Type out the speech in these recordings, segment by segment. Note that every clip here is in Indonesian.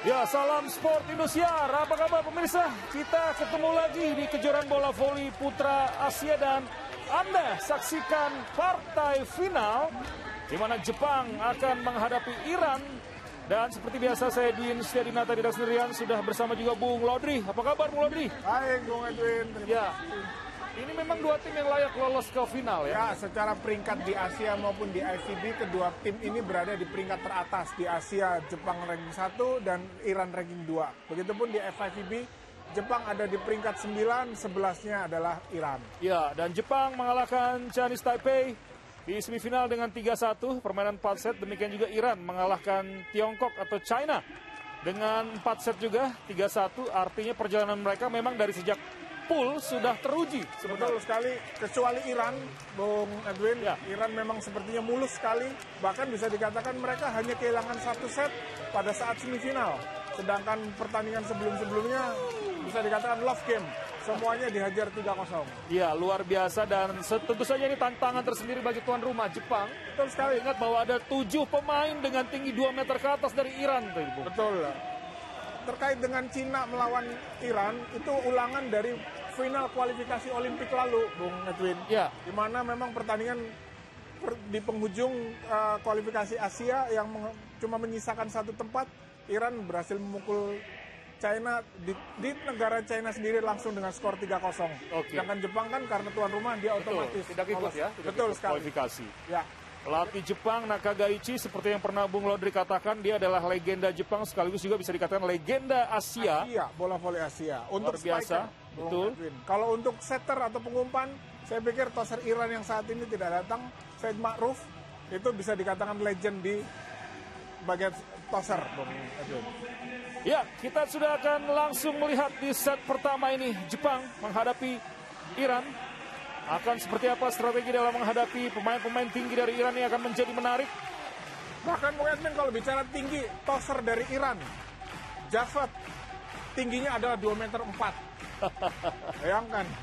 Ya, salam sport Indosiar. Apa kabar pemirsa? Kita ketemu lagi di kejuaraan bola voli putra Asia dan Anda saksikan partai final di mana Jepang akan menghadapi Iran. Dan seperti biasa saya Edwin Setiadinata tidak sendirian, sudah bersama juga Bung Lodri. Apa kabar Bung Lodri? Baik Bung Edwin. Ya. Ini memang dua tim yang layak lolos ke final ya? Ya, secara peringkat di Asia maupun di ICB, kedua tim ini berada di peringkat teratas. Di Asia, Jepang ranking 1 dan Iran ranking 2. Begitupun di FIVB, Jepang ada di peringkat 9, 11-nya adalah Iran. Ya, dan Jepang mengalahkan Chinese Taipei di semifinal dengan 3-1, permainan 4 set. Demikian juga Iran mengalahkan Tiongkok atau China dengan 4 set juga, 3-1. Artinya perjalanan mereka memang dari sejak pool sudah teruji. Betul sekali, kecuali Iran, Bung Edwin. Ya. Iran memang sepertinya mulus sekali, bahkan bisa dikatakan mereka hanya kehilangan 1 set pada saat semifinal. Sedangkan pertandingan sebelum-sebelumnya bisa dikatakan love game, semuanya dihajar 3-0. Ya, luar biasa dan tentu saja ini tantangan tersendiri bagi tuan rumah Jepang. Betul sekali. Ingat bahwa ada 7 pemain dengan tinggi 2 meter ke atas dari Iran. Betul. Terkait dengan Cina melawan Iran, itu ulangan dari final kualifikasi Olimpik lalu, Bung Edwin. Ya. Di mana memang pertandingan di penghujung kualifikasi Asia yang cuma menyisakan 1 tempat, Iran berhasil memukul China di negara China sendiri langsung dengan skor 3-0. Oke. Sedangkan Jepang kan karena tuan rumah dia otomatis tidak ikut lolos. ya, tidak Betul ikut sekali. kualifikasi. Ya. Pelatih Jepang Nakagaichi seperti yang pernah Bung Lodri katakan, dia adalah legenda Jepang sekaligus juga bisa dikatakan legenda Asia. Iya, bola voli Asia. Untuk Luar biasa, spiker, betul. Kalau untuk setter atau pengumpan, saya pikir toser Iran yang saat ini tidak datang, Said Ma'ruf, itu bisa dikatakan legend di bagian toser, Bung Edwin. Ya, kita sudah akan langsung melihat di set pertama ini Jepang menghadapi Iran. Akan seperti apa strategi dalam menghadapi pemain-pemain tinggi dari Iran ini akan menjadi menarik. Bahkan Bung Edwin kalau bicara tinggi, toser dari Iran, Javad, tingginya adalah 2,4 meter. Bayangkan.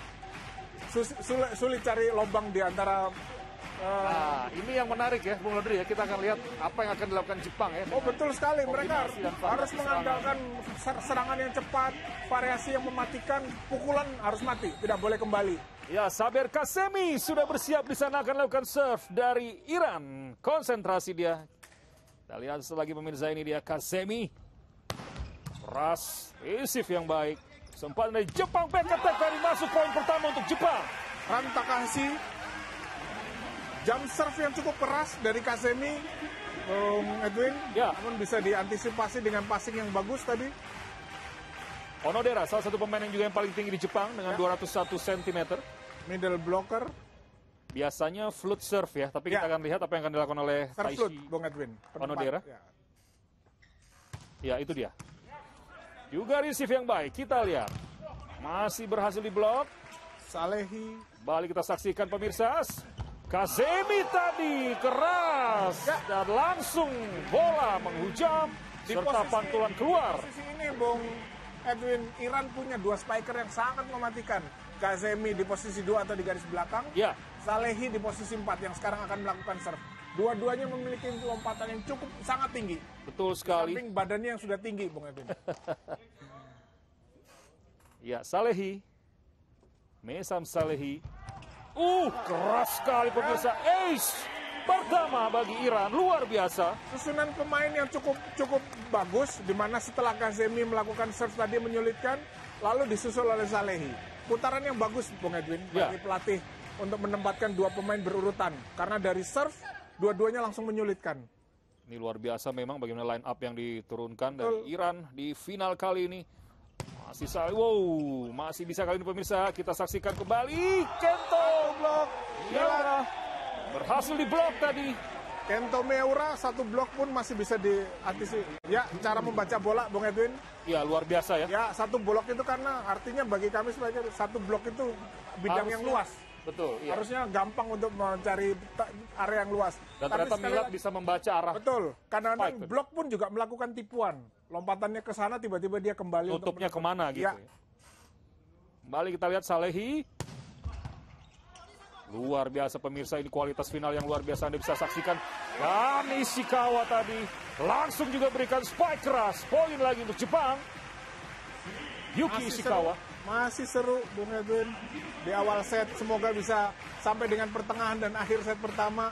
Sulit cari lubang di antara... Nah, ini yang menarik ya, Bung Lodri ya. Kita akan lihat apa yang akan dilakukan Jepang ya. Oh betul sekali, mereka Kombinasi dan harus variasi mengandalkan serangan yang cepat, variasi yang mematikan, pukulan harus mati, tidak boleh kembali. Ya, Saber Kasemi sudah bersiap di sana akan lakukan serve dari Iran. Konsentrasi dia. Kita lihat lagi pemirsa, ini dia Kasemi. Keras, isif yang baik. Kesempatan dari Jepang, back attack dari masuk poin pertama untuk Jepang. Ran Takahashi, jump serve yang cukup keras dari Kasemi, Bung Edwin. Ya. Namun bisa diantisipasi dengan passing yang bagus tadi. Onodera, salah satu pemain yang juga yang paling tinggi di Jepang dengan 201 cm. Middle blocker, Biasanya float serve ya, tapi kita Ya. akan lihat apa yang akan dilakukan oleh serve float, Taishi Bung Edwin. Onodera. Ya. Ya, itu dia. Juga receive yang baik, kita lihat. Masih berhasil diblok. Salehi, Balik kita saksikan pemirsa. Kasemi tadi keras Ya. dan langsung bola menghujam serta pantulan keluar. Posisi ini Bung Edwin, Iran punya 2 spiker yang sangat mematikan. Kasemi di posisi 2 atau di garis belakang. Ya, Salehi di posisi 4 yang sekarang akan melakukan serve. Dua-duanya memiliki lompatan yang cukup sangat tinggi. betul sekali. Samping badannya yang sudah tinggi, Bung Edwin. Ya, Salehi. Mesam Salehi. Keras sekali pemirsa. Ace pertama bagi Iran, luar biasa. Susunan pemain yang cukup bagus, di mana setelah Kasemi melakukan serve tadi menyulitkan, lalu disusul oleh Salehi. Putaran yang bagus, Bung Edwin, bagi pelatih untuk menempatkan 2 pemain berurutan. Karena dari serve, dua-duanya langsung menyulitkan. Ini luar biasa memang bagaimana line up yang diturunkan dari Iran di final kali ini. Masih bisa kali ini pemirsa. Kita saksikan kembali. Kento Blok, Miura berhasil diblok tadi. Kento Miura, 1 blok pun masih bisa diantisipasi. Ya, cara membaca bola, Bung Edwin. Ya, luar biasa ya. Ya, 1 blok itu karena artinya bagi kami sebagai 1 blok itu bidang yang luas. Betul, iya. Harusnya gampang untuk mencari area yang luas. Dan Tapi ternyata sekali Milad lagi- bisa membaca arah. Betul, kadang-kadang Spike. blok pun juga melakukan tipuan. Lompatannya ke sana, tiba-tiba dia kembali. Tutupnya kemana gitu Ya. ya. Kembali kita lihat Salehi. Luar biasa pemirsa, ini kualitas final yang luar biasa Anda bisa saksikan. Dan Ishikawa tadi langsung juga berikan spike keras. Poin lagi untuk Jepang. Yuki Ishikawa. Masih seru Bung Edwin. Di awal set semoga bisa sampai dengan pertengahan dan akhir set pertama.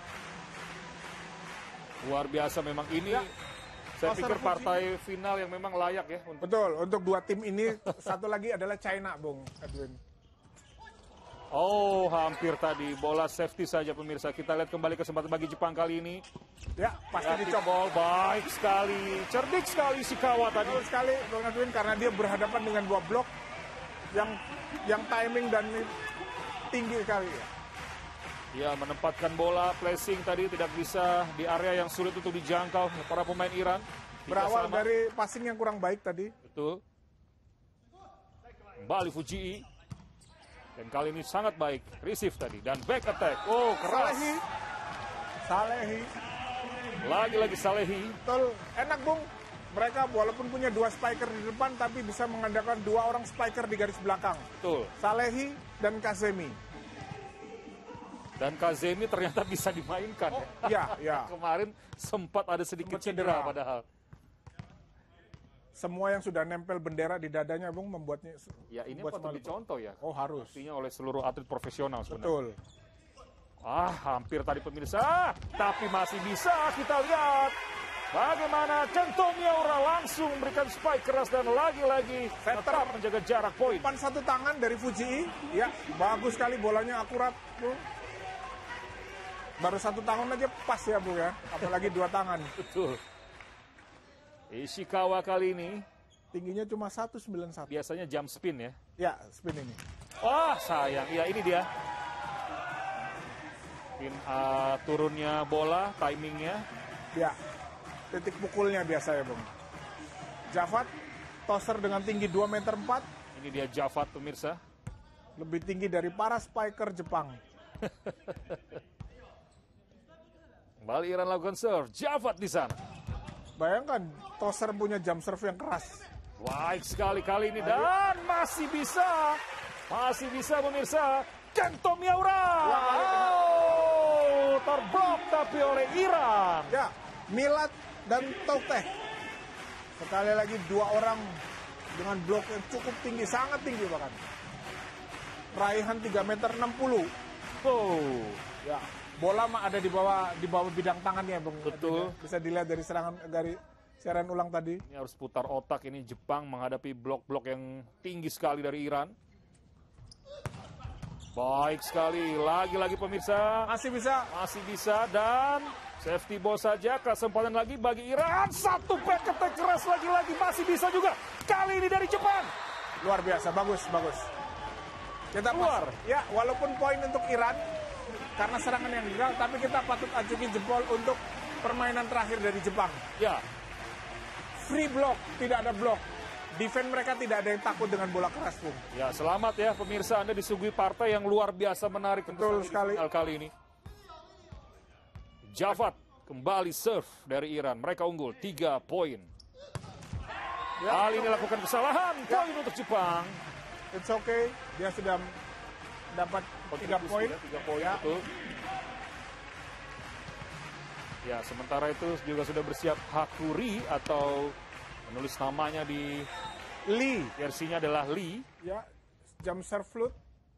Luar biasa memang ini. Ya. Saya pikir partai final yang memang layak ya. Betul, untuk dua tim ini. Satu lagi adalah China, Bung Edwin. Oh, hampir tadi bola safety saja pemirsa. Kita lihat kembali kesempatan bagi Jepang kali ini. Ya, pasti dicoba. Baik sekali, cerdik sekali Ishikawa tadi. Betul sekali, Bung Edwin, karena dia berhadapan dengan dua blok yang timing dan tinggi sekali. Ya, menempatkan bola, placing tadi tidak bisa di area yang sulit untuk dijangkau para pemain Iran. Berawal dari passing yang kurang baik tadi. Betul. Kembali Fujii. Dan kali ini sangat baik, receive tadi, dan back attack, oh keras. Salehi. Lagi-lagi Salehi. Betul, enak Bung. Mereka walaupun punya dua spiker di depan, tapi bisa mengandalkan dua orang spiker di garis belakang. Betul. Salehi dan Kazemi. Dan Kazemi ternyata bisa dimainkan. Oh, ya. Kemarin sempat ada sedikit cedera padahal. Semua yang sudah nempel bendera di dadanya, Bung, membuatnya... Ya, ini patut dicontoh ya. Oh, harus. Artinya oleh seluruh atlet profesional sebenarnya. Betul. Hampir tadi pemirsa. Tapi masih bisa kita lihat. Bagaimana Kento Miyaura langsung memberikan spike keras dan lagi-lagi tetap menjaga jarak poin. Umpan satu tangan dari Fujii. Ya, bagus sekali bolanya akurat, Bung. Baru satu tangan aja pas ya, Bung ya. Apalagi dua tangan. Betul. Ishikawa kali ini tingginya cuma 191. Biasanya jump spin ya. Ya, spin ini. Wah, sayang. Ya, ini dia. Turunnya bola, timingnya. Ya, titik pukulnya biasa ya, Bung. Javad, tosser dengan tinggi 2,4 meter. Ini dia Javad, pemirsa. Lebih tinggi dari para spiker Jepang. Kembali Iran lakukan serve. Javad di sana. Bayangkan, tosser punya jump serve yang keras. Baik sekali kali ini dan masih bisa pemirsa. Kento Miyaura. Wow, terblok tapi oleh Iran. Ya, Milad dan Touteh. Sekali lagi dua orang dengan blok yang cukup tinggi, sangat tinggi bahkan. Raihan 3,60 meter. Oh, ya. Bola mah ada di bawah bidang tangannya, Bung. Betul. Bisa dilihat dari serangan dari siaran ulang tadi. Ini harus putar otak ini Jepang menghadapi blok-blok yang tinggi sekali dari Iran. Baik sekali, lagi-lagi pemirsa. Masih bisa dan safety ball saja, kesempatan lagi bagi Iran. Satu back attack keras lagi-lagi, masih bisa juga. Kali ini dari Jepang. Luar biasa, bagus. Kita keluar. Ya, walaupun poin untuk Iran karena serangan yang gagal, tapi kita patut acungi jempol untuk permainan terakhir dari Jepang. Ya. Free block, tidak ada block. Defense mereka tidak ada yang takut dengan bola keras, Bung. Ya, selamat ya pemirsa, Anda disuguhi partai yang luar biasa menarik. Betul sekali. Kali ini. Javad kembali serve dari Iran. Mereka unggul 3 poin. Ya, kali ini lakukan kesalahan. Poin untuk Jepang. It's okay. Dia sudah dapat 3 poin. 3 poin, ya. Betul. Ya, sementara itu juga sudah bersiap Hakuri atau menulis namanya di Lee. Versinya adalah Lee. Ya, jump serve flute.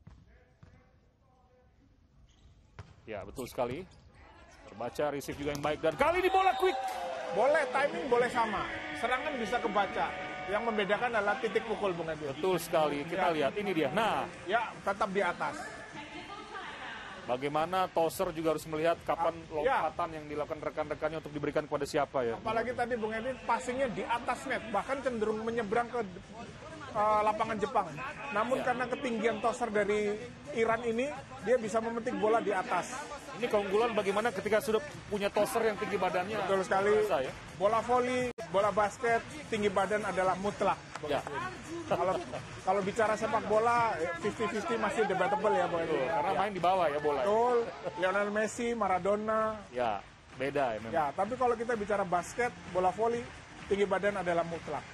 Ya, betul sekali. Terbaca, receive juga yang baik. Dan kali ini bola quick. Boleh, timing boleh sama. Serangan bisa kebaca. Yang membedakan adalah titik pukul, Bung Edi. Betul sekali. Kita lihat, ini dia. Nah. Ya, tetap di atas. Bagaimana tosser juga harus melihat kapan lompatan yang dilakukan rekan-rekannya untuk diberikan kepada siapa ya. Apalagi tadi Bung Edi passingnya di atas net, bahkan cenderung menyeberang ke lapangan Jepang. Namun karena ketinggian tosser dari Iran ini, dia bisa memetik bola di atas. Ini keunggulan bagaimana ketika sudah punya tosser yang tinggi badannya. Betul sekali. Ya? Bola voli, bola basket, tinggi badan adalah mutlak. Ya. Kalau bicara sepak bola, 50-50 masih debatable ya, Bung Edi. Karena main di bawah ya bola. Betul. Lionel Messi, Maradona. Ya, beda ya memang. Ya, tapi kalau kita bicara basket, bola voli, tinggi badan adalah mutlak.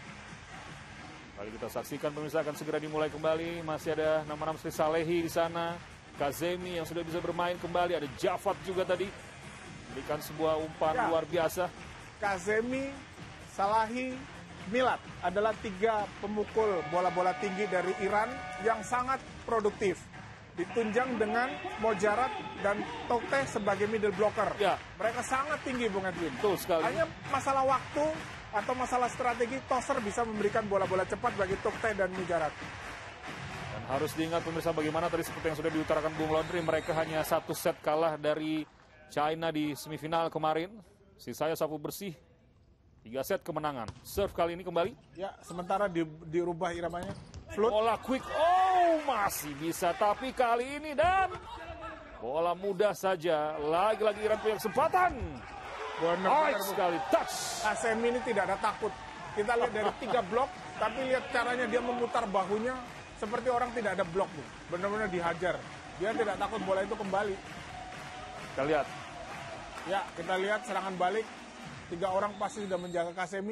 Kali kita saksikan pemirsa akan segera dimulai kembali. Masih ada nama-nama seperti Salehi di sana. Kazemi yang sudah bisa bermain kembali. Ada Javad juga tadi. Berikan sebuah umpan luar biasa. Kazemi, Salahi, Milad adalah 3 pemukul bola-bola tinggi dari Iran yang sangat produktif. Ditunjang dengan Mojarad dan Tokteh sebagai middle blocker. Ya. Mereka sangat tinggi, Bung Edwin. Betul sekali. Hanya masalah waktu atau masalah strategi, Toser bisa memberikan bola-bola cepat bagi Tokteh dan Mojarad. Dan harus diingat pemirsa bagaimana tadi seperti yang sudah diutarakan Bung Laundry, mereka hanya 1 set kalah dari China di semifinal kemarin. Sisanya sapu bersih. 3 set kemenangan. Serve kali ini kembali. Ya, sementara dirubah iramanya. Flut. Bola quick. Oh, masih bisa. Tapi kali ini dan bola mudah saja. Lagi-lagi Iran punya kesempatan. Baik sekali. Touch. Kazemi ini tidak ada takut. Kita lihat dari 3 blok, tapi lihat caranya dia memutar bahunya seperti orang tidak ada blok. Benar-benar dihajar. Dia tidak takut bola itu kembali. Kita lihat. Ya, kita lihat serangan balik. 3 orang pasti sudah menjaga Kazemi.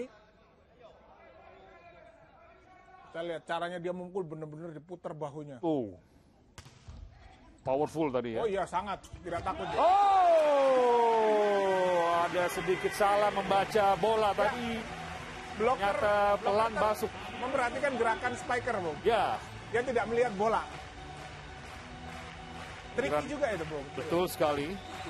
Kita lihat caranya dia memukul, benar-benar diputar bahunya. Oh. Powerful tadi ya. Oh iya, sangat. Tidak takut. Oh, ada sedikit salah membaca bola tadi. Blocker, Ternyata pelan masuk. Memperhatikan gerakan spiker, Bung. Ya, Dia tidak melihat bola. Tricky Iran. juga itu, Bung. betul sekali.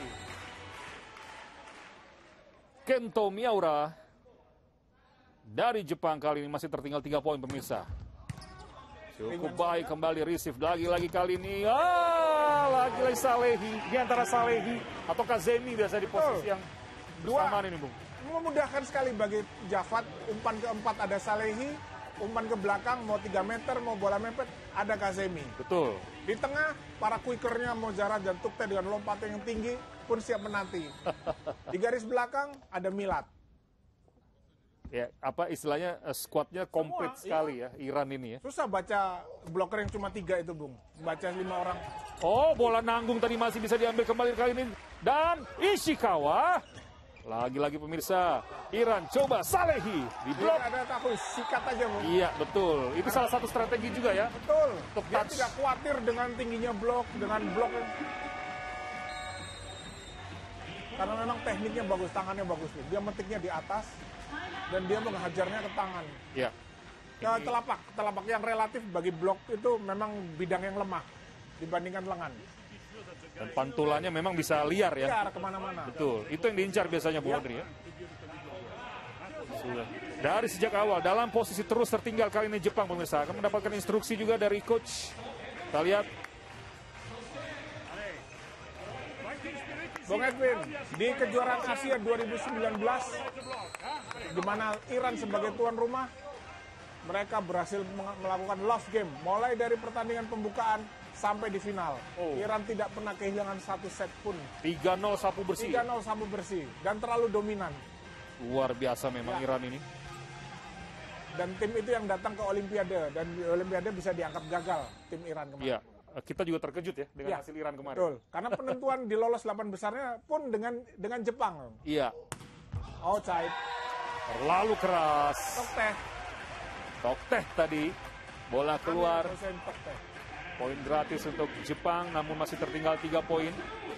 Kento Miyaura dari Jepang kali ini masih tertinggal 3 poin pemirsa. Cukup baik kembali receive lagi-lagi kali ini. Lagi-lagi Salehi. Di antara Salehi atau Kazemi biasa di posisi yang bersamaan ini, Bung. Memudahkan sekali bagi Javad. Umpan keempat ada Salehi. Umpan ke belakang mau 3 meter, mau bola mepet, ada Kazemi. Betul. Di tengah, para quickernya Mojarad dan Tokteh dengan lompatan yang tinggi pun siap menanti. Di garis belakang ada Milad. Ya, apa istilahnya squadnya komplit sekali ya Iran ini ya. Susah baca blocker yang cuma 3 itu, Bung. Baca 5 orang. Oh, bola nanggung tadi masih bisa diambil kembali kali ini. Dan Ishikawa. Lagi-lagi pemirsa, Iran coba Salehi di blok. Ada takut, sikat aja, Bung. Iya, betul. Itu salah satu strategi juga ya. Betul. Untuk Dia touch. tidak khawatir dengan tingginya blok, dengan blok. Karena memang tekniknya bagus, tangannya bagus. Dia metiknya di atas, dan dia menghajarnya ke tangan. Iya. Ke telapak yang relatif bagi blok itu memang bidang yang lemah dibandingkan lengan. Dan pantulannya memang bisa liar ya. Liar kemana-mana. Betul. Itu yang diincar biasanya Bu Andri ya. Sudah. Dari sejak awal dalam posisi terus tertinggal kali ini Jepang pemirsa akan mendapatkan instruksi juga dari coach. Kita lihat. Bung Edwin, di kejuaraan Asia 2019, di mana Iran sebagai tuan rumah, mereka berhasil melakukan love game. Mulai dari pertandingan pembukaan sampai di final. Iran tidak pernah kehilangan 1 set pun. 3-0 sapu bersih. 3-0 sapu bersih. Dan terlalu dominan. Luar biasa memang Iran ini. Dan tim itu yang datang ke Olimpiade. Dan di Olimpiade bisa dianggap gagal tim Iran kemarin. Iya. Kita juga terkejut ya dengan hasil Iran kemarin. Betul. Karena penentuan di lolos 8 besarnya pun dengan Jepang. Iya. Outside. Terlalu keras. Tokteh tadi. Bola keluar. Poin gratis untuk Jepang, namun masih tertinggal 3 poin.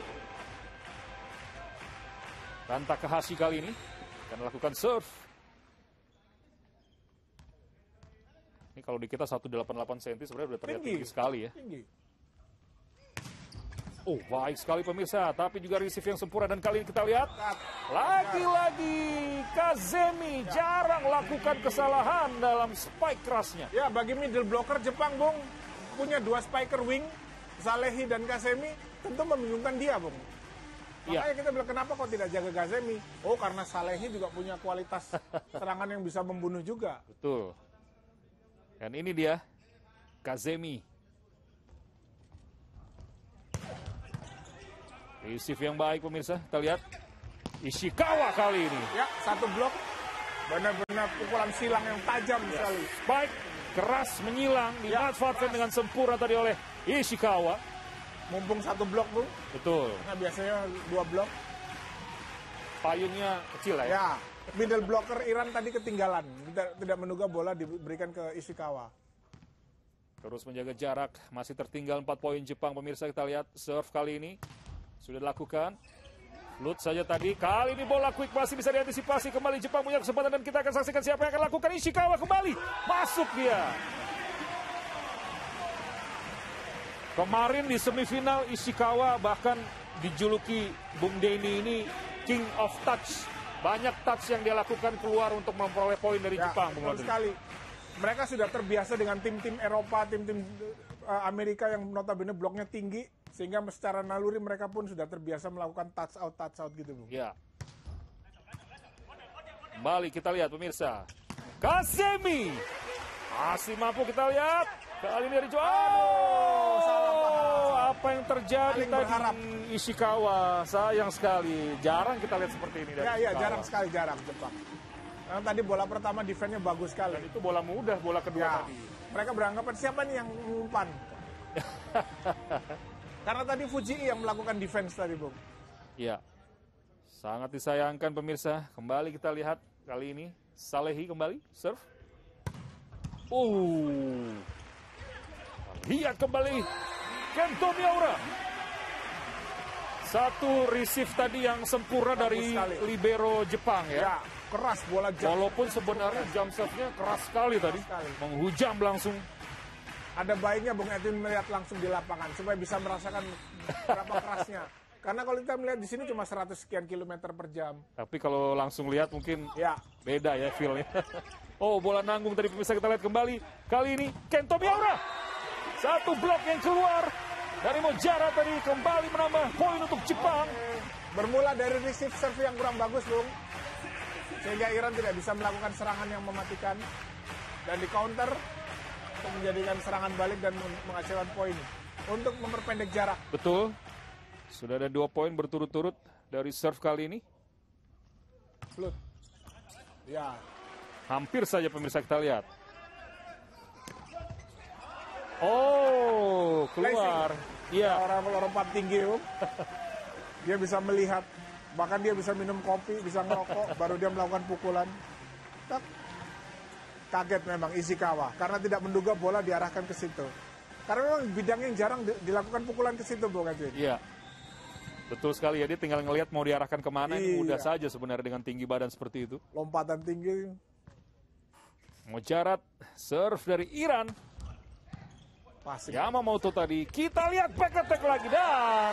Dan Takahashi kali ini akan melakukan serve. Ini kalau di kita 188 cm sebenarnya sudah terlihat tinggi sekali ya. Tinggi. Oh, baik sekali pemirsa, tapi juga receive yang sempurna. Dan kali ini kita lihat, lagi-lagi Kazemi jarang lakukan kesalahan dalam spike kerasnya. Ya, bagi middle blocker Jepang, Bung, punya 2 spiker wing, Salehi dan Kazemi, tentu membingungkan dia, Bung. Makanya kita bilang, kenapa kok tidak jaga Kazemi? Oh, karena Salehi juga punya kualitas serangan yang bisa membunuh juga. Betul. Dan ini dia, Kazemi. Receive yang baik pemirsa, kita lihat. Ishikawa kali ini. Ya, 1 blok, benar-benar pukulan silang yang tajam sekali. Spike keras menyilang, dimanfaatkan dengan sempurna tadi oleh Ishikawa. Mumpung 1 blok, Bung. Betul. Nah, biasanya 2 blok. Payungnya kecil lah ya. Ya, middle blocker Iran tadi ketinggalan. Tidak menduga bola diberikan ke Ishikawa. Terus menjaga jarak, masih tertinggal 4 poin Jepang. Pemirsa, kita lihat serve kali ini sudah dilakukan. Flut saja tadi, kali ini bola quick masih bisa diantisipasi. Kembali Jepang punya kesempatan dan kita akan saksikan siapa yang akan lakukan. Ishikawa kembali, masuk dia. Kemarin di semifinal Ishikawa bahkan dijuluki Bung Denny ini King of Touch. Banyak touch yang dia lakukan keluar untuk memperoleh poin dari Jepang. Betul sekali. Mereka sudah terbiasa dengan tim-tim Eropa, tim-tim Amerika yang notabene bloknya tinggi, sehingga secara naluri mereka pun sudah terbiasa melakukan touch out gitu, Bung. Ya. Kembali kita lihat pemirsa. Kasemi masih mampu kita lihat. Kali ini dari apa yang terjadi tadi berharap. Ishikawa, sayang sekali. Jarang kita lihat seperti ini. Iya, jarang sekali Jepang. Karena tadi bola pertama defense-nya bagus sekali. Dan itu bola mudah, bola kedua tadi. Mereka beranggapan siapa nih yang mengumpan? Karena tadi Fujii yang melakukan defense tadi, Bung. Iya. Sangat disayangkan pemirsa. Kembali kita lihat kali ini. Salehi kembali, serve. Lihat kembali. Kento Miyaura. Satu receive tadi yang sempurna dari libero Jepang ya. Keras bola jump. Walaupun sebenarnya jump serve-nya keras sekali tadi. Menghujam langsung. Ada baiknya Bung Edwin melihat langsung di lapangan supaya bisa merasakan berapa kerasnya. Karena kalau kita melihat di sini cuma 100 sekian kilometer per jam. Tapi kalau langsung lihat mungkin beda ya feel-nya. Bola nanggung tadi pemirsa, kita lihat kembali. Kali ini Kento Miyaura. Satu blok yang keluar dari Mojara tadi kembali menambah poin untuk Jepang. Bermula dari receive serve yang kurang bagus, Bung. Sehingga Iran tidak bisa melakukan serangan yang mematikan. Dan di counter untuk menjadikan serangan balik dan menghasilkan poin. Untuk memperpendek jarak. Betul. Sudah ada 2 poin berturut-turut dari serve kali ini. Flut. Ya. Hampir saja pemirsa kita lihat. Keluar. Iya. Orang lompat tinggi, Bung. Dia bisa melihat. Bahkan dia bisa minum kopi, bisa ngerokok, baru dia melakukan pukulan. Kaget memang Ishikawa, karena tidak menduga bola diarahkan ke situ. Karena memang bidang yang jarang dilakukan pukulan ke situ, Bung Edwin. Iya, betul sekali ya, dia tinggal ngelihat mau diarahkan kemana, ini mudah saja sebenarnya dengan tinggi badan seperti itu. Lompatan tinggi. Mojarat, serve dari Iran. Yamamoto tadi, kita lihat back attack lagi dan...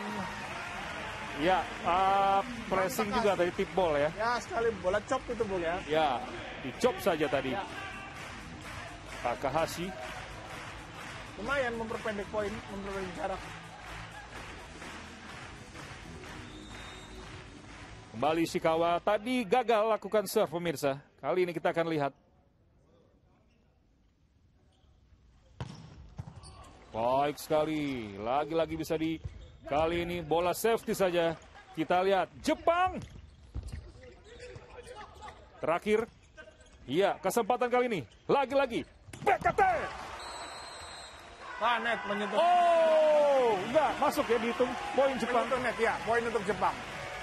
pressing juga tadi tip ball ya. Ya, sekali bola chop itu, Bung ya. Ya, dicop saja tadi. Takahashi. Lumayan memperpendek poin, memperpendek jarak. Kembali Ishikawa, tadi gagal lakukan serve pemirsa. Kali ini kita akan lihat. Baik sekali, lagi-lagi bisa di... Kali ini bola safety saja. Kita lihat Jepang. Terakhir. Iya, kesempatan kali ini. Lagi-lagi. Back attack. Net menyentuh. Enggak, masuk ya, dihitung poin Jepang. Menyentuh net, ya, poin untuk Jepang.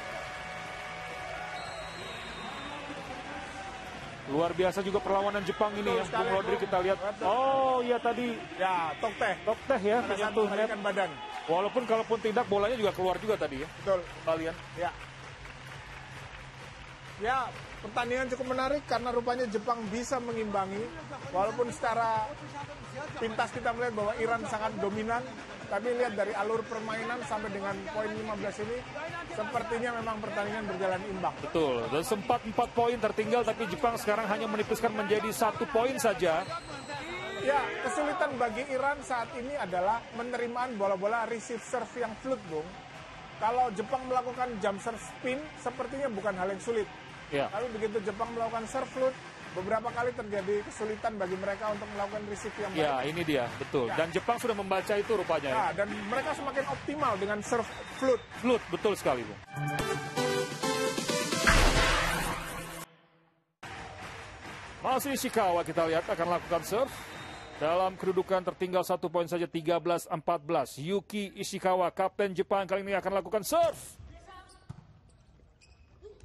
Luar biasa juga perlawanan Jepang ini ya, Bung Rodri, kita lihat. Iya tadi. Ya, Tokteh ya, menyentuh net. Badan. Walaupun kalaupun tidak, bolanya juga keluar juga tadi ya. Betul. Kalian. Ya, pertandingan cukup menarik karena rupanya Jepang bisa mengimbangi. Walaupun secara pintas kita melihat bahwa Iran sangat dominan. Tapi lihat dari alur permainan sampai dengan poin 15 ini, sepertinya memang pertandingan berjalan imbang. Betul, dan sempat 4 poin tertinggal, tapi Jepang sekarang hanya menipiskan menjadi 1 poin saja. Ya, kesulitan bagi Iran saat ini adalah penerimaan bola-bola receive serve yang flut, Bung. Kalau Jepang melakukan jump serve spin, sepertinya bukan hal yang sulit. Tapi begitu Jepang melakukan serve flut, beberapa kali terjadi kesulitan bagi mereka untuk melakukan receive yang baik. Ya, ini dia, betul. Dan Jepang sudah membaca itu rupanya. Dan mereka semakin optimal dengan serve flut. Flut, betul sekali, Bung. Masih Ishikawa kita lihat akan lakukan serve. Dalam kedudukan tertinggal 1 poin saja, 13-14. Yuki Ishikawa, kapten Jepang, kali ini akan lakukan serve.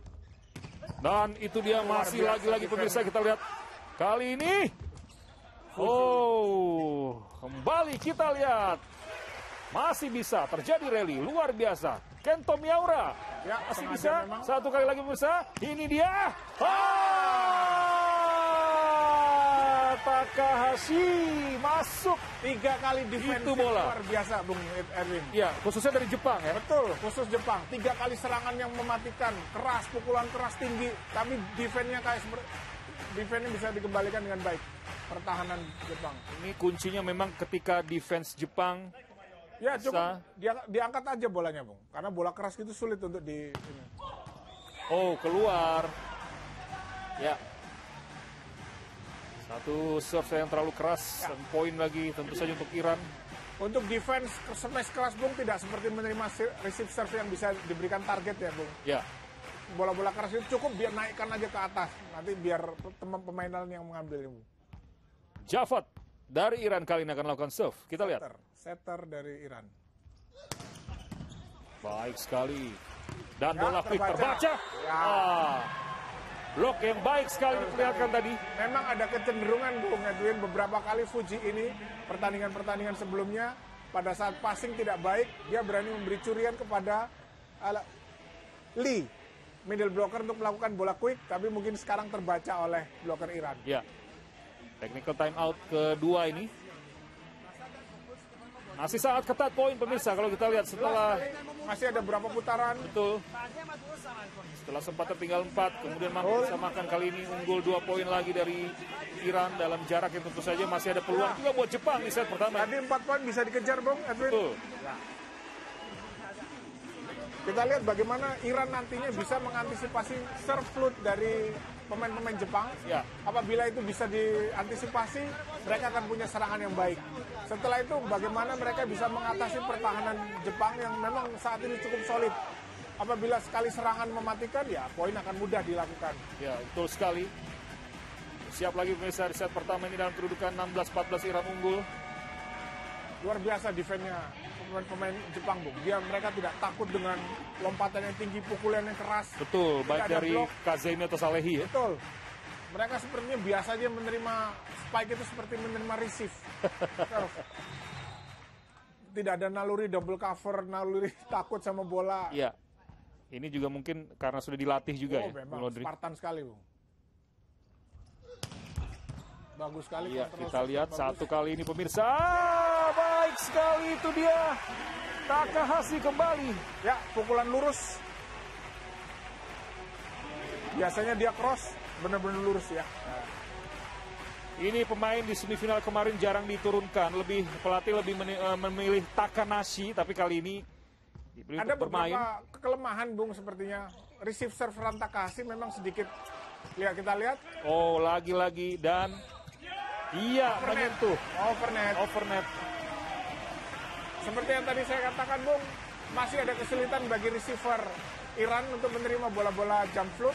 Dan itu dia masih lagi-lagi pemirsa, kita lihat. Kali ini Fuji. Oh, kembali kita lihat. Masih bisa terjadi rally luar biasa. Kento Miyaura Ya, masih sengaja bisa. memang. Satu kali lagi pemirsa. Ini dia. Takahashi masuk. 3 kali defense Itu bola. luar biasa, Bung Erwin. Ya, khususnya dari Jepang ya. Betul, khusus Jepang. 3 kali serangan yang mematikan, keras, pukulan keras tinggi, tapi defense-nya defense-nya bisa dikembalikan dengan baik. Pertahanan Jepang. Ini kuncinya memang ketika defense Jepang. Ya cukup diangkat aja bolanya, Bung. Karena bola keras itu sulit untuk di ini. Oh, keluar. Ya. Satu serve yang terlalu keras dan poin lagi tentu saja untuk Iran. Untuk defense smash keras, Bung, tidak seperti menerima receive serve yang bisa diberikan target ya, Bung. Ya. Bola-bola keras itu cukup biar naikkan aja ke atas. Nanti biar teman pemain lain yang mengambil, Bung. Javad dari Iran kali ini akan melakukan serve. Kita lihat. Setter dari Iran. Baik sekali. Dan Ya, bola quick terbaca. Ya. Blok yang baik sekali diperlihatkan tadi. Memang ada kecenderungan, Bung Edwin, beberapa kali Fuji ini pertandingan-pertandingan sebelumnya pada saat passing tidak baik, dia berani memberi curian kepada Lee, middle blocker, untuk melakukan bola quick, tapi mungkin sekarang terbaca oleh blocker Iran. Ya. Technical time out kedua ini. Masih sangat ketat poin pemirsa kalau kita lihat setelah Masih ada berapa putaran? betul. Setelah sempat tertinggal 4, kemudian mampu disamakan kali ini unggul 2 poin lagi dari Iran dalam jarak yang tentu saja masih ada peluang juga buat Jepang di set pertama. Tadi 4 poin bisa dikejar, Bung Edwin. Betul. Kita lihat bagaimana Iran nantinya bisa mengantisipasi serve flood dari pemain-pemain Jepang. Ya. Apabila itu bisa diantisipasi, mereka akan punya serangan yang baik. Setelah itu bagaimana mereka bisa mengatasi pertahanan Jepang yang memang saat ini cukup solid. Apabila sekali serangan mematikan, ya poin akan mudah dilakukan. Ya, betul sekali. Siap lagi pemirsa di set pertama ini dalam kedudukan 16-14 Iran unggul. Luar biasa defense-nya pemain-pemain Jepang, Bung. Mereka tidak takut dengan lompatan yang tinggi, pukulan yang keras. Betul, Tidak baik ada dari blok. Kazemi atau Salehi ya. Betul. Mereka sepertinya biasa aja menerima spike itu seperti menerima receive. Tidak ada naluri double cover, naluri takut sama bola. Iya. Ini juga mungkin karena sudah dilatih juga ya, Memang Bung Lodri. Spartan sekali, Bung. Bagus sekali. Iya, kontrol kita shot lihat bagus. satu kali ini pemirsa. Baik sekali itu dia. Takahashi kembali. Ya, pukulan lurus. Biasanya dia cross, benar-benar lurus ya. Ini pemain di semifinal kemarin jarang diturunkan. Pelatih lebih memilih Takanashi, tapi kali ini diberi Ada untuk bermain. beberapa kelemahan, Bung, sepertinya. Receive serve Takahashi memang sedikit. Kita lihat. Oh, lagi-lagi dan iya menyentuh overnet. Seperti yang tadi saya katakan, Bung, masih ada kesulitan bagi receiver Iran untuk menerima bola-bola jump float.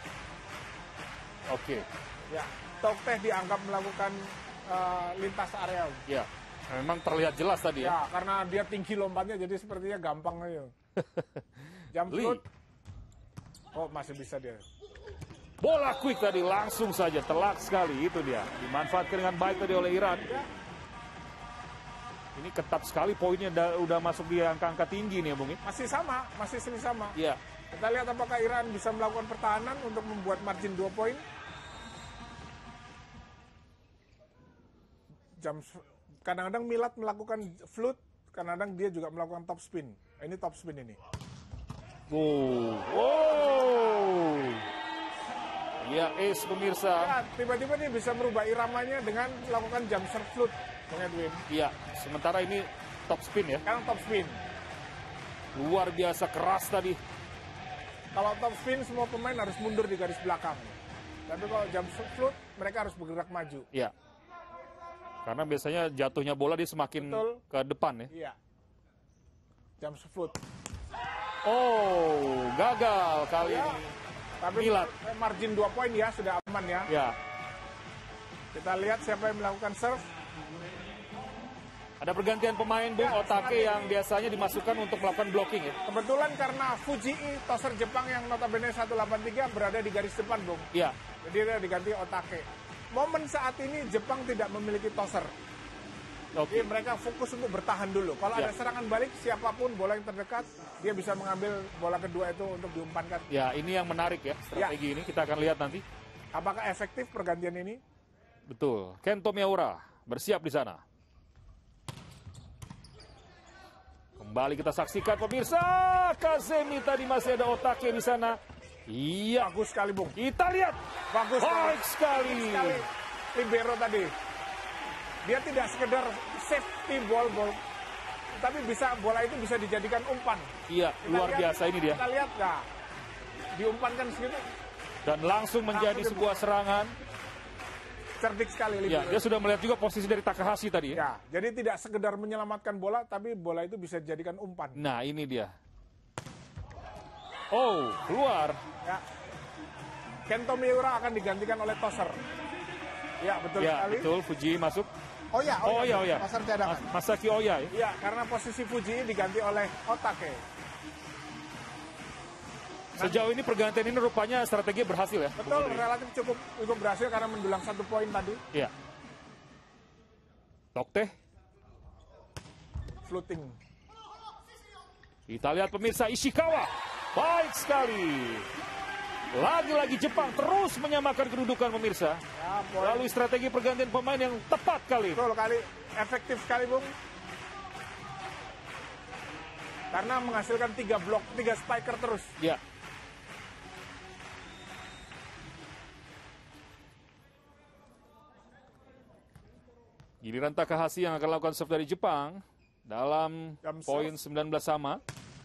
Oke. Ya, Tokteh dianggap melakukan lintas area. Ya, memang terlihat jelas tadi ya. Ya, karena dia tinggi lompatnya, jadi sepertinya gampang aja. Jump Lee. float. Oh, masih bisa dia. Bola quick tadi langsung saja telak sekali, itu dia. Dimanfaatkan dengan baik tadi oleh Iran. Ini ketat sekali poinnya, udah masuk di angka-angka tinggi nih ya, Bung. Masih sama. Iya. Kita lihat apakah Iran bisa melakukan pertahanan untuk membuat margin 2 poin. Kadang-kadang Milad melakukan float, kadang-kadang dia juga melakukan top spin. Ini top spin ini. Oh. Ya, ace pemirsa. Ya, tiba-tiba dia bisa merubah iramanya dengan melakukan jump serve float, Bung Edwin. Iya, sementara ini top spin ya. Sekarang top spin. Luar biasa keras tadi. Kalau top spin, semua pemain harus mundur di garis belakang. Tapi kalau jump serve float, mereka harus bergerak maju. Iya. Karena biasanya jatuhnya bola dia semakin Betul. ke depan ya. Iya. Jump serve float. Oh, gagal kali Ya. ini. Tapi Milad. margin 2 poin ya, sudah aman ya. Ya, Kita lihat siapa yang melakukan serve. ada pergantian pemain Bung Ya, Otake yang biasanya dimasukkan untuk melakukan blocking ya. Kebetulan karena Fujii, toser Jepang yang notabene 183 berada di garis depan, Bung. Iya. Jadi dia diganti Otake. momen saat ini Jepang tidak memiliki tosser. Oke. Jadi mereka fokus untuk bertahan dulu. Kalau Ya. ada serangan balik, siapapun bola yang terdekat, dia bisa mengambil bola kedua itu untuk diumpankan. Ya, ini yang menarik ya, strategi ini. Kita akan lihat nanti. Apakah efektif pergantian ini? Betul. Kento Miyaura bersiap di sana. Kembali kita saksikan pemirsa. Kazemi tadi masih ada Otake di sana. Iya. Bagus sekali, Bung. Kita lihat. Bagus Baik sekali. Libero tadi. Dia tidak sekedar safety ball, tapi bola itu bisa dijadikan umpan. Iya, luar biasa ini dia. Kita lihat nggak? Diumpankan segitu. Dan langsung menjadi sebuah serangan. Cerdik sekali Ya, Libero. dia sudah melihat juga posisi dari Takahashi tadi ya. Ya, jadi tidak sekedar menyelamatkan bola, tapi bola itu bisa dijadikan umpan. Nah, ini dia. Oh, keluar. Ya. Kento Miura akan digantikan oleh Tosser. Ya, betul Ya, sekali. betul. Fuji masuk. Oh ya, Tosser cadangan. Masaki Oya ya. Ya, karena posisi Fuji diganti oleh Otake. Sejauh ini pergantian ini rupanya strategi berhasil ya. Betul, relatif cukup berhasil karena mendulang 1 poin tadi. Iya. Tokte. Floating. Kita lihat pemirsa Ishikawa. Baik sekali. Lagi-lagi Jepang terus menyamakan kedudukan pemirsa. Ya, poin. Lalu strategi pergantian pemain yang tepat kali. Betul kali, efektif sekali, Bung. Karena menghasilkan 3 blok, 3 spiker terus. Ya. Giliran Takahashi yang akan lakukan serve dari Jepang dalam Jam poin serve. 19 sama.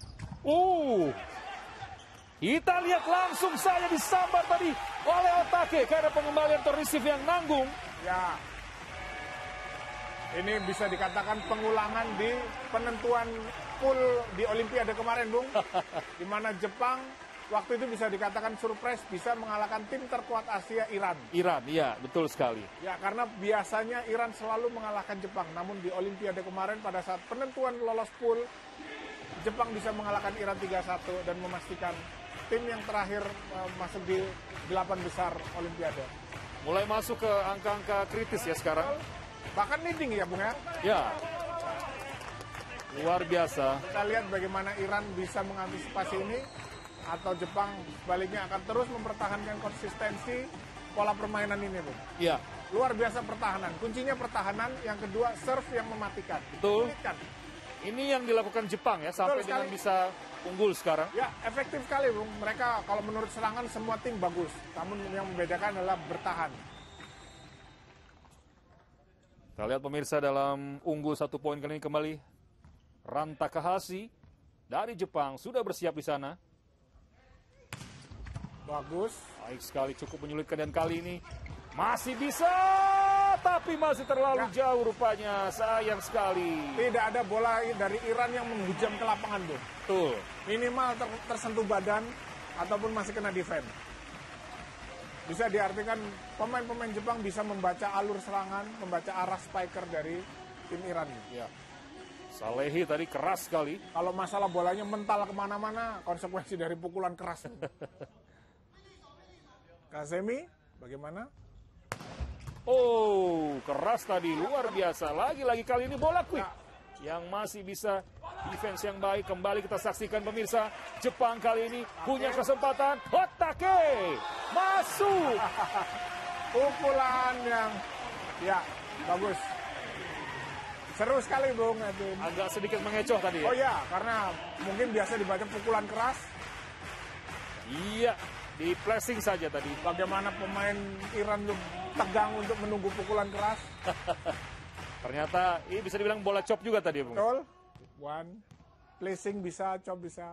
Kita lihat langsung saja disambar tadi oleh Otake karena pengembalian to receive yang nanggung. Ya. Ini bisa dikatakan pengulangan di penentuan pool di Olimpiade kemarin, Bung. Di mana Jepang waktu itu bisa dikatakan surprise bisa mengalahkan tim terkuat Asia, Iran. Iran, iya betul sekali. Ya, karena biasanya Iran selalu mengalahkan Jepang. Namun di Olimpiade kemarin pada saat penentuan lolos pool, Jepang bisa mengalahkan Iran 3-1 dan memastikan tim yang terakhir masuk di 8 besar Olimpiade. Mulai masuk ke angka-angka kritis ya sekarang. Bahkan leading ya, Bung ya. Ya. Luar biasa. Kita lihat bagaimana Iran bisa mengantisipasi ini atau Jepang sebaliknya akan terus mempertahankan konsistensi pola permainan ini, Bung. Ya, Luar biasa pertahanan. Kuncinya pertahanan, yang kedua serve yang mematikan. betul. Sulitkan. Ini yang dilakukan Jepang ya sampai Betul dengan sekali. bisa unggul sekarang. Ya, efektif sekali, Bung. Mereka kalau menurut serangan semua tim bagus. Namun yang membedakan adalah bertahan. Kita lihat pemirsa dalam unggul 1 poin kali ini kembali. Ran Takahashi dari Jepang sudah bersiap di sana. Bagus. Baik sekali, cukup menyulitkan dan kali ini masih bisa, tapi masih terlalu jauh rupanya. Sayang sekali. Tidak ada bola dari Iran yang menghujam ke lapangan, Bung. Betul. Minimal tersentuh badan ataupun masih kena defense. Bisa diartikan pemain-pemain Jepang bisa membaca alur serangan, membaca arah spiker dari tim Iran. Ya. Salehi tadi keras sekali. Kalau masalah bolanya mental kemana-mana, konsekuensi dari pukulan keras. Kazemi, bagaimana? Oh, keras tadi, luar biasa. Lagi-lagi kali ini bola quick yang masih bisa defense yang baik. Kembali kita saksikan pemirsa, Jepang kali ini punya kesempatan. Otake masuk. Pukulan yang bagus. Seru sekali, Bung Edwin. Agak sedikit mengecoh tadi ya. Oh ya, karena mungkin biasa dibaca pukulan keras. Iya, di flashing saja tadi. Bagaimana pemain Iran tuh tegang untuk menunggu pukulan keras. Ternyata ini bisa dibilang bola chop juga tadi, Bung. Betul. One. Placing bisa, chop bisa.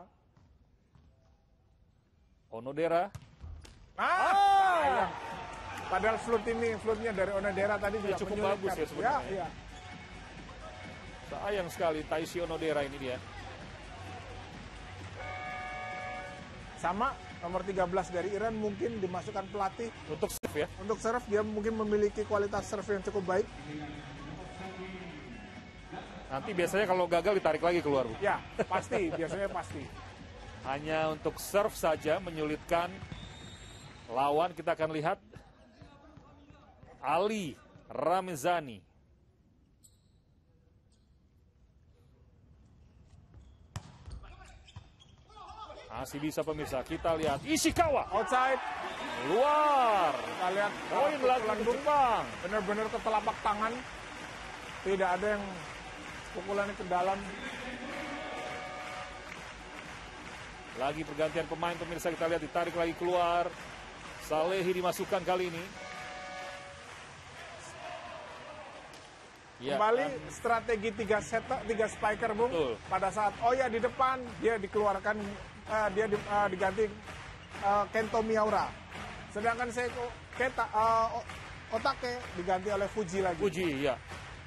Onodera. Sayang. Padahal floatnya dari Onodera tadi juga cukup menyulitkan. bagus ya sebenarnya. Ya. Sayang sekali Taishi Onodera ini dia. Sama, nomor 13 dari Iran mungkin dimasukkan pelatih. Untuk serve ya. Untuk serve, dia mungkin memiliki kualitas serve yang cukup baik. Nanti biasanya kalau gagal ditarik lagi keluar, Bu. Ya, pasti. Biasanya pasti. Hanya untuk serve saja menyulitkan lawan. Kita akan lihat Ali Ramezani. Masih bisa pemirsa, kita lihat Ishikawa. Outside. Luar. Kita lihat Poin lagi untuk Jepang. Benar-benar ke telapak tangan. Tidak ada yang pukulannya ke dalam. Lagi pergantian pemain pemirsa, kita lihat ditarik lagi keluar. Salehi dimasukkan kali ini. Ya, Kembali strategi 3 setter, 3 spiker, Bung. Betul. Pada saat Oya di depan, dia dikeluarkan, diganti Kento Miyaura. Sedangkan Seiko Otake diganti oleh Fuji lagi. Fuji, ya.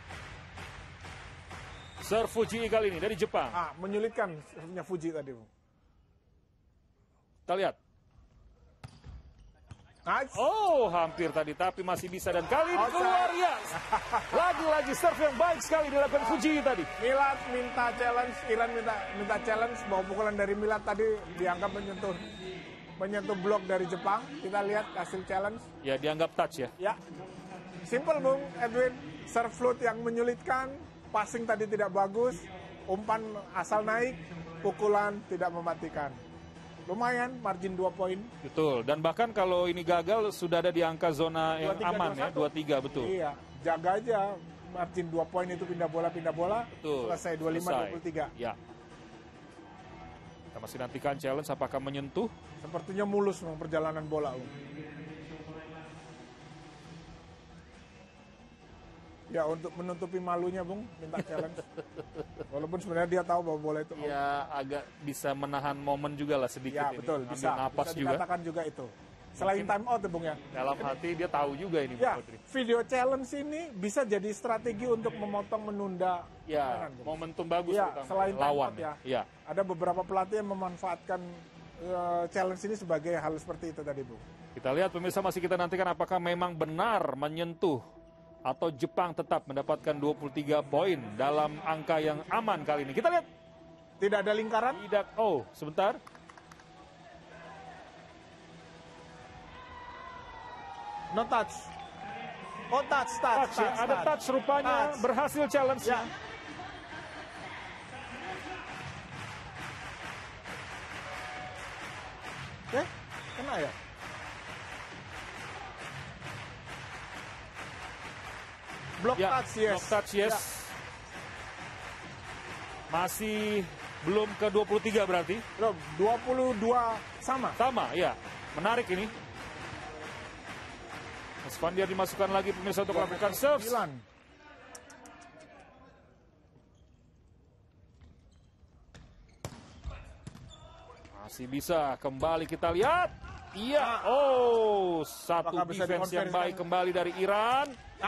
Serve Fuji kali ini dari Jepang. Menyulitkan serve-nya Fuji tadi, Bung. Kita lihat. Nice. Oh, hampir tadi, tapi masih bisa. Dan kali ini keluar, ya. Lagi-lagi serve yang baik sekali dilakukan Fuji tadi. Milad minta challenge, Iran minta challenge, bahwa pukulan dari Milad tadi dianggap menyentuh blok dari Jepang. Kita lihat hasil challenge. Ya, dianggap touch ya. Ya, simple, Bung Edwin. Serve float yang menyulitkan, passing tadi tidak bagus, umpan asal naik, pukulan tidak mematikan. Lumayan, margin 2 poin. Betul, dan bahkan kalau ini gagal sudah ada di angka zona yang 23, aman 21. ya, 23 betul. Iya, jaga aja margin 2 poin itu pindah bola, Betul. selesai 25-23. Ya. Kita masih nantikan challenge apakah menyentuh. Sepertinya mulus Bung, perjalanan bola, Bung. Ya, untuk menutupi malunya, Bung, minta challenge. Walaupun sebenarnya dia tahu bahwa bola itu out. Ya, agak bisa menahan momen juga lah sedikit Ya, ini. betul, Ambil bisa napas juga. dikatakan juga itu. Selain time out ya, Bung ya. Dalam hati dia tahu juga ini, Ya, Bu Putri. video challenge ini bisa jadi strategi untuk memotong menunda Ya, permainan, Bung. momentum bagus Ya, terutama selain time lawan out ya. Ya. Ada beberapa pelatih yang memanfaatkan challenge ini sebagai hal seperti itu tadi, Bung. Kita lihat pemirsa, masih kita nantikan apakah memang benar menyentuh atau Jepang tetap mendapatkan 23 poin dalam angka yang aman kali ini. Kita lihat. Tidak ada lingkaran. Tidak. Oh, sebentar. No touch. Oh, touch. Touch, ya. Ada touch rupanya. Touch. Berhasil challenge. Ya. Kena ya? Block Ya, touch, yes. block touch, yes. Ya. Masih belum ke 23 berarti. Belum, 22 sama. Sama, ya. Menarik ini. Espandiar dimasukkan lagi pemirsa untuk melakukan serve. 9. Masih bisa kembali kita lihat. Iya. Oh, satu Apakah bisa defense yang dikonversikan? baik kembali dari Iran.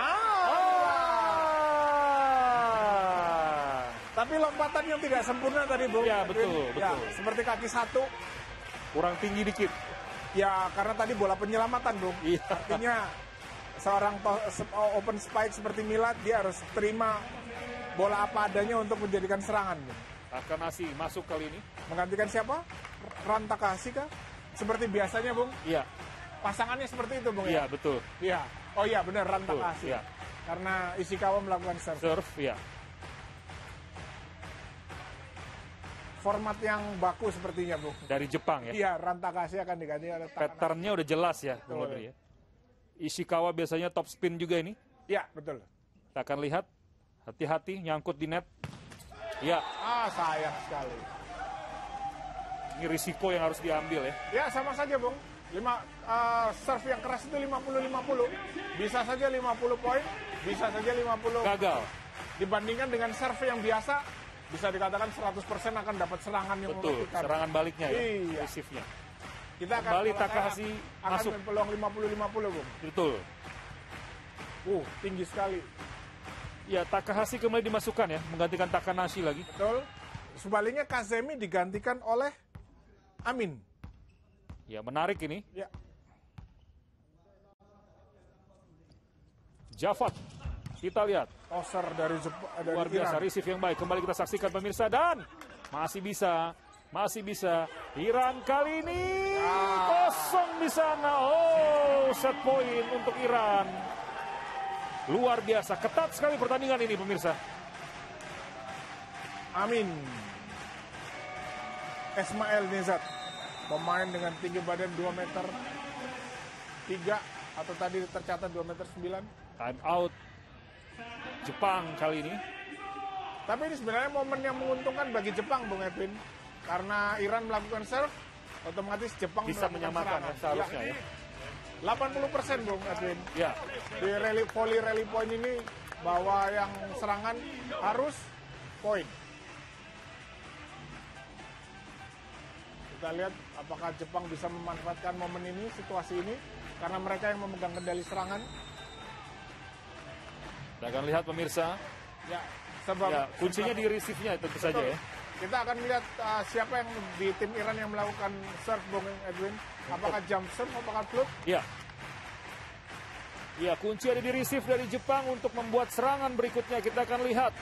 Tapi lompatan yang tidak sempurna tadi, Bung. Ya, betul, Ya, betul. seperti kaki satu. Kurang tinggi dikit. Ya, karena tadi bola penyelamatan, Bung. Iya. Artinya seorang open spike seperti Milad, dia harus terima bola apa adanya untuk menjadikan serangan, Bung. Takanasi masuk kali ini. Menggantikan siapa? Rantakasi kah? Seperti biasanya, Bung. Iya. Pasangannya seperti itu, Bung. Iya, Ya? betul. Iya. Oh iya, benar, Rantakasi. Betul, iya. Karena Ishikawa melakukan serve. Serve, ya. Format yang baku sepertinya, Bung. Dari Jepang ya. Iya, Rantakasi akan diganti oleh Takanasi. Patternnya udah jelas ya, Bung Betul. Audrey ya. Ishikawa biasanya top spin juga ini. Iya, betul. Kita akan lihat. Hati-hati nyangkut di net. Ya, Sayang sekali. ini risiko yang harus diambil ya. Ya, sama saja, Bung. Serve yang keras itu 50-50. Bisa saja 50 poin, bisa saja 50. Gagal. Dibandingkan dengan serve yang biasa, bisa dikatakan 100% akan dapat serangan yang Betul, mematikan. serangan baliknya ya. Iya. Receive-nya. Kita akan Kembali kalau saya Takahashi akan masuk. peluang 50-50, Bung. Betul. Tinggi sekali. Ya, Takahashi kembali dimasukkan ya, menggantikan Takanashi lagi. Betul. Sebaliknya Kazemi digantikan oleh Amin. Ya, menarik ini. Ya. Jafat. Kita lihat. Tosser dari Luar biasa, Iran. receive yang baik. Kembali kita saksikan pemirsa. Dan masih bisa. Masih bisa. Iran kali ini kosong di sana. Oh, set point untuk Iran. Luar biasa, ketat sekali pertandingan ini pemirsa. Amin. Ismail Nizat, pemain dengan tinggi badan 2 meter 3 atau tadi tercatat 2 meter 9. Time out Jepang kali ini. Tapi ini sebenarnya momen yang menguntungkan bagi Jepang, Bung Edwin. Karena Iran melakukan serve, otomatis Jepang Bisa melakukan menyamakan serangan. ya, seharusnya ya. 80% Bung Edwin. Ya, Di volley rally point ini bahwa yang serangan harus poin. Kita lihat apakah Jepang bisa memanfaatkan momen ini, situasi ini, karena mereka yang memegang kendali serangan. kita akan lihat pemirsa. Ya, sebab Ya, kuncinya di receive-nya tentu saja ya. Kita akan lihat siapa yang di tim Iran yang melakukan serve, Bung Edwin. Apakah jump serve, apakah float? Ya. Ya, kunci ada di receive dari Jepang untuk membuat serangan berikutnya. Kita akan lihat.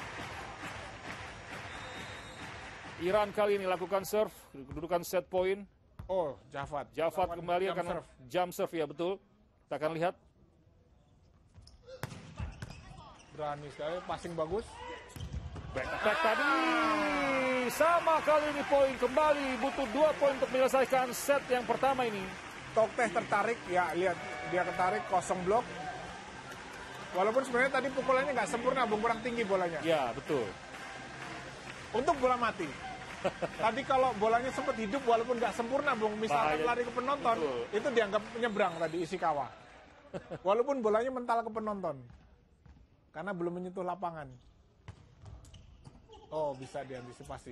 Iran kali ini lakukan serve, kedudukan set point. Oh, Javad. Javad kembali Jump akan serve. jump serve, ya betul. Kita akan lihat. Berani sekali, passing bagus. Back attack tadi. Sama kali ini poin kembali. Butuh 2 poin untuk menyelesaikan set yang pertama ini. Tokteh tertarik, ya lihat dia ketarik, kosong blok. Walaupun sebenarnya tadi pukulannya nggak sempurna, Bung, kurang tinggi bolanya. Ya, betul. Untuk bola mati. Tadi kalau bolanya sempat hidup walaupun nggak sempurna, Bung, misalkan Bahaya. lari ke penonton, Betul. itu dianggap menyeberang tadi Ishikawa. Walaupun bolanya mental ke penonton. Karena belum menyentuh lapangan. Oh, bisa diantisipasi.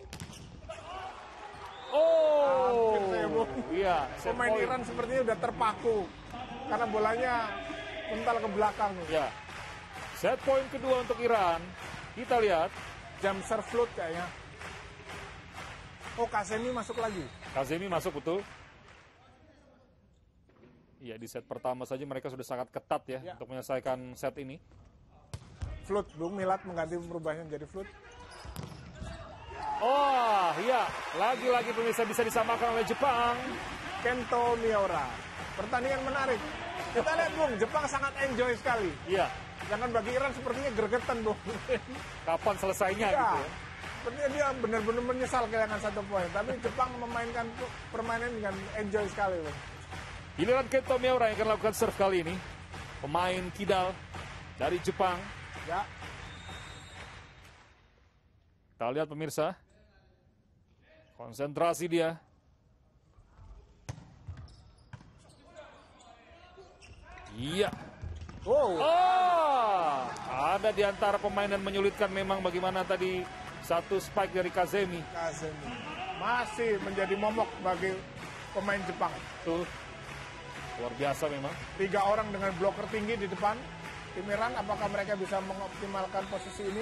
Oh, Hampir saya, Bung. iya. set Pemain point. Iran sepertinya udah terpaku. Karena bolanya mental ke belakang. Ya. Set point kedua untuk Iran. Kita lihat. Jump serve float kayaknya. Oh, Kazemi masuk lagi. Kazemi masuk betul. Iya, di set pertama saja mereka sudah sangat ketat ya, Ya. untuk menyelesaikan set ini. Float, Bung. Milat mengganti merubahnya menjadi float. Oh, iya. Lagi-lagi pemirsa bisa disamakan oleh Jepang. Kento Miura. Pertandingan menarik. Kita lihat, Bung, Jepang sangat enjoy sekali. Iya. Jangan bagi Iran sepertinya gregetan, Bung. Kapan selesainya Ya, gitu ya. sepertinya dia benar-benar menyesal kehilangan 1 poin. Tapi Jepang memainkan permainan dengan enjoy sekali, Bung. Giliran Kento Miura yang akan lakukan serve kali ini. Pemain kidal dari Jepang. Ya, Kita lihat pemirsa. Konsentrasi dia. Iya. wow. Ada di antara pemain dan menyulitkan memang bagaimana tadi satu spike dari Kazemi. Kazemi masih menjadi momok bagi pemain Jepang. Tuh. Luar biasa memang. 3 orang dengan bloker tinggi di depan. Tim Iran, apakah mereka bisa mengoptimalkan posisi ini?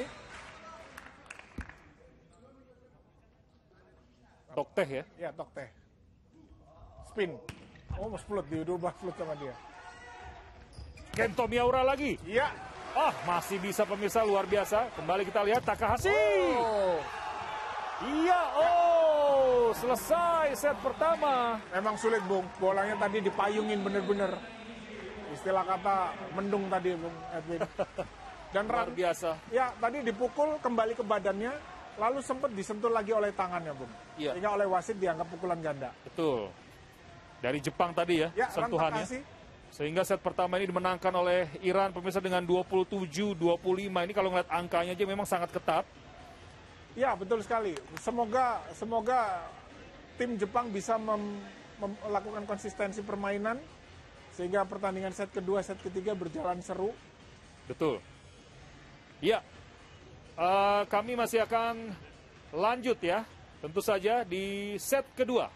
Tokteh ya. Ya, Tokteh. Spin. Oh, mau float, diubah float sama dia. Kento Miura lagi. Iya. Masih bisa pemirsa, luar biasa. Kembali kita lihat Takahashi. Oh, Iya, selesai set pertama. memang sulit, Bung. Bolanya tadi dipayungin bener-bener. Istilah kata mendung tadi, Bung Edwin. Dan Luar biasa. ya, tadi dipukul kembali ke badannya, lalu sempat disentuh lagi oleh tangannya, Bung. Iya. Sehingga oleh wasit dianggap pukulan ganda. Betul. Dari Jepang tadi ya, Ya, sentuhannya. Takahashi. Sehingga set pertama ini dimenangkan oleh Iran pemirsa dengan 27-25. Ini kalau ngeliat angkanya aja memang sangat ketat. Ya, betul sekali. Semoga tim Jepang bisa melakukan konsistensi permainan sehingga pertandingan set kedua, set ketiga berjalan seru. Betul. Iya. Kami masih akan lanjut ya. Tentu saja di set kedua.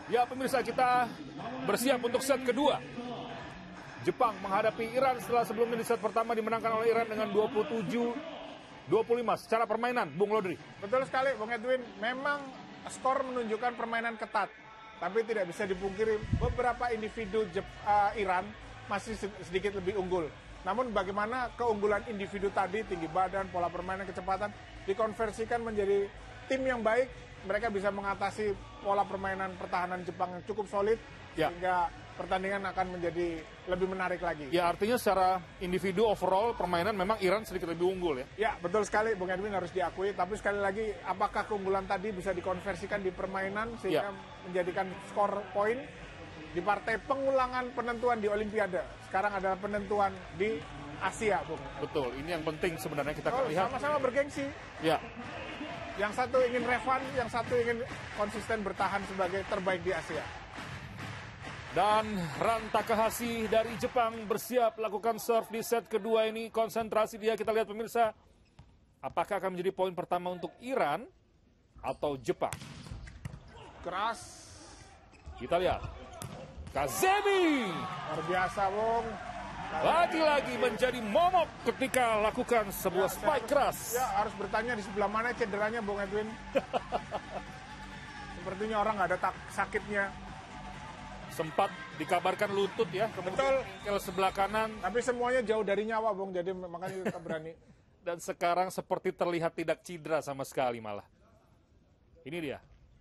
Ya pemirsa, kita bersiap untuk set kedua. Jepang menghadapi Iran setelah sebelumnya di set pertama dimenangkan oleh Iran dengan 27-25 secara permainan, Bung Lodri. Betul sekali, Bung Edwin. Memang skor menunjukkan permainan ketat. Tapi tidak bisa dipungkiri beberapa individu Iran masih sedikit lebih unggul. Namun bagaimana keunggulan individu tadi, tinggi badan, pola permainan, kecepatan, dikonversikan menjadi tim yang baik, mereka bisa mengatasi pola permainan pertahanan Jepang yang cukup solid, sehingga pertandingan akan menjadi lebih menarik lagi. Ya, artinya secara individu overall permainan memang Iran sedikit lebih unggul ya? Ya, betul sekali, Bung Edwin, harus diakui. Tapi sekali lagi, apakah keunggulan tadi bisa dikonversikan di permainan sehingga menjadikan skor poin? Di partai pengulangan penentuan di Olimpiade. Sekarang adalah penentuan di Asia, Bung. Betul, ini yang penting sebenarnya kita akan lihat. Sama-sama bergengsi. Ya. Yang satu ingin revan, yang satu ingin konsisten bertahan sebagai terbaik di Asia. Dan Ran Takahashi dari Jepang bersiap lakukan serve di set kedua ini. Konsentrasi dia, kita lihat pemirsa. Apakah akan menjadi poin pertama untuk Iran atau Jepang? Keras. Kita lihat. Kazemi. Luar biasa, Bung. Lagi-lagi menjadi momok ketika lakukan sebuah spike keras. Ya, harus bertanya di sebelah mana cederanya, Bung Edwin. Sepertinya orang nggak ada sakitnya. Sempat dikabarkan lutut ya, kemudian ankle sebelah kanan. Tapi semuanya jauh dari nyawa, Bung, jadi makanya kita berani. Dan sekarang seperti terlihat tidak cedera sama sekali malah. Ini dia.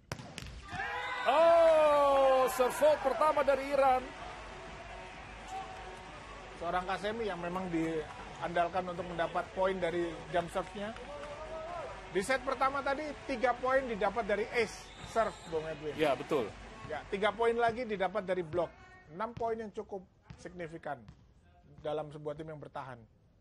Oh, serve pertama dari Iran. Seorang Kazemi yang memang diandalkan untuk mendapat poin dari jump serve-nya. Di set pertama tadi 3 poin didapat dari ace serve, Bung Edwin. Ya, betul. Ya, 3 poin lagi didapat dari blok. 6 poin yang cukup signifikan dalam sebuah tim yang bertahan.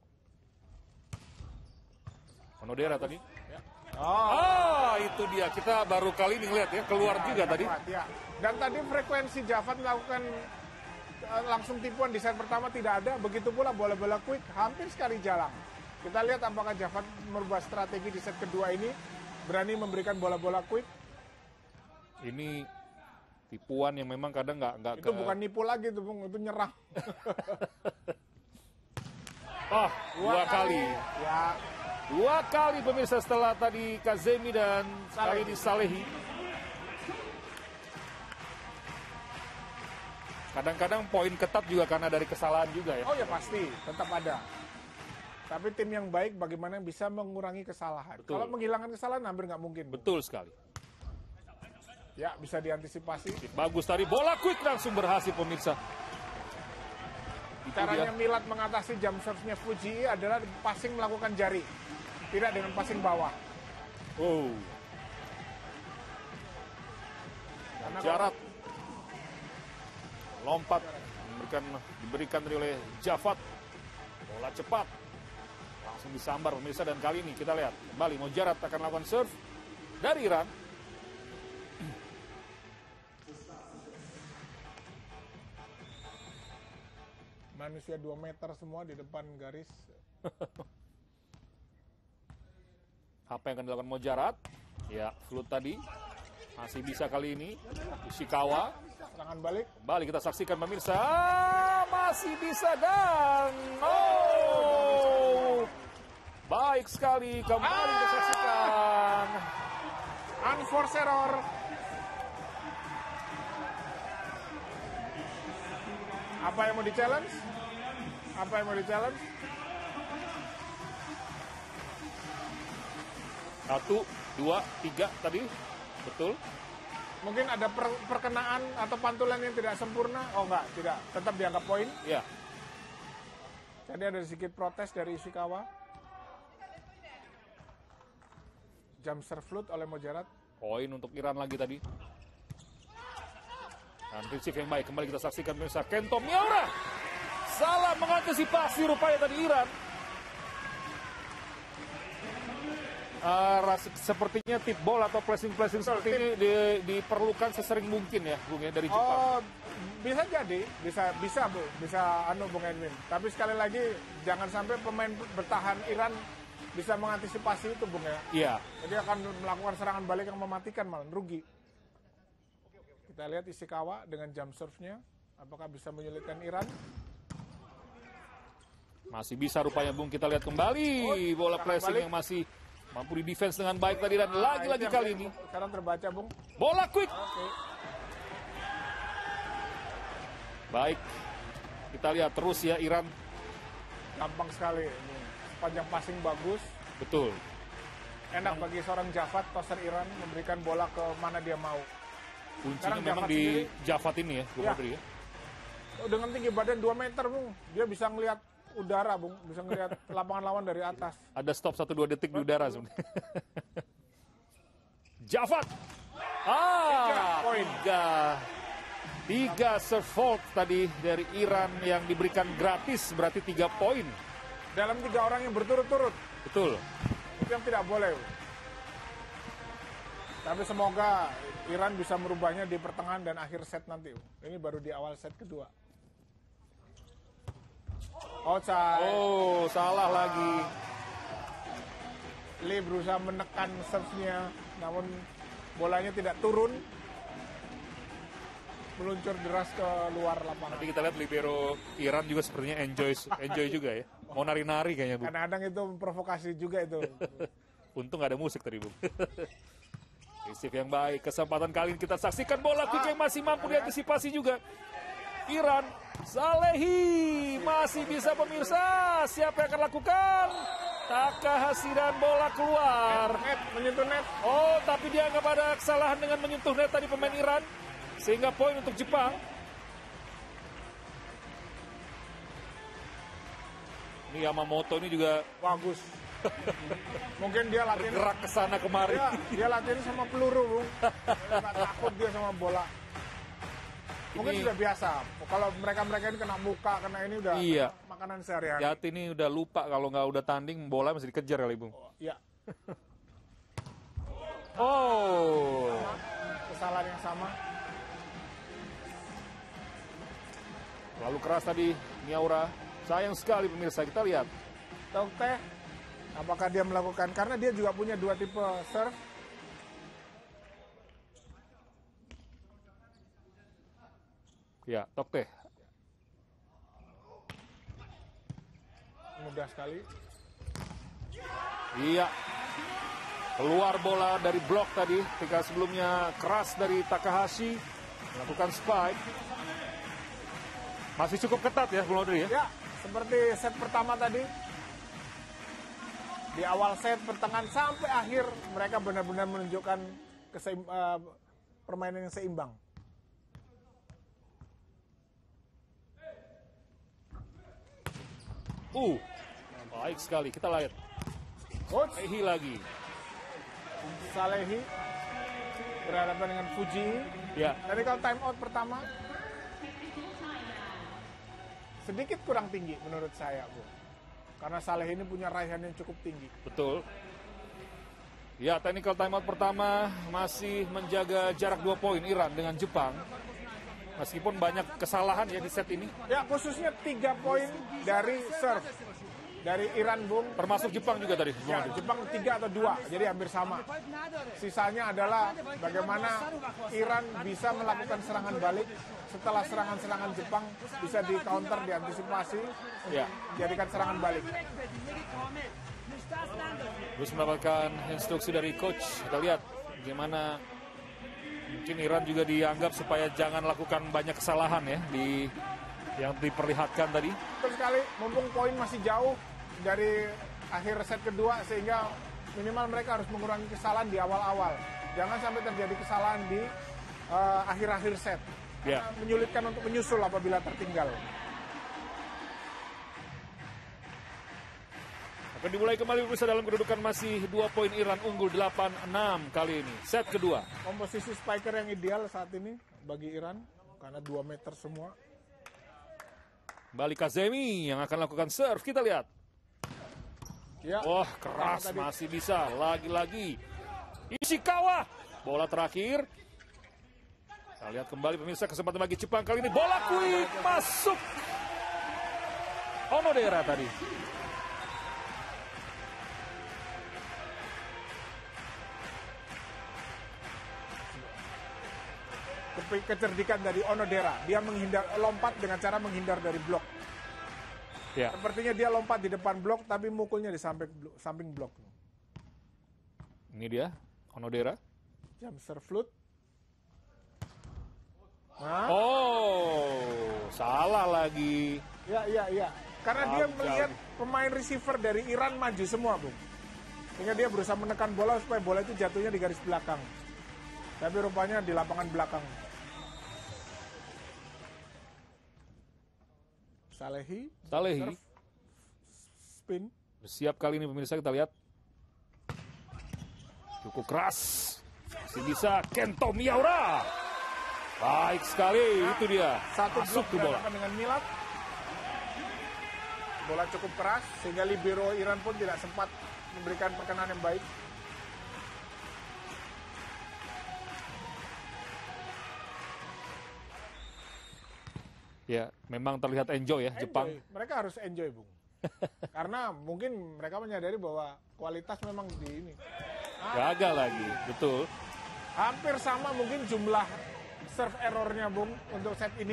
Onodera tadi. Ya. Itu dia. Kita baru kali ini lihat ya, keluar juga tadi. Ya. Dan tadi frekuensi Javad melakukan langsung tipuan di set pertama tidak ada. Begitu pula bola-bola quick hampir sekali jalan. Kita lihat apakah Javad merubah strategi di set kedua ini. Berani memberikan bola-bola quick. Ini tipuan yang memang kadang nggak itu bukan nipu lagi tuh, Bung, itu nyerang. Dua kali. Ya. 2 kali pemirsa setelah tadi Kazemi dan sekali di Salehi. Kadang-kadang poin ketat juga karena dari kesalahan juga ya. Oh ya pasti, tetap ada. Tapi tim yang baik bagaimana bisa mengurangi kesalahan. Betul. Kalau menghilangkan kesalahan hampir nggak mungkin. Betul sekali. Ya, bisa diantisipasi. Bagus tadi, bola quick langsung berhasil pemirsa. Caranya Milad mengatasi jump serve-nya Fujii adalah passing melakukan jari. Tidak dengan passing bawah. Jarat. Lompat. Diberikan oleh Javad. Bola cepat. Langsung disambar pemirsa, dan kali ini kita lihat. Kembali Mojarat akan lakukan serve dari Iran. Manusia 2 meter semua di depan garis. Apa yang akan dilakukan Mojarat? Ya, Flut tadi. Masih bisa kali ini. Ishikawa. Serangan balik. Kembali kita saksikan pemirsa. Masih bisa dan... baik sekali. Kembali kita saksikan. Unforced error. Apa yang mau di-challenge? Apa yang mau di-challenge? 1, 2, 3 tadi. Betul. Mungkin ada perkenaan atau pantulan yang tidak sempurna. Oh enggak, tidak. Tetap dianggap poin. Ya. Jadi ada sedikit protes dari Ishikawa. Jump serve Flut oleh Mojarat. Poin untuk Iran lagi tadi. Dan receive yang baik. Kembali kita saksikan pemirsa. Kento Miura. Salah mengantisipasi rupanya tadi Iran. Sepertinya tip ball atau placing seperti ini diperlukan sesering mungkin ya, Bung, ya, dari Jepang. Oh, bisa jadi, bisa Bung Edwin. Tapi sekali lagi jangan sampai pemain bertahan Iran bisa mengantisipasi itu, Bung, ya. Iya. Jadi akan melakukan serangan balik yang mematikan, malah rugi. Kita lihat Ishikawa dengan jump serve-nya. Apakah bisa menyulitkan Iran? Masih bisa rupanya, Bung. Kita lihat kembali bola pressing yang masih mampu di defense dengan baik tadi, dan lagi-lagi kali ini sekarang terbaca, Bung. bola quick. Baik, kita lihat terus ya Iran. Gampang sekali. Ini sepanjang passing bagus. Betul. Enak bagi seorang Javad, toser Iran, memberikan bola ke mana dia mau. Kuncinya memang di Javad ini ya, Bung Rodri ya. Dengan tinggi badan 2 meter, Bung. Dia bisa ngelihat udara, Bung. Bisa ngelihat lapangan lawan dari atas. Ada stop 1-2 detik di udara sebenarnya. Javad. Tiga serve fault tadi dari Iran yang diberikan gratis, berarti 3 poin. Dalam 3 orang yang berturut-turut. Betul. Itu yang tidak boleh. Tapi semoga Iran bisa merubahnya di pertengahan dan akhir set nanti. Ini baru di awal set kedua. Salah lagi. Lee berusaha menekan serve-nya, namun bolanya tidak turun. Meluncur deras ke luar lapangan. Nanti kita lihat libero Iran juga sepertinya enjoy juga ya. Mau nari-nari kayaknya, Bu. Kadang-kadang itu provokasi juga itu. Untung ada musik tadi, Bu. Receive yang baik. Kesempatan kali ini kita saksikan bola quick yang masih mampu diantisipasi juga. Iran, Salehi masih bisa, pemirsa. Siapa yang akan lakukan? Takahashi dan bola keluar. Menyentuh net. Tapi dianggap ada kesalahan dengan menyentuh net tadi pemain Iran. Sehingga poin untuk Jepang. Ini Yamamoto ini juga bagus. Mungkin dia latihan gerak ke sana kemari. Dia latihan sama peluru, Bung. Nggak takut dia sama bola. Mungkin sudah biasa. Kalau mereka ini kena muka, kena ini udah makanan sehari-hari. Jati ini udah lupa kalau nggak udah tanding, bola masih dikejar kali, Bung. Iya. Kesalahan yang sama. Lalu keras tadi Miyaura. Sayang sekali, pemirsa, kita lihat. Tokte, apakah dia melakukan? Karena dia juga punya 2 tipe serve. Ya, Tokte. Mudah sekali. Iya. Keluar bola dari blok tadi. Ketika sebelumnya keras dari Takahashi. Melakukan spike. Masih cukup ketat ya, Bung Rodri ya? Ya, seperti set pertama tadi. Di awal set, pertengahan sampai akhir, mereka benar-benar menunjukkan permainan yang seimbang. Baik sekali, kita lihat. Salehi lagi. Salehi berhadapan dengan Fuji. Ya. Tadi kalau time out pertama sedikit kurang tinggi menurut saya, Bu. Karena Salehi ini punya raihan yang cukup tinggi. Betul. Ya, technical timeout pertama masih menjaga jarak 2 poin Iran dengan Jepang. Meskipun banyak kesalahan ya di set ini. Ya, khususnya 3 poin dari serve. Dari Iran, Bung. Termasuk Jepang juga tadi. Ya, Jepang 3 atau 2, jadi hampir sama. Sisanya adalah bagaimana Iran bisa melakukan serangan balik setelah serangan-serangan Jepang bisa di counter, diantisipasi, jadikan serangan balik. Terus mendapatkan instruksi dari coach. Kita lihat bagaimana mungkin Iran juga dianggap supaya jangan lakukan banyak kesalahan ya yang diperlihatkan tadi. Betul sekali, mumpung poin masih jauh dari akhir set kedua, sehingga minimal mereka harus mengurangi kesalahan di awal-awal. Jangan sampai terjadi kesalahan di akhir-akhir set. Karena menyulitkan untuk menyusul apabila tertinggal. Akan dimulai kembali pemirsa dalam kedudukan masih 2 poin Iran unggul 8-6 kali ini. Set kedua. Komposisi spiker yang ideal saat ini bagi Iran karena 2 meter semua. Kembali Kazemi yang akan lakukan serve. Kita lihat. Ya. Wah, keras, masih bisa. Lagi-lagi. Ishikawa. Bola terakhir. Kita lihat kembali pemirsa, kesempatan bagi Jepang kali ini. Bola quick masuk. Onodera tadi. kecerdikan dari Onodera. Dia lompat dengan cara menghindar dari blok. Ya. Sepertinya dia lompat di depan blok, tapi mukulnya di samping blok. Ini dia, Onodera. Jam serve float. Nah. Oh, salah lagi. Ya. Karena dia melihat pemain receiver dari Iran maju semua, Bung. Sehingga dia berusaha menekan bola supaya bola itu jatuhnya di garis belakang. Tapi rupanya di lapangan belakang. Salehi. Spin. Siap kali ini pemirsa, kita lihat. Cukup keras. Masih bisa Kento Miyaura. Baik sekali, itu dia. Satu masuk blok ke bola dengan Milat. Bola cukup keras sehingga libero Iran pun tidak sempat memberikan perkenan yang baik. Ya, memang terlihat enjoy ya Jepang. Mereka harus enjoy, Bung. Karena mungkin mereka menyadari bahwa kualitas memang di ini. Gagal lagi, betul. Hampir sama mungkin jumlah serve errornya, Bung, untuk set ini.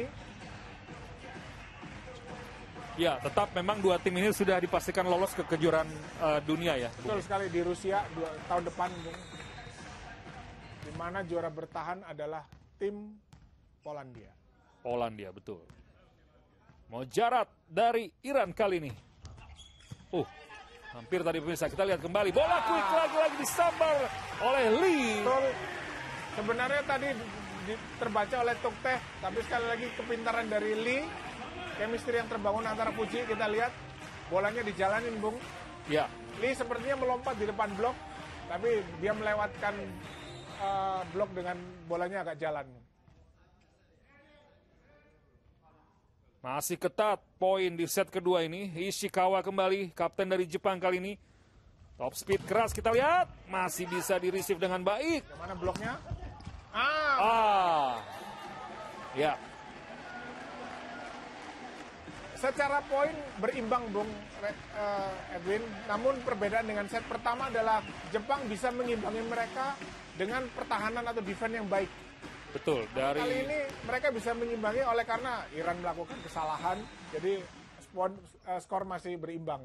Ya, tetap memang dua tim ini sudah dipastikan lolos ke kejuaraan dunia ya. Betul sekali, di Rusia tahun depan, Bung. Di mana juara bertahan adalah tim Polandia. Polandia, betul. Mujarad dari Iran kali ini. Hampir tadi pemirsa, kita lihat kembali. Bola quick lagi-lagi disambar oleh Lee. Betul. Sebenarnya tadi terbaca oleh Tokteh, tapi sekali lagi kepintaran dari Lee. Chemistry yang terbangun antara Puji, kita lihat bolanya dijalanin, Bung. Ya. Lee sepertinya melompat di depan blok, tapi dia melewatkan blok dengan bolanya agak jalan. Masih ketat poin di set kedua ini. Ishikawa kembali, kapten dari Jepang kali ini. Top speed keras, kita lihat. Masih bisa di-receive dengan baik. Yang mana bloknya? Ya. Secara poin berimbang, Bung Edwin. Namun perbedaan dengan set pertama adalah Jepang bisa mengimbangi mereka dengan pertahanan atau defense yang baik. Betul. Kali ini mereka bisa mengimbangi oleh karena Iran melakukan kesalahan. Jadi skor masih berimbang.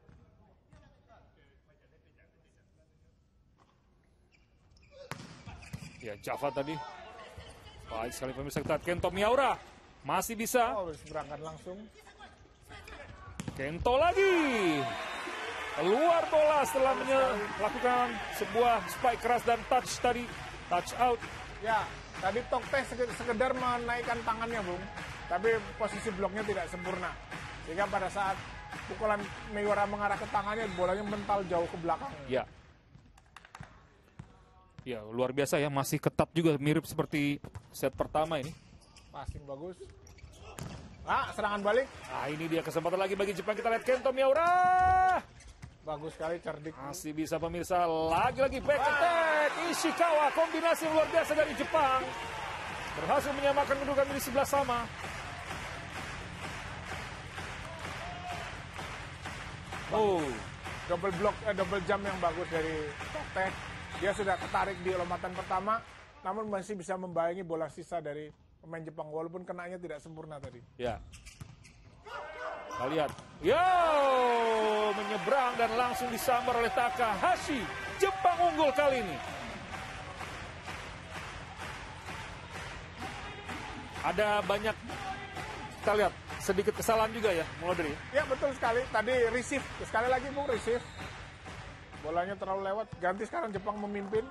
Ya, Java tadi. Baik sekali pemirsa, kita lihat Kento Miyaura. Masih bisa. Berangkat langsung. Kento lagi. Keluar bola setelah melakukan sebuah spike keras dan touch tadi. Touch out. Ya, tadi Tokteh sekedar menaikkan tangannya, Bung. Tapi posisi bloknya tidak sempurna. Sehingga pada saat pukulan Miyaura mengarah ke tangannya, bolanya mental jauh ke belakang. Ya. Ya, luar biasa ya. Masih ketat juga, mirip seperti set pertama ini. Passing bagus. Serangan balik. Ini dia kesempatan lagi bagi Jepang. Kita lihat Kento Miyaura. Bagus sekali, cerdik. Masih bisa pemirsa, lagi-lagi back attack. Ishikawa, kombinasi yang luar biasa dari Jepang. Berhasil menyamakan kedudukan di sebelah sama. Double jump yang bagus dari Tokteh. Dia sudah ketarik di lompatan pertama, namun masih bisa membayangi bola sisa dari pemain Jepang, walaupun kenanya tidak sempurna tadi. Ya. Kita lihat. Menyeberang dan langsung disambar oleh Takahashi. Jepang unggul kali ini. Ada banyak, kita lihat, sedikit kesalahan juga ya, Modri. Ya, betul sekali. Tadi receive. Sekali lagi, Bung, receive. Bolanya terlalu lewat. Ganti sekarang Jepang memimpin.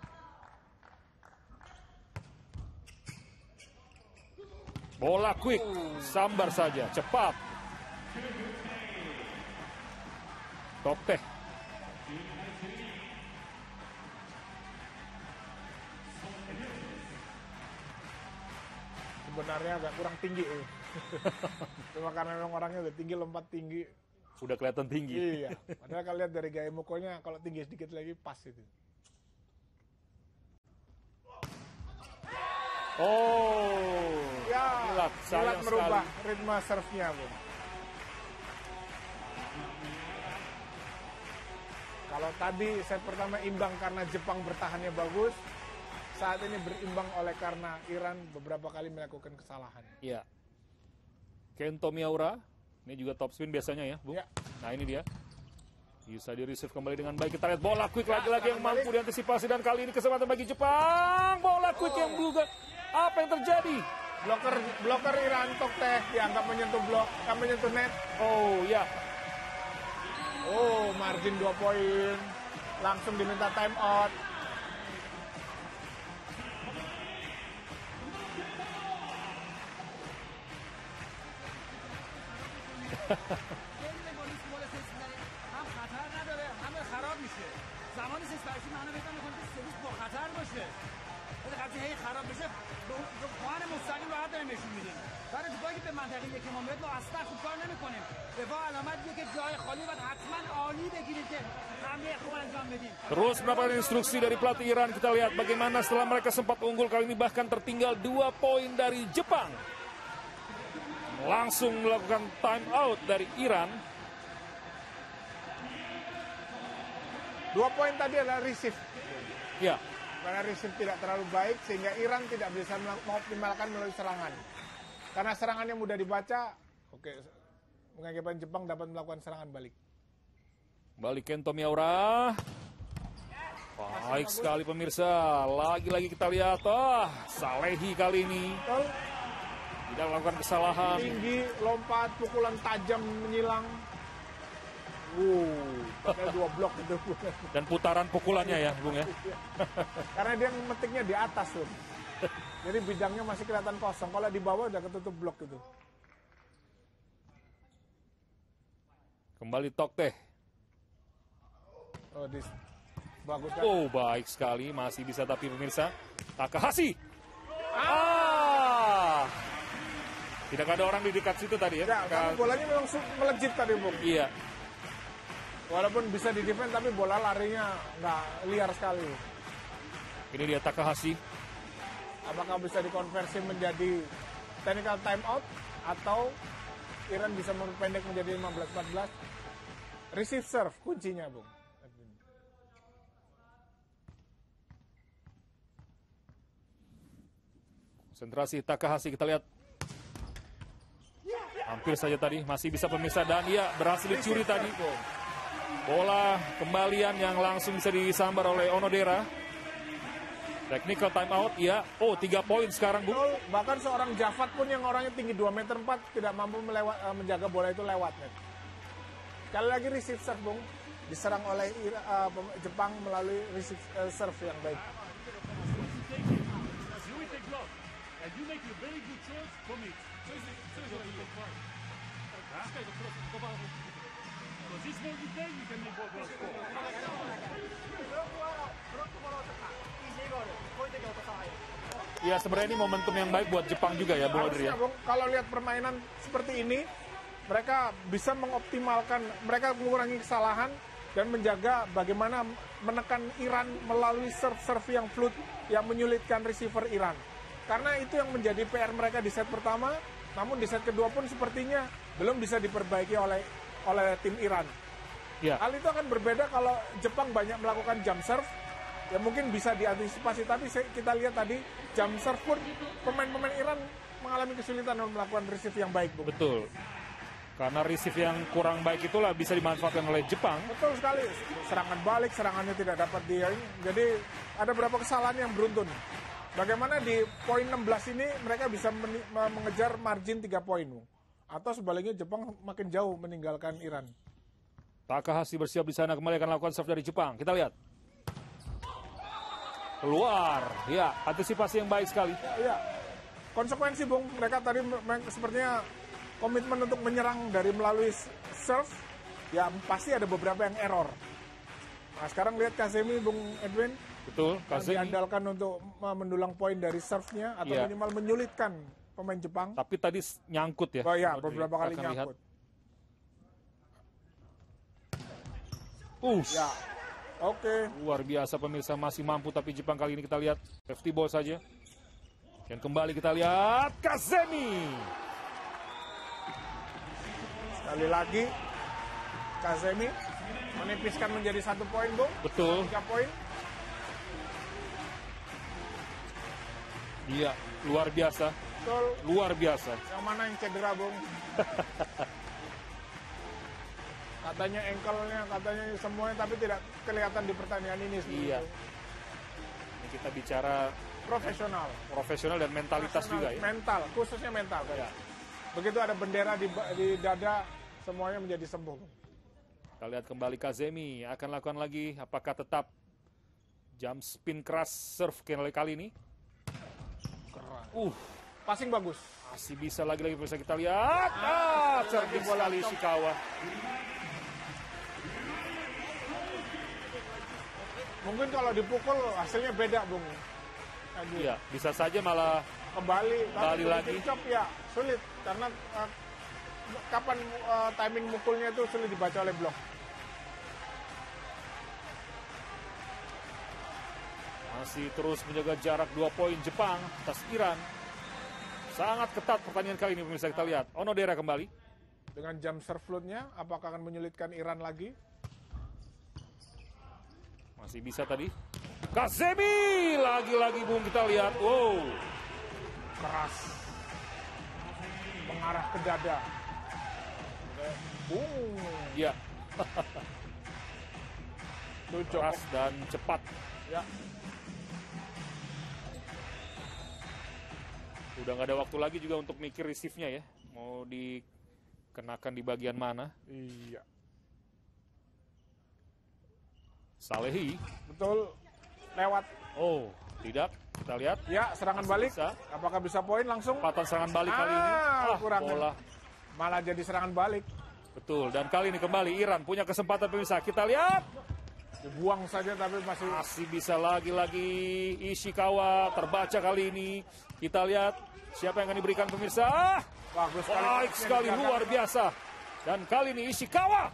Bola quick, sambar saja, cepat. Tokteh. Sebenarnya agak kurang tinggi. Cuma karena memang orangnya udah tinggi, lompat tinggi. Sudah kelihatan tinggi. Iya. Padahal kalau lihat dari gaya mukonya, kalau tinggi sedikit lagi pas itu. Milat merubah ritme serve-nya, Bung. Kalau tadi set pertama imbang karena Jepang bertahannya bagus, saat ini berimbang oleh karena Iran beberapa kali melakukan kesalahan. Iya. Kento Miyaura, ini juga top spin biasanya ya, Bung. Ya. Nah ini dia. Bisa di-receive kembali dengan baik. Kita lihat bola quick lagi-lagi yang mampu diantisipasi. Dan kali ini kesempatan bagi Jepang. Bola quick yang bukan. Apa yang terjadi? Bloker Iran Tokteh dianggap menyentuh blok, menyentuh net. Oh ya. Oh, margin 2 poin. Langsung diminta time out. Terus mendapatkan instruksi dari pelatih Iran. Kita lihat bagaimana setelah mereka sempat unggul kali ini bahkan tertinggal 2 poin dari Jepang. Langsung melakukan time out dari Iran. 2 poin tadi adalah receive. Ya. Karena receive tidak terlalu baik sehingga Iran tidak bisa mengoptimalkan melalui serangan. Karena serangannya mudah dibaca, oke, mengakibatkan Jepang dapat melakukan serangan balik. Balik Kento Miyaura. Baik sekali pemirsa. Lagi-lagi kita lihat. Salehi kali ini. Betul. Tidak melakukan kesalahan. Tinggi, lompat, pukulan tajam menyilang. Pakai 2 blok itu. Dan putaran pukulannya ya, Bung ya. Karena dia metiknya di atas tuh. Jadi bidangnya masih kelihatan kosong. Kalau di bawah udah ketutup blok itu. Kembali Tokteh. Bagus kan? Oh, baik sekali. Masih bisa tapi pemirsa. Takahashi. Tidak ada orang di dekat situ tadi ya. Ya, karena bolanya memang melejit tadi, Bung. Iya. Walaupun bisa di defense tapi bola larinya nggak liar sekali. Ini dia Takahashi. Apakah bisa dikonversi menjadi technical time out atau Iran bisa memperpendek menjadi 15-14? Receive serve kuncinya, Bung. Konsentrasi Takahashi, kita lihat. Hampir saja tadi masih bisa pemirsa dan iya berhasil dicuri tadi. Bola kembalian yang langsung bisa disambar oleh Onodera. Technical time out, ya. Oh, 3 poin sekarang, Bu. Bahkan seorang Javad pun yang orangnya tinggi 2 meter 4 tidak mampu menjaga bola itu lewat. Sekali lagi receive serve, Bung. Diserang oleh Jepang melalui receive serve yang baik. Ya, sebenarnya ini momentum yang baik buat Jepang juga ya, Bung Adri ya. Kalau lihat permainan seperti ini, mereka bisa mengoptimalkan, mereka mengurangi kesalahan dan menjaga bagaimana menekan Iran melalui serve yang fluid yang menyulitkan receiver Iran. Karena itu yang menjadi PR mereka di set pertama, namun di set kedua pun sepertinya belum bisa diperbaiki oleh tim Iran. Ya. Hal itu akan berbeda kalau Jepang banyak melakukan jump serve, ya mungkin bisa diantisipasi. Tapi kita lihat tadi jump serve pun pemain-pemain Iran mengalami kesulitan untuk melakukan receive yang baik, Bung. Betul. Karena receive yang kurang baik itulah bisa dimanfaatkan oleh Jepang. Betul sekali. Serangan balik, serangannya tidak dapat jadi ada beberapa kesalahan yang beruntun. Bagaimana di poin 16 ini mereka bisa mengejar margin 3 poin. Atau sebaliknya Jepang makin jauh meninggalkan Iran. Takahashi bersiap di sana, kembali akan lakukan serve dari Jepang. Kita lihat. Keluar. Ya, antisipasi yang baik sekali. Ya. Konsekuensi, Bung. Mereka tadi sepertinya komitmen untuk menyerang dari melalui serve. Ya, pasti ada beberapa yang error. Nah, sekarang lihat Kazemi, Bung Edwin. Betul, Kazemi diandalkan untuk mendulang poin dari serve-nya atau minimal menyulitkan pemain Jepang. Tapi tadi nyangkut ya. Oh ya, beberapa kali nyangkut. Ya, oke. Luar biasa pemirsa, masih mampu tapi Jepang kali ini kita lihat safety ball saja. Dan kembali kita lihat Kazemi. Sekali lagi Kazemi menipiskan menjadi 1 poin, Bung. Betul. 3 poin. Iya, luar biasa. Betul. Luar biasa. Yang mana yang cedera, Bung? Katanya ankle-nya, katanya semuanya, tapi tidak kelihatan di pertandingan ini. Iya. Ini kita bicara profesional dan mentalitas juga ya. Mental, khususnya mental. Ya. Begitu ada bendera di dada, semuanya menjadi sembuh. Kita lihat kembali Kazemi akan lakukan lagi. Apakah tetap jump spin keras serve kali ini? Keras. Passing bagus. Masih bisa lagi-lagi bisa kita lihat. Cerdik sekali Ishikawa. Mungkin kalau dipukul hasilnya beda, Bung. Iya, bisa saja malah kembali lagi. Chop ya sulit karena kapan timing mukulnya itu sulit dibaca oleh blok. Masih terus menjaga jarak 2 poin Jepang atas Iran. Sangat ketat pertandingan kali ini pemirsa, kita lihat. Onodera kembali. Dengan jump serve float-nya, apakah akan menyulitkan Iran lagi? Masih bisa tadi. Kazemi lagi-lagi Bung, kita lihat. Wow. Keras. Mengarah ke dada. Ya. Keras dan cepat. Ya. Udah nggak ada waktu lagi juga untuk mikir receive-nya ya. Mau dikenakan di bagian mana. Iya. Salehi. Betul. Lewat. Oh, tidak. Kita lihat. Ya, serangan balik. Bisa. Apakah bisa poin langsung? Patah serangan balik kali ini. Kurang. Bola. Malah jadi serangan balik. Betul. Dan kali ini kembali Iran punya kesempatan pemirsa. Kita lihat. Dibuang saja tapi masih bisa lagi-lagi Ishikawa. Terbaca kali ini. Kita lihat siapa yang akan diberikan pemirsa. Bagus sekali. Baik sekali, luar biasa. Dan kali ini Ishikawa.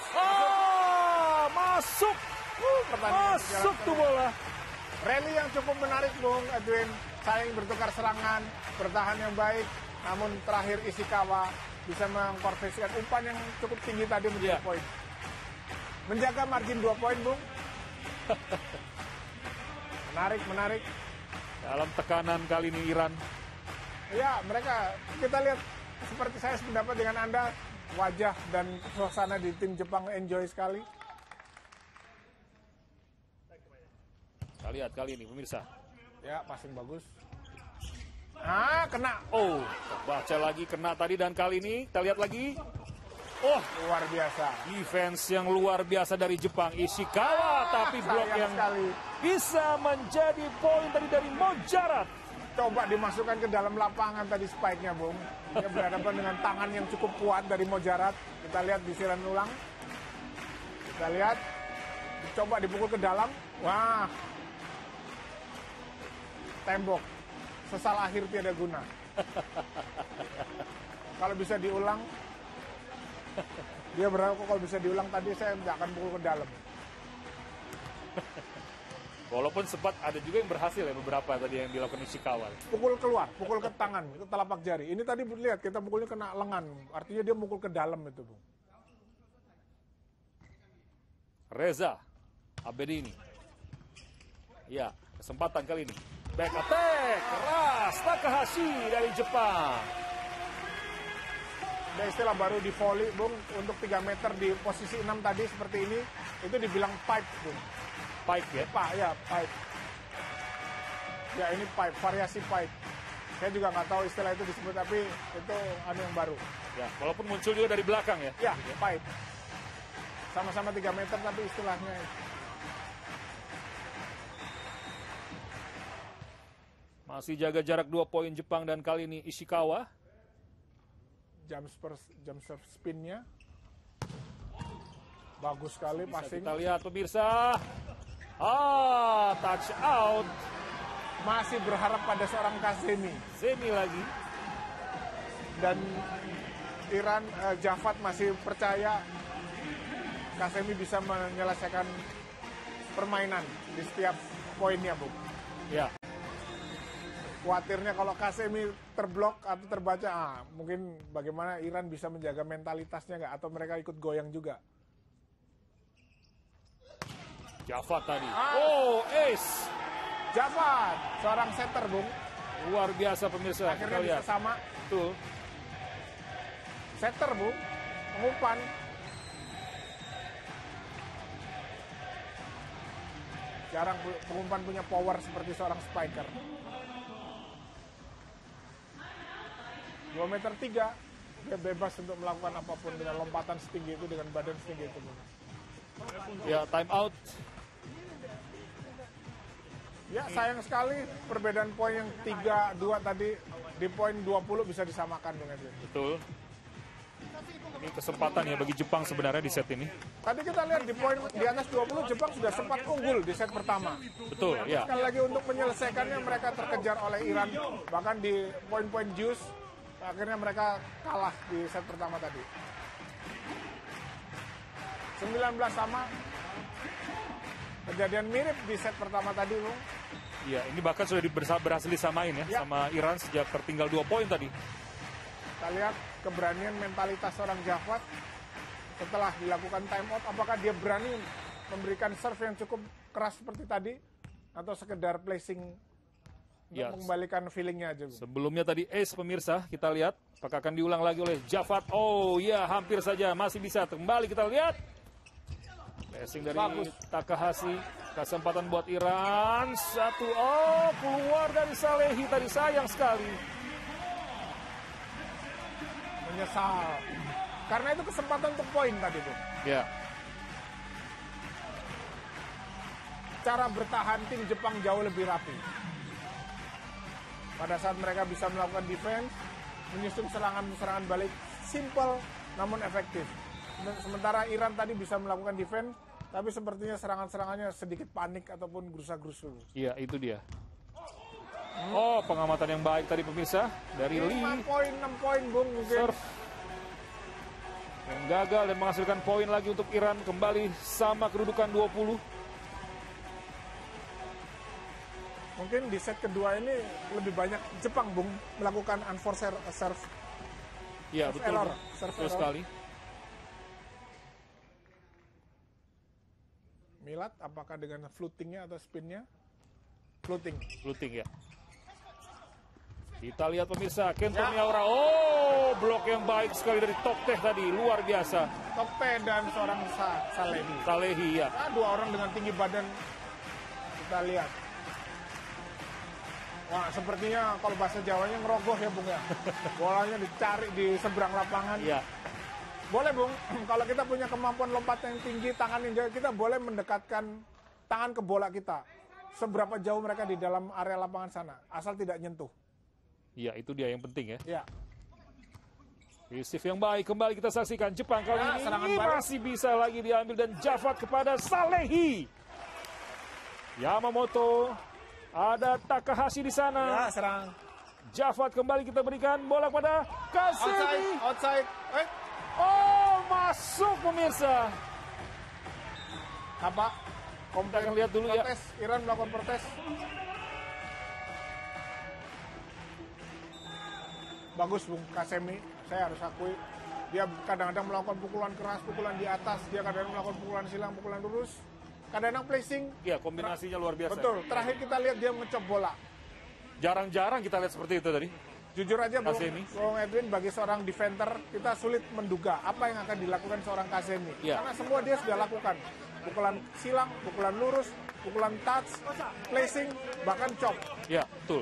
Masuk. Masuk tuh bola. Rally yang cukup menarik, Bung Edwin. Saling bertukar serangan, bertahan yang baik. Namun terakhir Ishikawa bisa mengkonversikan umpan yang cukup tinggi tadi menjadi poin. Menjaga margin 2 poin, Bung. Menarik. Dalam tekanan kali ini Iran. Ya, mereka, kita lihat seperti saya sependapat dengan Anda, wajah dan suasana di tim Jepang enjoy sekali. Kita lihat kali ini pemirsa. Ya, passing bagus. Kena. Oh, baca lagi kena tadi dan kali ini kita lihat lagi. Oh, luar biasa. Defense yang luar biasa dari Jepang. Ishikawa, tapi blok yang bisa menjadi poin tadi dari Mojarat. Coba dimasukkan ke dalam lapangan tadi spike-nya, Bung. Dia berhadapan dengan tangan yang cukup kuat dari Mojarat. Kita lihat disiran ulang. Kita lihat. Coba dipukul ke dalam. Wah. Tembok. Sesal akhir tiada guna. Kalau bisa diulang. Dia berharap kalau bisa diulang tadi saya nggak akan pukul ke dalam. Walaupun sempat ada juga yang berhasil ya beberapa tadi yang dilakukan Ishikawa. Pukul keluar, pukul ke tangan, ke telapak jari. Ini tadi lihat kita pukulnya kena lengan, artinya dia mukul ke dalam itu, Bung. Reza Abedini. Ya, kesempatan kali ini. Back attack, keras Takahashi dari Jepang. Ada istilah baru di volley, Bung, untuk 3 meter di posisi 6 tadi seperti ini, itu dibilang pipe, Bung. Pipe ya? Pipe. Ya, ini pipe, variasi pipe. Saya juga nggak tahu istilah itu disebut, tapi itu yang baru. Ya, walaupun muncul juga dari belakang ya? Ya, pipe. Sama-sama 3 meter, tapi istilahnya. Masih jaga jarak 2 poin Jepang dan kali ini Ishikawa. Jump serve spin-nya. Bagus sekali passing. Kita lihat pemirsa. Touch out. Masih berharap pada seorang Kazemi. Zemi lagi. Dan Iran, Javad masih percaya Kazemi bisa menyelesaikan permainan di setiap poinnya, Bu. Ya. Khawatirnya kalau Kazemi terblok atau terbaca, mungkin bagaimana Iran bisa menjaga mentalitasnya nggak, atau mereka ikut goyang juga. Javad tadi. Oh, ace. Javad, seorang setter, Bung. Luar biasa pemirsa. Akhirnya Kita lihat. bisa sama. Betul. Setter, Bung. Pengumpan. Jarang pengumpan punya power seperti seorang spiker. 2,3 meter. Dia bebas untuk melakukan apapun dengan lompatan setinggi itu, dengan badan setinggi itu. Ya, time out. Ya, sayang sekali perbedaan poin yang 3-2 tadi di poin 20 bisa disamakan dengan itu. Betul. Ini kesempatan ya bagi Jepang sebenarnya di set ini. Tadi kita lihat di poin di atas 20 Jepang sudah sempat unggul di set pertama. Betul, ya. Sekali lagi untuk menyelesaikannya mereka terkejar oleh Iran, bahkan di poin-poin juice akhirnya mereka kalah di set pertama tadi. 19 sama. Kejadian mirip di set pertama tadi, Bung. Iya, ini bahkan sudah berhasil disamain ya, sama Iran sejak tertinggal 2 poin tadi. Kita lihat keberanian mentalitas seorang Javad setelah dilakukan time out. Apakah dia berani memberikan serve yang cukup keras seperti tadi, atau sekedar placing untuk mengembalikan feelingnya aja, Bung? Sebelumnya tadi ace pemirsa, kita lihat apakah akan diulang lagi oleh Javad. Oh ya, hampir saja, masih bisa. Kembali kita lihat. Passing dari Takahashi, kesempatan buat Iran. Keluar dari Salehi tadi, sayang sekali. Menyesal. Karena itu kesempatan untuk poin tadi, Bung. Ya. Cara bertahan tim Jepang jauh lebih rapi. Pada saat mereka bisa melakukan defense, menyusun serangan-serangan balik simple namun efektif. Sementara Iran tadi bisa melakukan defense, tapi sepertinya serangan-serangannya sedikit panik ataupun gerusa-gerusu. Iya, itu dia. Oh, pengamatan yang baik tadi pemirsa dari Lee. 5 poin, 6 poin, Bung, mungkin. Serve yang gagal dan menghasilkan poin lagi untuk Iran, kembali sama kedudukan 20. Mungkin di set kedua ini lebih banyak Jepang, Bung, melakukan unforced serve. Iya, betul. Betul sekali. Milad, apakah dengan floatingnya atau spinnya? Floating ya. Kita lihat pemirsa, Kento Miyaura. Oh, blok yang baik sekali dari Tokteh tadi, luar biasa. Tokteh dan seorang Salehi. Salehi, ya. Nah, 2 orang dengan tinggi badan. Kita lihat. Wah, sepertinya kalau bahasa Jawanya ngerogoh ya, Bung ya. Bolanya dicari di seberang lapangan. Iya. Boleh, Bung, kalau kita punya kemampuan lompat yang tinggi, tangan yang jauh, kita boleh mendekatkan tangan ke bola kita. Seberapa jauh mereka di dalam area lapangan sana, asal tidak nyentuh. Iya, itu dia yang penting ya. Ya. Receive yang baik, kembali kita saksikan. Jepang kali ini masih bisa lagi diambil dan Javad kepada Salehi. Yamamoto, ada Takahashi di sana. Ya, serang. Javad kembali kita berikan bola pada Kasemi. Outside. Oh, masuk pemirsa. Apa? Kita akan lihat dulu protes. Iran melakukan protes. Bagus, Bung Kasemi, saya harus akui. Dia kadang-kadang melakukan pukulan keras, pukulan di atas. Dia kadang-kadang melakukan pukulan silang, pukulan lurus. Kadang-kadang placing. Iya, kombinasinya luar biasa. Betul, terakhir kita lihat dia ngecop bola. Jarang-jarang kita lihat seperti itu tadi. Jujur aja, Bung Edwin, bagi seorang defender, kita sulit menduga apa yang akan dilakukan seorang Kasemi. Ya. Karena semua dia sudah lakukan. Pukulan silang, pukulan lurus, pukulan touch, placing, bahkan chop. Ya, betul.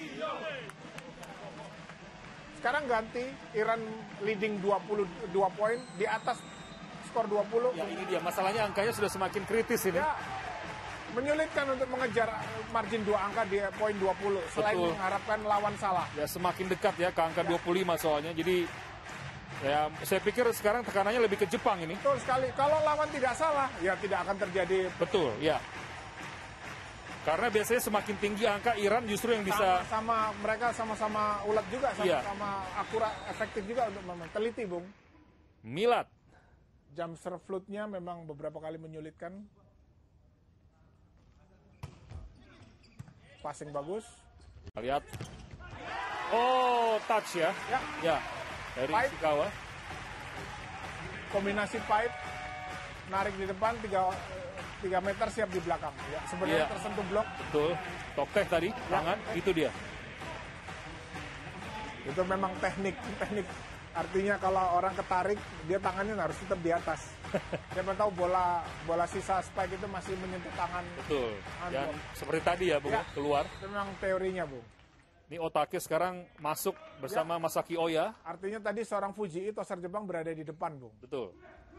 Sekarang ganti, Iran leading 22 poin, di atas skor 20. Ya, ini dia, masalahnya angkanya sudah semakin kritis ini. Ya, menyulitkan untuk mengejar margin 2 angka di poin 20, selain mengharapkan lawan salah. Ya, semakin dekat ya ke angka 25 soalnya, jadi ya saya pikir sekarang tekanannya lebih ke Jepang ini. Betul sekali, kalau lawan tidak salah, ya tidak akan terjadi. Betul, ya. Karena biasanya semakin tinggi angka, Iran justru yang bisa... Mereka sama-sama ulat juga, sama-sama akurat, efektif juga untuk teliti, Bung. Milad. Jump serve float-nya memang beberapa kali menyulitkan. Passing bagus. Lihat. Oh, touch ya. Ya. Dari Ishikawa. Kombinasi pipe. Narik di depan, 3 meter siap di belakang. Ya, sebenarnya tersentuh blok. Betul. Tokteh tadi, tangan, itu dia. Itu memang teknik. Artinya kalau orang ketarik, dia tangannya harus tetap di atas. Siapa tahu bola sisa spike itu masih menyentuh tangan. Betul. Dan seperti tadi ya, Bung, keluar. Itu memang teorinya, Bung. Ini Otake sekarang masuk bersama Masaki Oya. Artinya tadi seorang Fujii, toser Jepang berada di depan, Bung. Betul.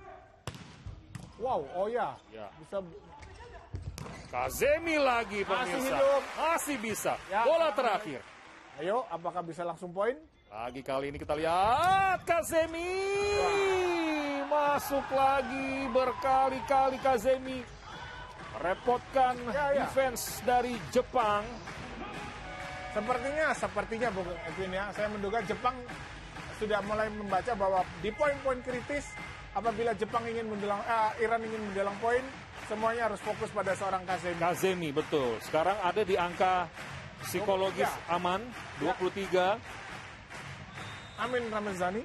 Wow, Oya. Ya. Bisa. Kazemi lagi, pemirsa. Masih hidup. Masih bisa. Ya. Bola terakhir. Ayo, apakah bisa langsung poin? Lagi kali ini kita lihat Kazemi. Masuk lagi berkali-kali Kazemi. Merepotkan defense dari Jepang. Sepertinya Bung Edwin ya, saya menduga Jepang sudah mulai membaca bahwa di poin-poin kritis apabila Iran ingin mendulang poin, semuanya harus fokus pada seorang Kazemi. Kazemi, betul. Sekarang ada di angka psikologis aman, 23. Amin Ramazani.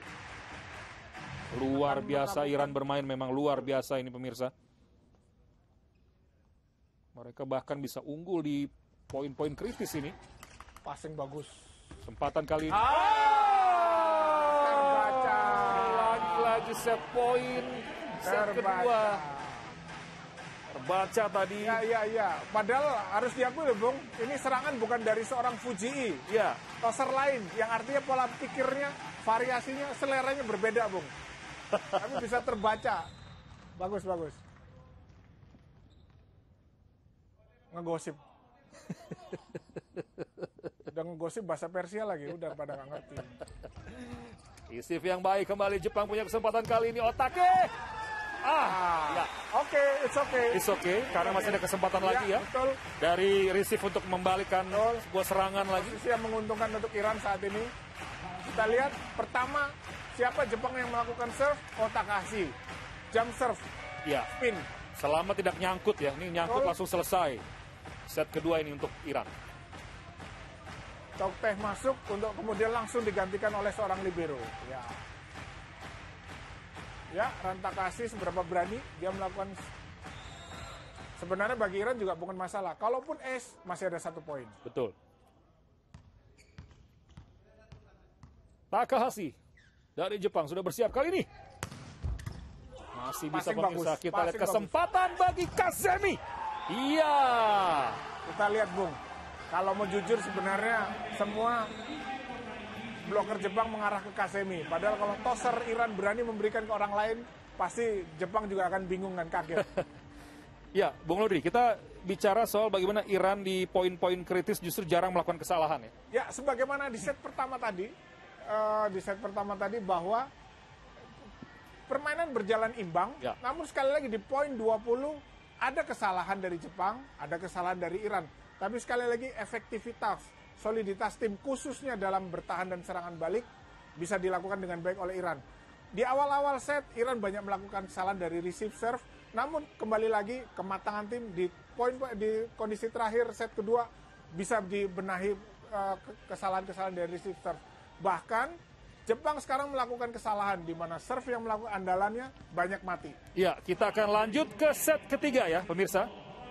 Luar biasa Iran bermain, memang luar biasa ini pemirsa. Mereka bahkan bisa unggul di poin-poin kritis ini. Passing bagus. Kesempatan kali ini. Terbaca. Lagi-lagi set point. Set kedua. Terbaca tadi. Ya. Padahal harus diakui loh, Bung. Ini serangan bukan dari seorang Fujii. Ya. Toser lain. Yang artinya pola pikirnya, variasinya, seleranya berbeda, Bung. Tapi bisa terbaca. Bagus. Ngegosip. Udah ngegosip bahasa Persia lagi, udah pada nggak ngerti. Isif yang baik kembali, Jepang punya kesempatan kali ini. Otake. Ya. It's okay. Karena masih ada kesempatan lagi ya. Betul. Dari receive untuk membalikan sebuah serangan lagi. Posisi yang menguntungkan untuk Iran saat ini. Kita lihat pertama siapa Jepang yang melakukan serve? Takahashi. Jump serve. Ya. Spin. Selama tidak nyangkut ya. Ini nyangkut langsung selesai. Set kedua ini untuk Iran. Tok Teh masuk untuk kemudian langsung digantikan oleh seorang libero. Ya, Rantakasi seberapa berani dia melakukan. Sebenarnya bagi Iran juga bukan masalah. Kalaupun ace masih ada 1 poin. Betul. Takahashi dari Jepang sudah bersiap kali ini. Masih bisa pemirsa. Kita lihat kesempatan bagi Kazemi. Iya. Kita lihat, Bung. Kalau mau jujur sebenarnya semua bloker Jepang mengarah ke Kazemi. Padahal kalau toser Iran berani memberikan ke orang lain, pasti Jepang juga akan bingung dan kaget. Ya, Bung Lodri, kita bicara soal bagaimana Iran di poin-poin kritis justru jarang melakukan kesalahan ya. Ya, sebagaimana di set pertama tadi, bahwa permainan berjalan imbang, namun sekali lagi di poin 20 ada kesalahan dari Jepang, ada kesalahan dari Iran. Tapi sekali lagi efektivitas, soliditas tim khususnya dalam bertahan dan serangan balik bisa dilakukan dengan baik oleh Iran. Di awal-awal set, Iran banyak melakukan kesalahan dari receive serve, namun kembali lagi kematangan tim di kondisi terakhir set kedua bisa dibenahi kesalahan-kesalahan dari receive serve. Bahkan Jepang sekarang melakukan kesalahan di mana serve yang melakukan andalannya banyak mati. Ya, kita akan lanjut ke set ketiga ya, pemirsa.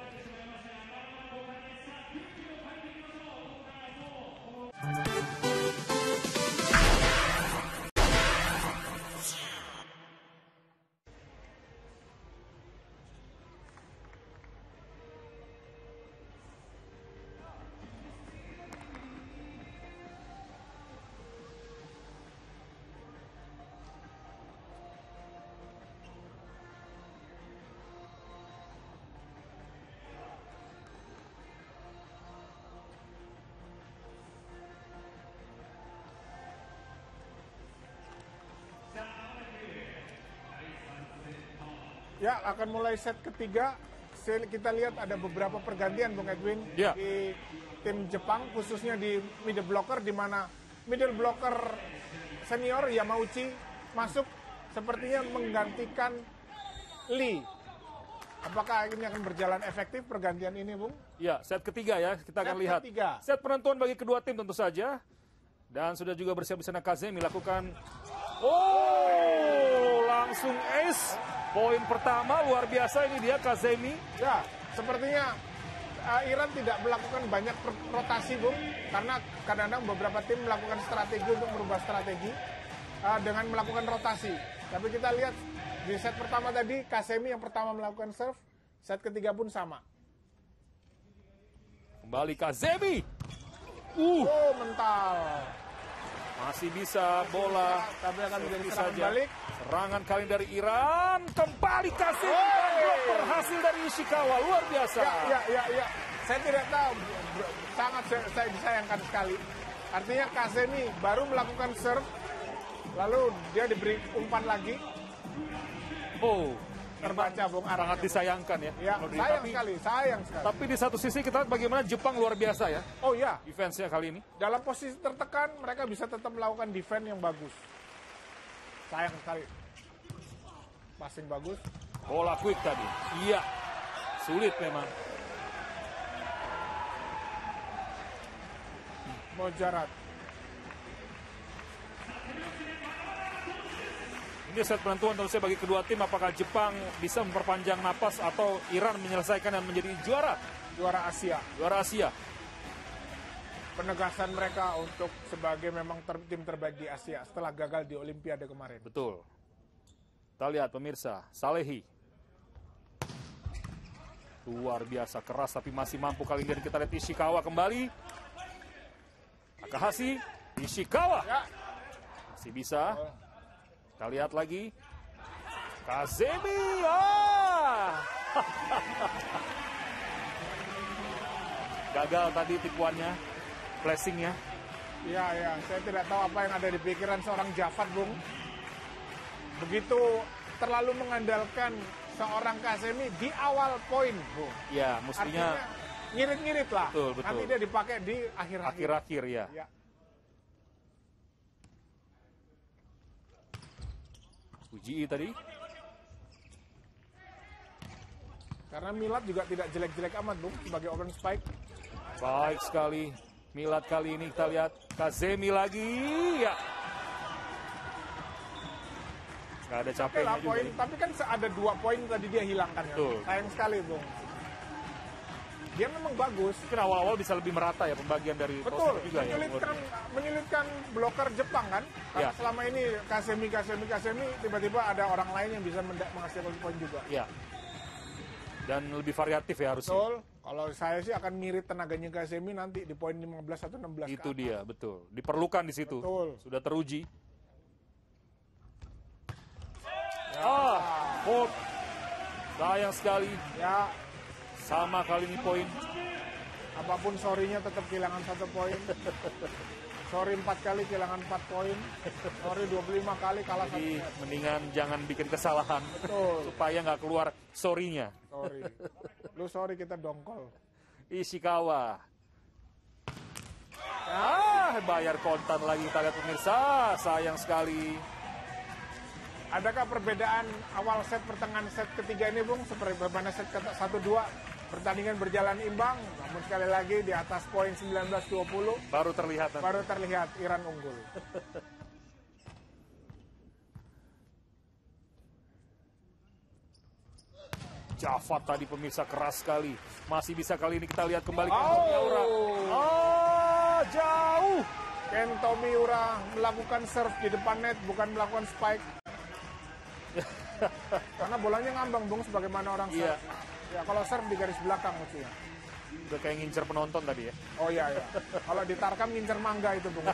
Ya, akan mulai set ketiga. Kita lihat ada beberapa pergantian, Bung Edwin, di tim Jepang, khususnya di middle blocker, di mana middle blocker senior Yamauchi masuk sepertinya menggantikan Lee. Apakah ini akan berjalan efektif pergantian ini, Bung? Ya, set ketiga ya, kita akan lihat. Set penentuan bagi kedua tim tentu saja. Dan sudah juga bersiap di sana Kazemi melakukan langsung ace. Poin pertama luar biasa ini dia Kazemi. Ya, sepertinya Iran tidak melakukan banyak rotasi, Bung, karena kadang-kadang beberapa tim melakukan strategi untuk merubah strategi dengan melakukan rotasi. Tapi kita lihat di set pertama tadi, Kazemi yang pertama melakukan serve, set ketiga pun sama. Kembali Kazemi. Oh, mental. Masih bisa bola, tapi akan menjadi servis serangan saja. balik. Serangan kali dari Iran, kembali Kazemi. Blok berhasil dari Ishikawa, luar biasa. Ya. Saya tidak tahu, sangat saya disayangkan sekali. Artinya Kazemi baru melakukan serve, lalu dia diberi umpan lagi. Oh, Terbaca, Bung. sangat disayangkan ya. Ya, sayang sekali. Tapi di satu sisi kita lihat bagaimana Jepang luar biasa ya. Oh ya, Defense-nya kali ini. dalam posisi tertekan mereka bisa tetap melakukan defense yang bagus. Sayang sekali. Passing bagus. Bola quick tadi. Iya. Sulit memang. Mojarat. Ini set penentuan tentu saja bagi kedua tim, apakah Jepang bisa memperpanjang napas atau Iran menyelesaikan dan menjadi juara Asia. Penegasan mereka untuk sebagai memang tim terbaik di Asia setelah gagal di Olimpiade kemarin. Betul. Kita lihat pemirsa, Salehi. Luar biasa keras tapi masih mampu kali ini. Kita lihat Ishikawa kembali. Takahashi, Ishikawa. Ya. Masih bisa. Kita lihat lagi. Kazemi. Gagal tadi tipuannya. Flashingnya. Ya. Saya tidak tahu apa yang ada di pikiran seorang Javad, Bung. Begitu terlalu mengandalkan seorang Kazemi di awal poin, Bung. Ya, mestinya artinya ngirit-ngirit lah. Betul. Nanti dia dipakai di akhir-akhir. Akhir-akhir ya. Uji tadi. Karena Milad juga tidak jelek-jelek amat, Bung, sebagai open spike. Baik sekali. Milad kali ini kita lihat Kazemi lagi. Ya. Gak ada capeknya juga. Poin, tapi kan ada 2 poin tadi dia hilangkan. Ya. Sayang sekali, Bung. Dia memang bagus. Mungkin awal-awal bisa lebih merata ya pembagian dari Betul, juga menyulitkan bloker Jepang kan. Karena ya. selama ini Kazemi, tiba-tiba ada orang lain yang bisa menghasilkan poin juga. Ya. Dan lebih variatif ya harusnya. Betul. Kalau saya sih akan ngirit tenaganya Kazemi nanti di poin 15 atau 16. Itu dia, betul. Diperlukan di situ. Betul. Sudah teruji. Ya. Hold. Sayang sekali. Ya. Sama kali ini poin. Apapun sorry-nya tetap kehilangan 1 poin. Sorry 4 kali kehilangan 4 poin. Sorry 25 kali kalah 1 Jadi set. mendingan jangan bikin kesalahan. Betul. Supaya nggak keluar sorry-nya. Sorry. Lu sorry kita dongkol. Ishikawa. Bayar kontan lagi kita lihat pemirsa. Sayang sekali. Adakah perbedaan awal set pertengahan set ketiga ini, Bung? Seperti bagaimana set 1-2 pertandingan berjalan imbang, namun sekali lagi di atas poin 19-20 baru terlihat Iran unggul. Javad tadi pemirsa keras sekali. Masih bisa kali ini kita lihat kembali ke Miura. Jauh. Kento Miura melakukan serve di depan net, bukan melakukan spike. Karena bolanya ngambang, Bung, sebagaimana orang serve. Ya, kalau serve di garis belakang maksudnya. Udah kayak ngincer penonton tadi ya. Oh iya. Kalau ditarkam ngincer mangga itu, Bung.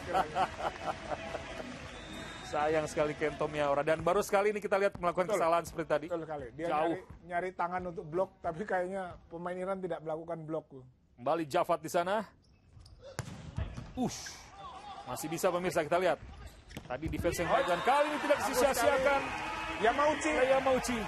Sayang sekali Kento Miura. Dan baru sekali ini kita lihat melakukan kesalahan seperti tadi. Betul sekali. Dia jauh. Nyari tangan untuk blok, tapi kayaknya pemain Iran tidak melakukan blok. Kembali Javad di sana. Masih bisa pemirsa, kita lihat. Tadi defense yang baik dan kali ini tidak disia-siakan. Yamauchi.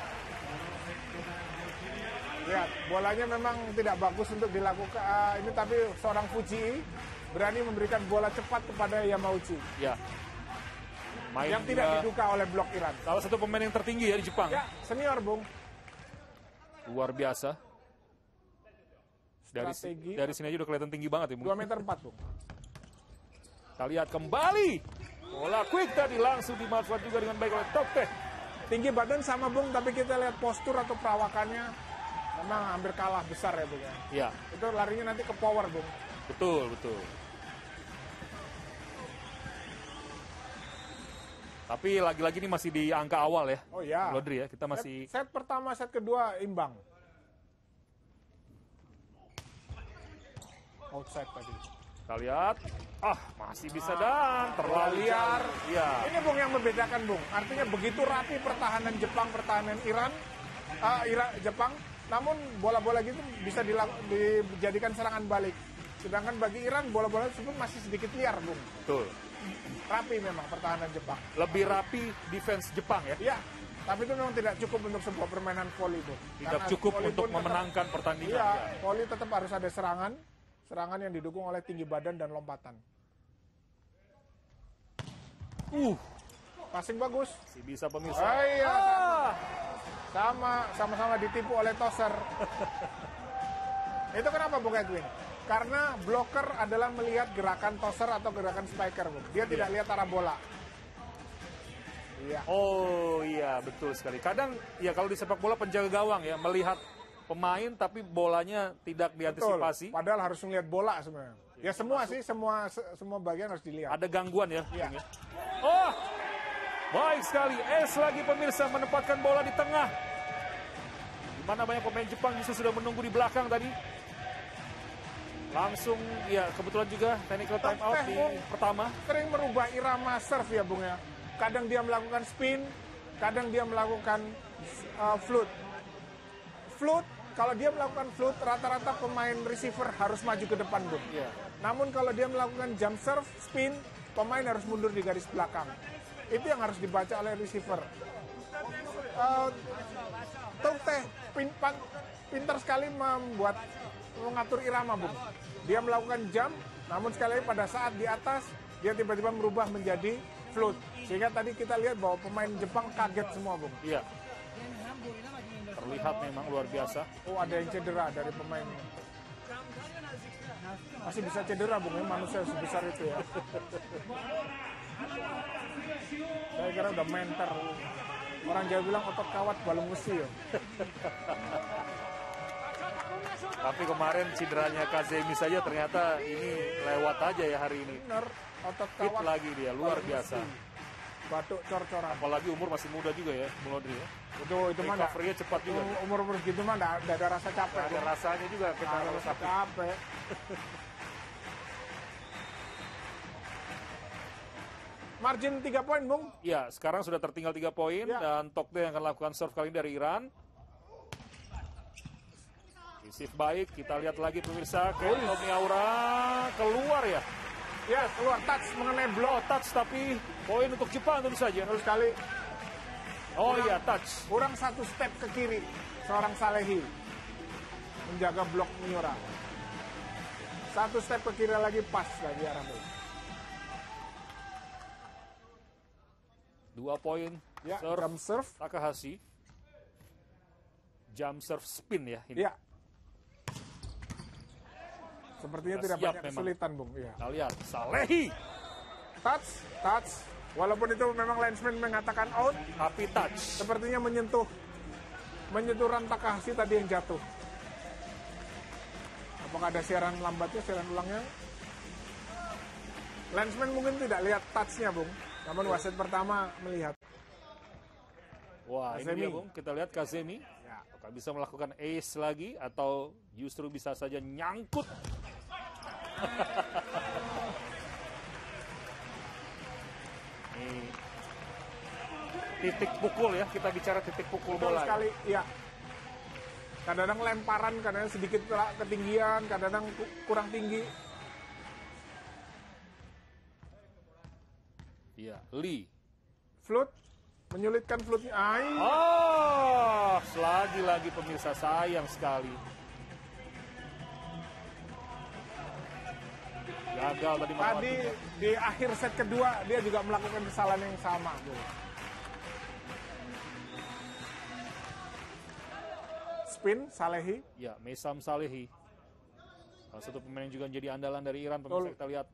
Lihat, bolanya memang tidak bagus untuk dilakukan ini, tapi seorang Fujii berani memberikan bola cepat kepada Yamauchi. Ya. Yang tidak diduga oleh blok Iran. Salah satu pemain yang tertinggi ya di Jepang. Ya, senior, Bung. Luar biasa. Dari sini aja udah kelihatan tinggi banget ya, Bung. 2,4 meter, Bung. Kita lihat kembali. Bola quick tadi langsung dimanfaatkan juga dengan baik oleh Tokte. Tinggi badan sama, Bung, tapi kita lihat postur atau perawakannya memang hampir kalah besar ya Bung ya. Ya, Itu larinya nanti ke power Bung. betul, betul. Tapi lagi-lagi ini masih di angka awal ya. Oh ya. Lodri ya, kita masih... Set pertama, set kedua imbang. Outside tadi. Kita lihat, masih bisa dan terlalu liar. Iya. Ini Bung yang membedakan Bung. Artinya begitu rapi pertahanan Jepang, pertahanan Jepang. Namun bola-bola gitu bisa dijadikan serangan balik. Sedangkan bagi Iran bola-bola tersebut masih sedikit liar Bung. Betul. Rapi memang pertahanan Jepang. Lebih rapi defense Jepang ya. Iya. Tapi itu memang tidak cukup untuk sebuah permainan voli Bung. Tidak Karena cukup voli untuk pun memenangkan pertandingan. Iya, Ya. voli tetap harus ada serangan yang didukung oleh tinggi badan dan lompatan. Passing bagus. Si bisa pemirsa. Iya, sama-sama ditipu oleh Toser. Itu kenapa Bung Edwin? Karena blocker adalah melihat gerakan Toser atau gerakan spiker, Bung. Dia tidak lihat arah bola. Iya. Oh iya, betul sekali. Kadang ya kalau di sepak bola penjaga gawang ya melihat pemain tapi bolanya tidak diantisipasi. Betul. Padahal harus melihat bola sebenarnya. Ya semua sih, semua bagian harus dilihat. Ada gangguan ya. Iya. Oh, baik sekali. Lagi pemirsa menempatkan bola di tengah. Di mana banyak pemain Jepang justru sudah menunggu di belakang tadi. Langsung, ya kebetulan juga technical time out di pertama. Sering merubah irama serve ya Bung ya. Kadang dia melakukan spin, kadang dia melakukan float. Float, kalau dia melakukan float, rata-rata pemain receiver harus maju ke depan Bung. Yeah. Namun kalau dia melakukan jump serve, spin, pemain harus mundur di garis belakang. Itu yang harus dibaca oleh receiver. Teh pintar sekali mengatur irama Bung. Dia melakukan jump, namun sekali lagi pada saat di atas dia tiba-tiba merubah menjadi float. Sehingga tadi kita lihat bahwa pemain Jepang kaget semua Bung. Iya. Terlihat memang luar biasa. Oh ada yang cedera dari pemain. Masih bisa cedera Bung, manusia sebesar itu ya. Saya kira udah menter. Orang Jawa bilang otot kawat balung besi ya. Tapi kemarin cederanya Kazemi saja ternyata ini lewat aja ya hari ini. Bener, otot Hit kawat lagi dia, luar biasa. Batuk cor-coran. Apalagi umur masih muda juga ya, Mulodri ya. Itu mah recovery-nya cepat juga. Umur segitu mah enggak ada rasa capek. Ada rasanya juga kita Ada rasa capek. Margin 3 poin, Bung. Ya, sekarang sudah tertinggal 3 poin Ya. dan Tokde yang akan lakukan serve kali ini dari Iran. Isif baik, kita lihat lagi pemirsa. Kento Miyaura keluar ya. Ya, keluar touch mengenai blok. Touch tapi poin untuk Jepang tentu saja. Terus sekali Oh iya, touch. kurang satu step ke kiri seorang Salehi menjaga blok Miura. Satu step ke kiri lagi pas lagi arahnya. 2 poin. Ya, Serve jump serve. Takahashi. Jump serve spin ya ini. Ya. Sepertinya Sudah tidak siap banyak memang. kesulitan, Bung. Ya. Kita lihat Salehi Touch. Walaupun itu memang linesman mengatakan out, tapi touch. sepertinya menyentuh Ran Takahashi tadi yang jatuh. Apakah ada siaran lambatnya, siaran ulangnya? Linesman mungkin tidak lihat touch-nya, Bung. Namun wasit pertama melihat. Wah, ini Kazemi. dia Bung, kita lihat Kazemi. Ya. Apakah bisa melakukan ace lagi atau justru bisa saja nyangkut? Ini titik pukul ya, kita bicara titik pukul Betul bola. sekali, iya. Kadang-kadang lemparan, kadang-kadang sedikit ketinggian, kadang-kadang kurang tinggi. Iya, Lee. Float, menyulitkan floatnya. Lagi-lagi pemirsa sayang sekali. Gagal tadi. Tadi di akhir set kedua dia juga melakukan kesalahan yang sama. Spin, Salehi. Ya, Mesam Salehi. Salah satu pemain yang juga menjadi andalan dari Iran. Pemirsa kita lihat.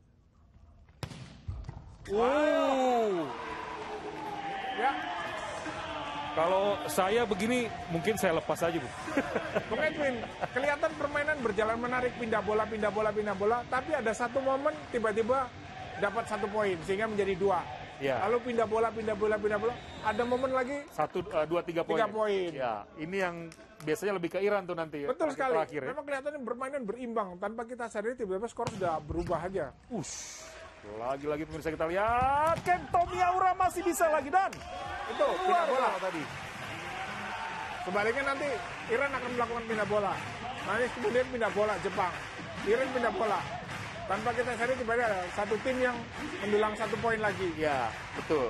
Ya. Kalau saya begini, mungkin saya lepas aja, Bu. Bung Edwin, kelihatan permainan berjalan menarik, pindah bola, tapi ada satu momen tiba-tiba dapat 1 poin, sehingga menjadi 2. Ya. Lalu pindah bola, ada momen lagi 1, 2, 3 poin. 3 poin. Ya, ini yang biasanya lebih ke Iran tuh nanti. Betul sekali. Terakhir, ya. Memang kelihatannya permainan berimbang, tanpa kita sadari tiba-tiba skor sudah berubah aja. Lagi-lagi pemirsa kita lihat, Kento Miyaura masih bisa lagi dan itu pindah bola tadi. Sebaliknya nanti Iran akan melakukan pindah bola. Nanti kemudian pindah bola Jepang. Iran pindah bola. Tanpa kita sadari tiba-tiba ada satu tim yang mendulang 1 poin lagi. Ya, betul.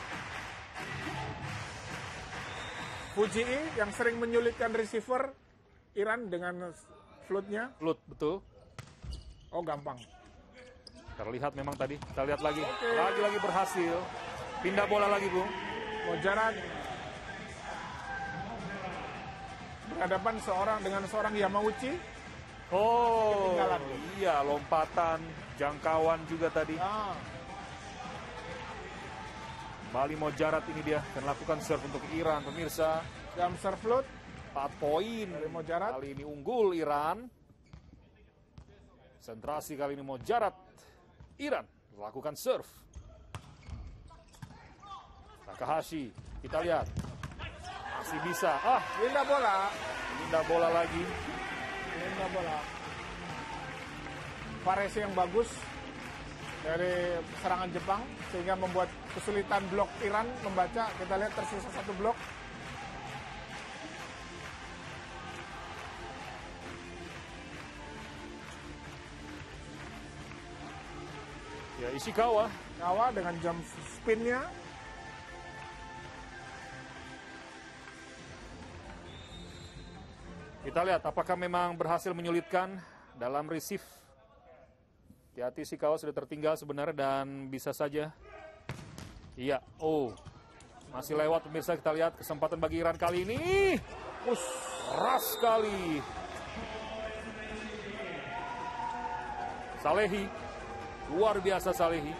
Fujii yang sering menyulitkan receiver Iran dengan floatnya. Float, betul. Oh, gampang. Terlihat memang tadi. Kita lihat lagi. Lagi-lagi berhasil. Pindah bola lagi, Bung. Mojarat berhadapan dengan seorang Yamauchi. Oh, Ketinggalan. iya, lompatan, jangkauan juga tadi. Bali Mojarat ini dia akan lakukan serve untuk Iran, pemirsa. Jam serve float 4 poin dari Mojarat. kali ini unggul Iran. Sentrasi kali ini Mojarat. Iran lakukan serve. Takahashi, kita lihat. Masih bisa. Pindah bola. Pindah bola lagi. Pindah bola. Variasi yang bagus dari serangan Jepang sehingga membuat kesulitan blok Iran membaca. Kita lihat tersisa 1 blok. Ya, Ishikawa. Dengan jump spinnya. Kita lihat apakah memang berhasil menyulitkan dalam receive. Hati-hati Ishikawa sudah tertinggal sebenarnya dan bisa saja. Iya, masih lewat pemirsa, kita lihat kesempatan bagi Iran kali ini. Keras sekali. Salehi, luar biasa Salehi.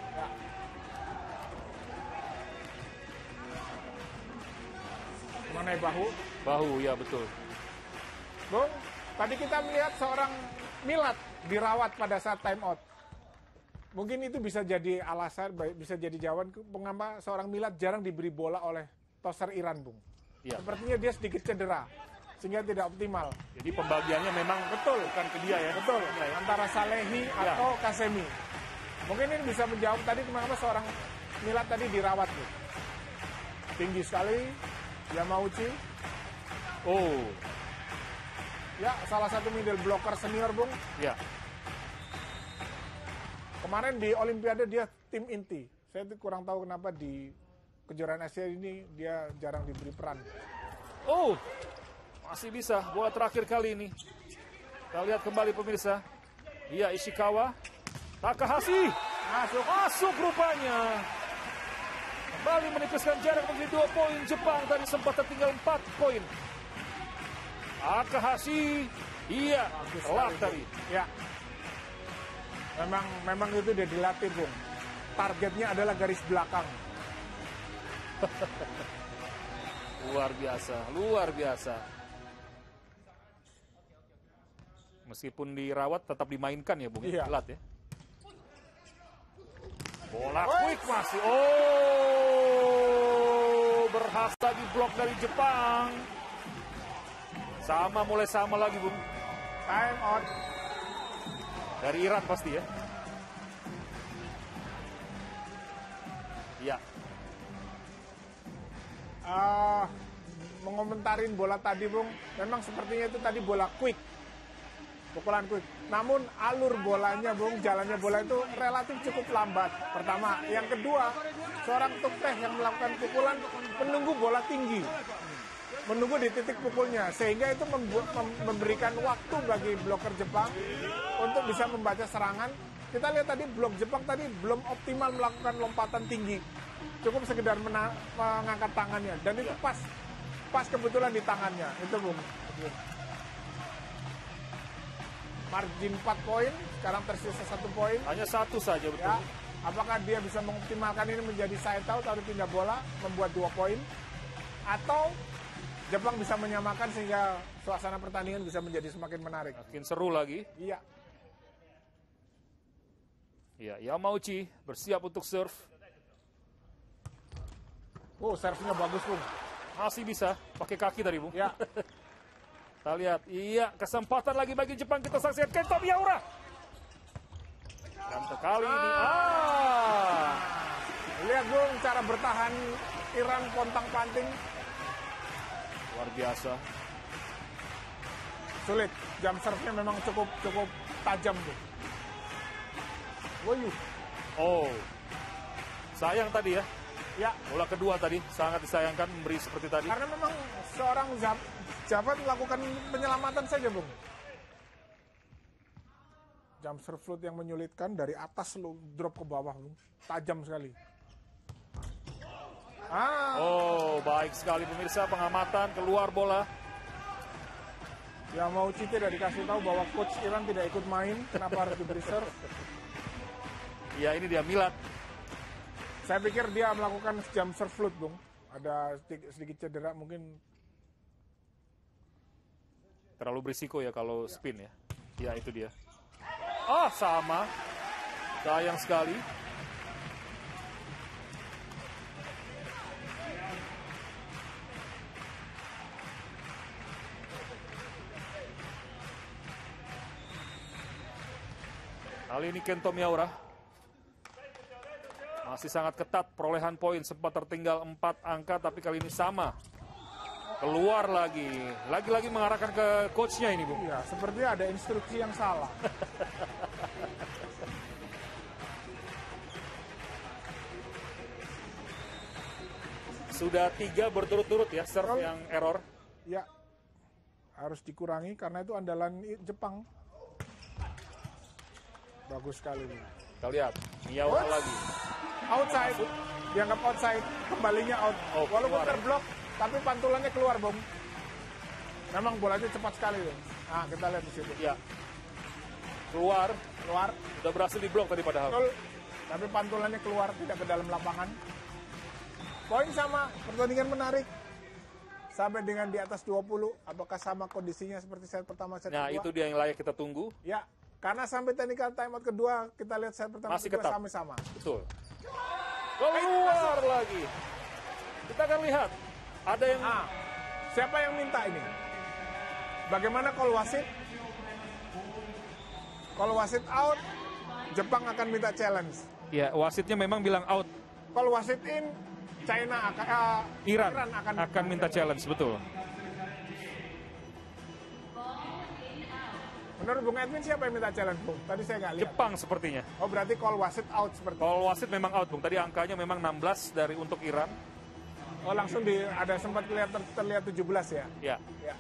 Mengenai bahu. Bahu, ya betul. Bung, tadi kita melihat seorang Milad dirawat pada saat time out. Mungkin itu bisa jadi alasan, bisa jadi jawaban mengapa seorang Milad jarang diberi bola oleh toser Iran, Bung. Ya. Sepertinya dia sedikit cedera, sehingga tidak optimal. Jadi pembagiannya memang Betul, bukan ke dia ya. betul. Ya. Antara Salehi atau Kasemi. Mungkin ini bisa menjawab tadi mengapa seorang Milad tadi dirawat, Bung. Tinggi sekali, Yamauchi. Ya, salah satu middle blocker senior, Bung. Ya. Kemarin di Olimpiade dia tim inti. Saya tuh kurang tahu kenapa di kejuaraan Asia ini dia jarang diberi peran. Masih bisa bola terakhir kali ini. Kita lihat kembali pemirsa. Iya, Ishikawa. Takahashi. Masuk rupanya. Kembali menipiskan jarak menjadi 2 poin. Jepang tadi sempat tertinggal 4 poin. Takahashi. Iya, telak tadi. Ya. Memang itu dia dilatih, Bung. Targetnya adalah garis belakang. Luar biasa. Meskipun dirawat tetap dimainkan ya, Bung. Iya. Telat ya. Bola quick masih. Berhasil di blok dari Jepang. Mulai sama lagi, Bung. Time out. Dari Iran pasti ya. Iya. Mengomentarin bola tadi, Bung, memang sepertinya itu tadi bola quick. Pukulan quick. Namun alur bolanya, Bung, jalannya bola itu relatif cukup lambat. Pertama. Yang kedua, seorang tukteh yang melakukan pukulan menunggu bola tinggi. Menunggu di titik pukulnya. Sehingga itu memberikan waktu bagi bloker Jepang untuk bisa membaca serangan. Kita lihat tadi blok Jepang tadi belum optimal melakukan lompatan tinggi. Cukup sekedar mengangkat tangannya. Dan itu pas kebetulan di tangannya. Itu, Bung. Margin 4 poin, sekarang tersisa 1 poin. Hanya 1 saja, betul. Ya, apakah dia bisa mengoptimalkan ini menjadi side out atau pindah bola, membuat 2 poin? atau Jepang bisa menyamakan sehingga suasana pertandingan bisa menjadi semakin menarik. Makin seru lagi. Iya. Ya, Yamauchi bersiap untuk serve. Oh, serve-nya bagus, Bung. Masih bisa pakai kaki tadi, Bung. Ya. Kita lihat. Iya, kesempatan lagi bagi Jepang. Kita saksikan Kento Miyaura. Dan kali ini Lihat, Bung, cara bertahan Iran pontang-panting. Luar biasa. Sulit. Jam serve-nya memang cukup tajam, Bung. Woyu. Oh. Sayang tadi ya. Ya, Bola kedua tadi sangat disayangkan memberi seperti tadi. karena memang seorang Javad melakukan penyelamatan saja, Bung. Jam serve float yang menyulitkan dari atas lu drop ke bawah, Bung. Tajam sekali. Oh, baik sekali pemirsa, pengamatan keluar bola. Yamauchi tidak dikasih tahu bahwa coach Iran tidak ikut main, kenapa harus diberi serve? Ya, ini dia Milad. Saya pikir dia melakukan jam serve float, Bung. Ada sedikit cedera mungkin. Terlalu berisiko ya kalau spin ya. Ya, itu dia. Sama. Sayang sekali. Kali ini Kento Miyaura. Masih sangat ketat perolehan poin, sempat tertinggal 4 angka tapi kali ini sama. Keluar lagi. Lagi-lagi mengarahkan ke coachnya ini, Bung. Ya, sepertinya ada instruksi yang salah. Sudah 3 berturut-turut ya serve yang error. Ya, harus dikurangi karena itu andalan Jepang. Bagus sekali. Kita lihat, Miyaura lagi. Outside, dianggap outside, kembalinya out. Walaupun keluar. terblok, tapi pantulannya keluar, Bung. Memang bolanya cepat sekali, Bung. Nah, kita lihat di situ. Ya. Keluar, Keluar, udah berhasil diblok tadi padahal. betul. Tapi pantulannya keluar, tidak ke dalam lapangan. Poin sama, pertandingan menarik. Sampai dengan di atas 20, apakah sama kondisinya seperti set pertama, set Nah, kedua? itu dia yang layak kita tunggu. Ya, karena sampai technical timeout kedua, kita lihat set pertama Masih kedua ketat. sama-sama. Betul. Keluar lagi. Kita akan lihat. Ada yang Siapa yang minta ini? Bagaimana call wasit? Call wasit out, Jepang akan minta challenge. ya wasitnya memang bilang out. Call wasit in, China Iran akan minta challenge, betul. Menurut Bung Edwin siapa yang minta challenge, Bung? Tadi saya nggak lihat. Jepang sepertinya. Oh, berarti call wasit out seperti itu. Kalau wasit memang out, Bung. Tadi angkanya memang 16 dari untuk Iran. Oh, langsung ada sempat terlihat 17 ya? Ya. Ya.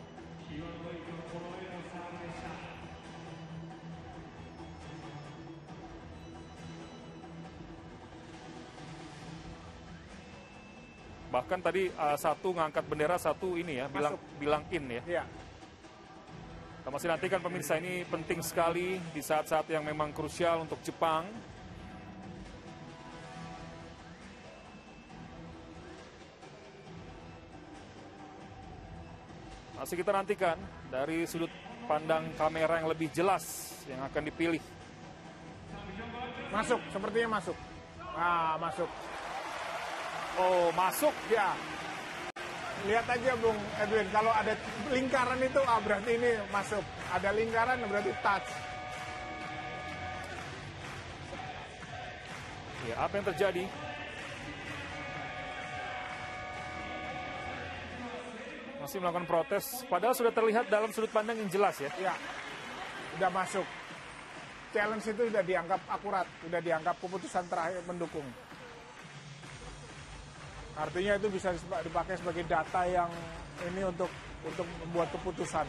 Bahkan tadi satu ngangkat bendera, satu ini ya, bilang in ya. Iya. Kita masih nantikan pemirsa, ini penting sekali di saat-saat yang memang krusial untuk Jepang. Masih kita nantikan dari sudut pandang kamera yang lebih jelas yang akan dipilih. Masuk, sepertinya masuk. Masuk. Oh, masuk. Ya. Lihat aja Bung Edwin, kalau ada lingkaran itu berarti ini masuk. Ada lingkaran berarti touch. Ya, apa yang terjadi? Masih melakukan protes, padahal sudah terlihat dalam sudut pandang yang jelas ya. Ya, udah masuk. Challenge itu sudah dianggap akurat, sudah dianggap keputusan terakhir mendukung. Artinya itu bisa dipakai sebagai data yang ini untuk membuat keputusan.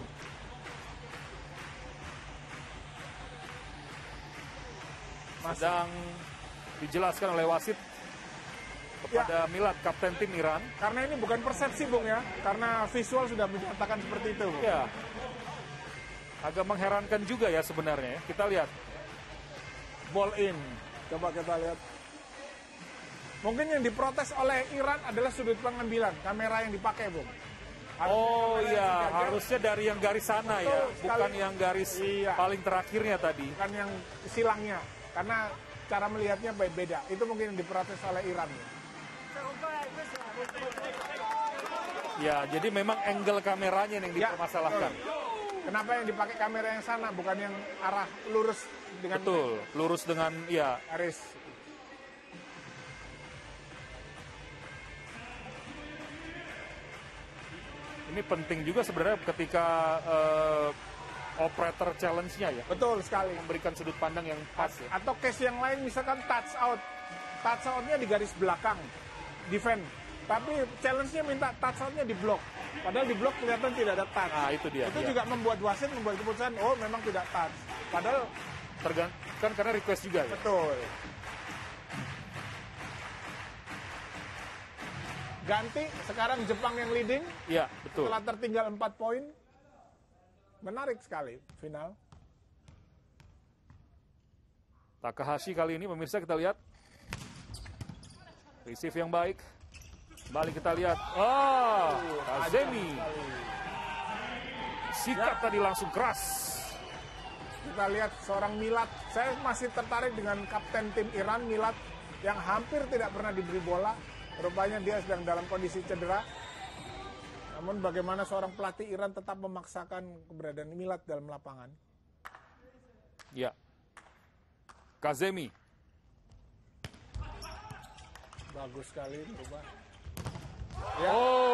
Sedang dijelaskan oleh wasit kepada Milad, kapten tim Iran. Karena ini bukan persepsi Bung ya, karena visual sudah menyatakan seperti itu. Bung. Ya, agak mengherankan juga ya sebenarnya. Kita lihat. Ball in, coba kita lihat. Mungkin yang diprotes oleh Iran adalah sudut pengambilan kamera yang dipakai, Bung. Oh iya, harusnya dari yang garis sana ya, bukan yang garis paling terakhirnya tadi. Bukan yang silangnya, karena cara melihatnya beda. Itu mungkin yang diprotes oleh Iran. Ya, jadi memang angle kameranya yang dipermasalahkan. Kenapa yang dipakai kamera yang sana, bukan yang arah lurus dengan... Betul, lurus dengan, ya. Garis. Ini penting juga sebenarnya ketika operator challenge-nya ya. Betul sekali. Memberikan sudut pandang yang pas ya. Atau case yang lain misalkan touch out. Touch out-nya di garis belakang. Defend. Tapi challenge-nya minta touch out-nya di blok. Padahal di blok kelihatan tidak ada touch. Nah, itu dia. Itu juga membuat wasit membuat keputusan, oh memang tidak touch. Padahal kan karena request juga ya. Betul. Ganti, sekarang Jepang yang leading. Iya, betul. Setelah tertinggal 4 poin. Menarik sekali final. Takahashi kali ini pemirsa kita lihat. Receive yang baik. Kembali kita lihat. Kazemi. Sikap tadi langsung keras. Kita lihat seorang Milad. Saya masih tertarik dengan kapten tim Iran, Milad, yang hampir tidak pernah diberi bola. Rupanya dia sedang dalam kondisi cedera. Namun bagaimana seorang pelatih Iran tetap memaksakan keberadaan Milad dalam lapangan. Ya. Kazemi. Bagus sekali berubah. Ya.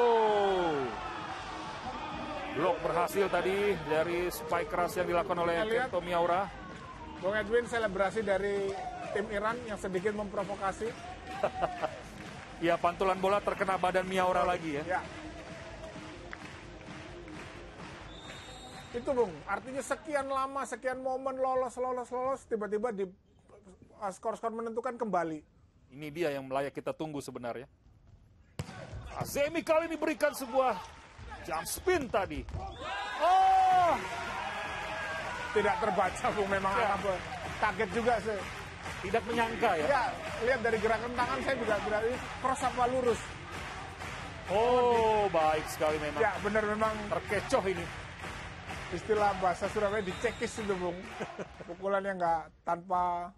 Blok berhasil tadi dari spike keras yang dilakukan oleh Kento Miyaura. Bung Edwin, selebrasi dari tim Iran yang sedikit memprovokasi. Ya, pantulan bola terkena badan Miyaura lagi ya. Itu Bung, artinya sekian lama, sekian momen lolos, tiba-tiba di skor-skor menentukan kembali. Ini dia yang layak kita tunggu sebenarnya. Kazemi kali ini berikan sebuah jump spin tadi. Tidak terbaca Bung, memang kaget juga sih. Tidak menyangka ya. Ya, lihat dari gerakan tangan saya juga berarti cross apa lurus. Baik sekali memang. Ya, benar memang terkecoh ini. Istilah bahasa Surabaya dicekis itu Bung. Pukulan yang nggak tanpa...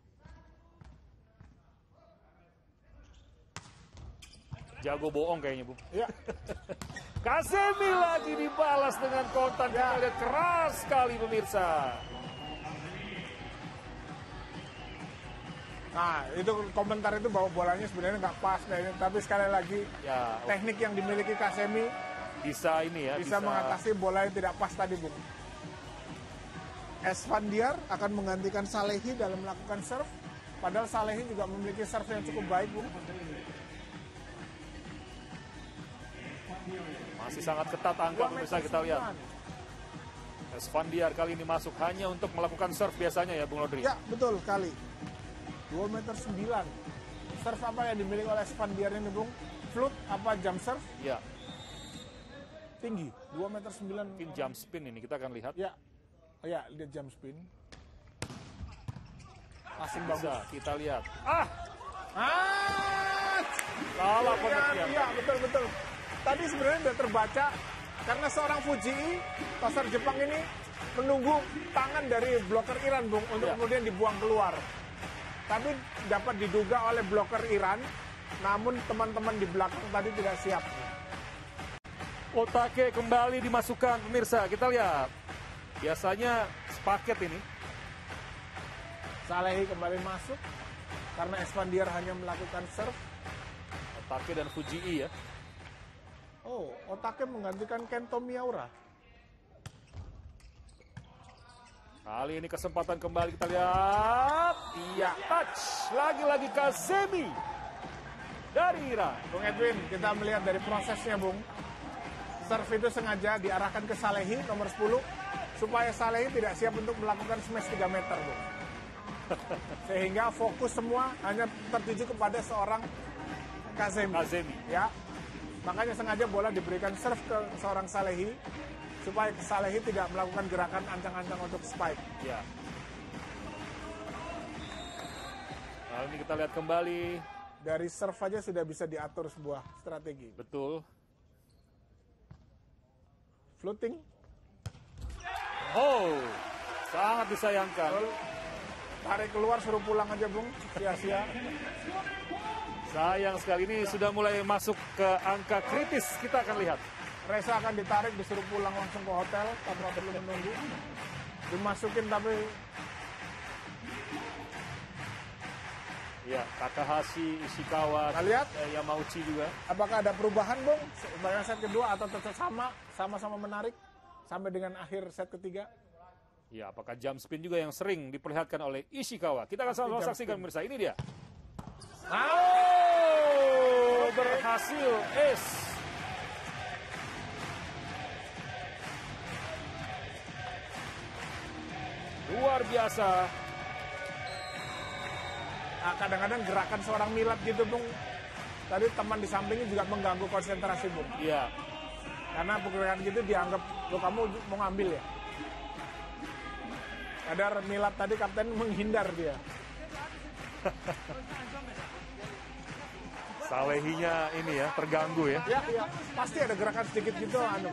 Jago bohong kayaknya, Bung. Ya. Kazemi lagi dibalas dengan kontan. Kita lihat keras sekali pemirsa. Nah, itu komentar itu bahwa bolanya sebenarnya nggak pas kayaknya. Tapi sekali lagi, teknik yang dimiliki Kazemi bisa ini ya. Bisa mengatasi bola yang tidak pas tadi, Bung. Esfandiar akan menggantikan Salehi dalam melakukan serve. Padahal Salehi juga memiliki serve yang cukup baik, Bung. Masih sangat ketat angka pemirsa kita lihat. Esfandiar kali ini masuk hanya untuk melakukan serve biasanya ya, Bung Rodri? Ya, betul sekali. 2,9 meter. Serve apa yang dimiliki oleh Esfandiar ini, Bung? Float apa jump serve? Ya. Tinggi, 2,9 meter. Mungkin jump spin ini, kita akan lihat. Ya, lihat jump spin. Passing bagus. Kita lihat. Salah pengertian. Iya, betul. Tadi sebenarnya sudah terbaca karena seorang Fujii, pasar Jepang ini menunggu tangan dari bloker Iran, Bung, untuk kemudian dibuang keluar. Tapi dapat diduga oleh bloker Iran, namun teman-teman di belakang tadi tidak siap. Otake kembali dimasukkan, pemirsa. Kita lihat. Biasanya sepaket ini. Salehi kembali masuk karena Esfandiar hanya melakukan serve. Otake dan Fujii ya. Otake menggantikan Kento Miyaura. Kali ini kesempatan kembali kita lihat. Iya, touch. Lagi-lagi Kazemi dari Iran. Bung Edwin, kita melihat dari prosesnya, Bung. Serve itu sengaja diarahkan ke Salehi, nomor 10, supaya Salehi tidak siap untuk melakukan smash 3 meter, Bung. Sehingga fokus semua hanya tertuju kepada seorang Kazemi. Ya. Makanya sengaja bola diberikan serve ke seorang Salehi, supaya Salehi tidak melakukan gerakan ancang-ancang untuk spike. Ya. Kali ini kita lihat kembali Dari serve aja sudah bisa diatur sebuah strategi. Betul. Floating. Oh, sangat disayangkan. Tarik keluar, suruh pulang aja, Bung. Sia-sia. Sayang sekali, ini sudah mulai masuk ke angka kritis. Kita akan lihat. Reza akan ditarik, disuruh pulang langsung ke hotel tanpa perlu menunggu. Dimasukin tapi Ya, Takahashi, Ishikawa, Nah, lihat. Yamauchi juga. apakah ada perubahan, Bung? Sebenarnya set kedua atau tetap sama-sama menarik sampai dengan akhir set ketiga? Ya, apakah jump spin juga yang sering diperlihatkan oleh Ishikawa? Kita akan sama-sama Jump saksikan, spin. pemirsa. Ini dia. Oh, Berhasil, ace. Luar biasa. Nah, kadang-kadang gerakan seorang Milad gitu, Bung. Tadi teman di sampingnya juga mengganggu konsentrasi, Bung. Iya, Karena gerakan gitu dianggap, lo kamu mau ngambil ya? Ada Milad tadi kapten menghindar dia. Salehinya ini ya, terganggu ya. Ya, pasti ada gerakan sedikit gitu, anu.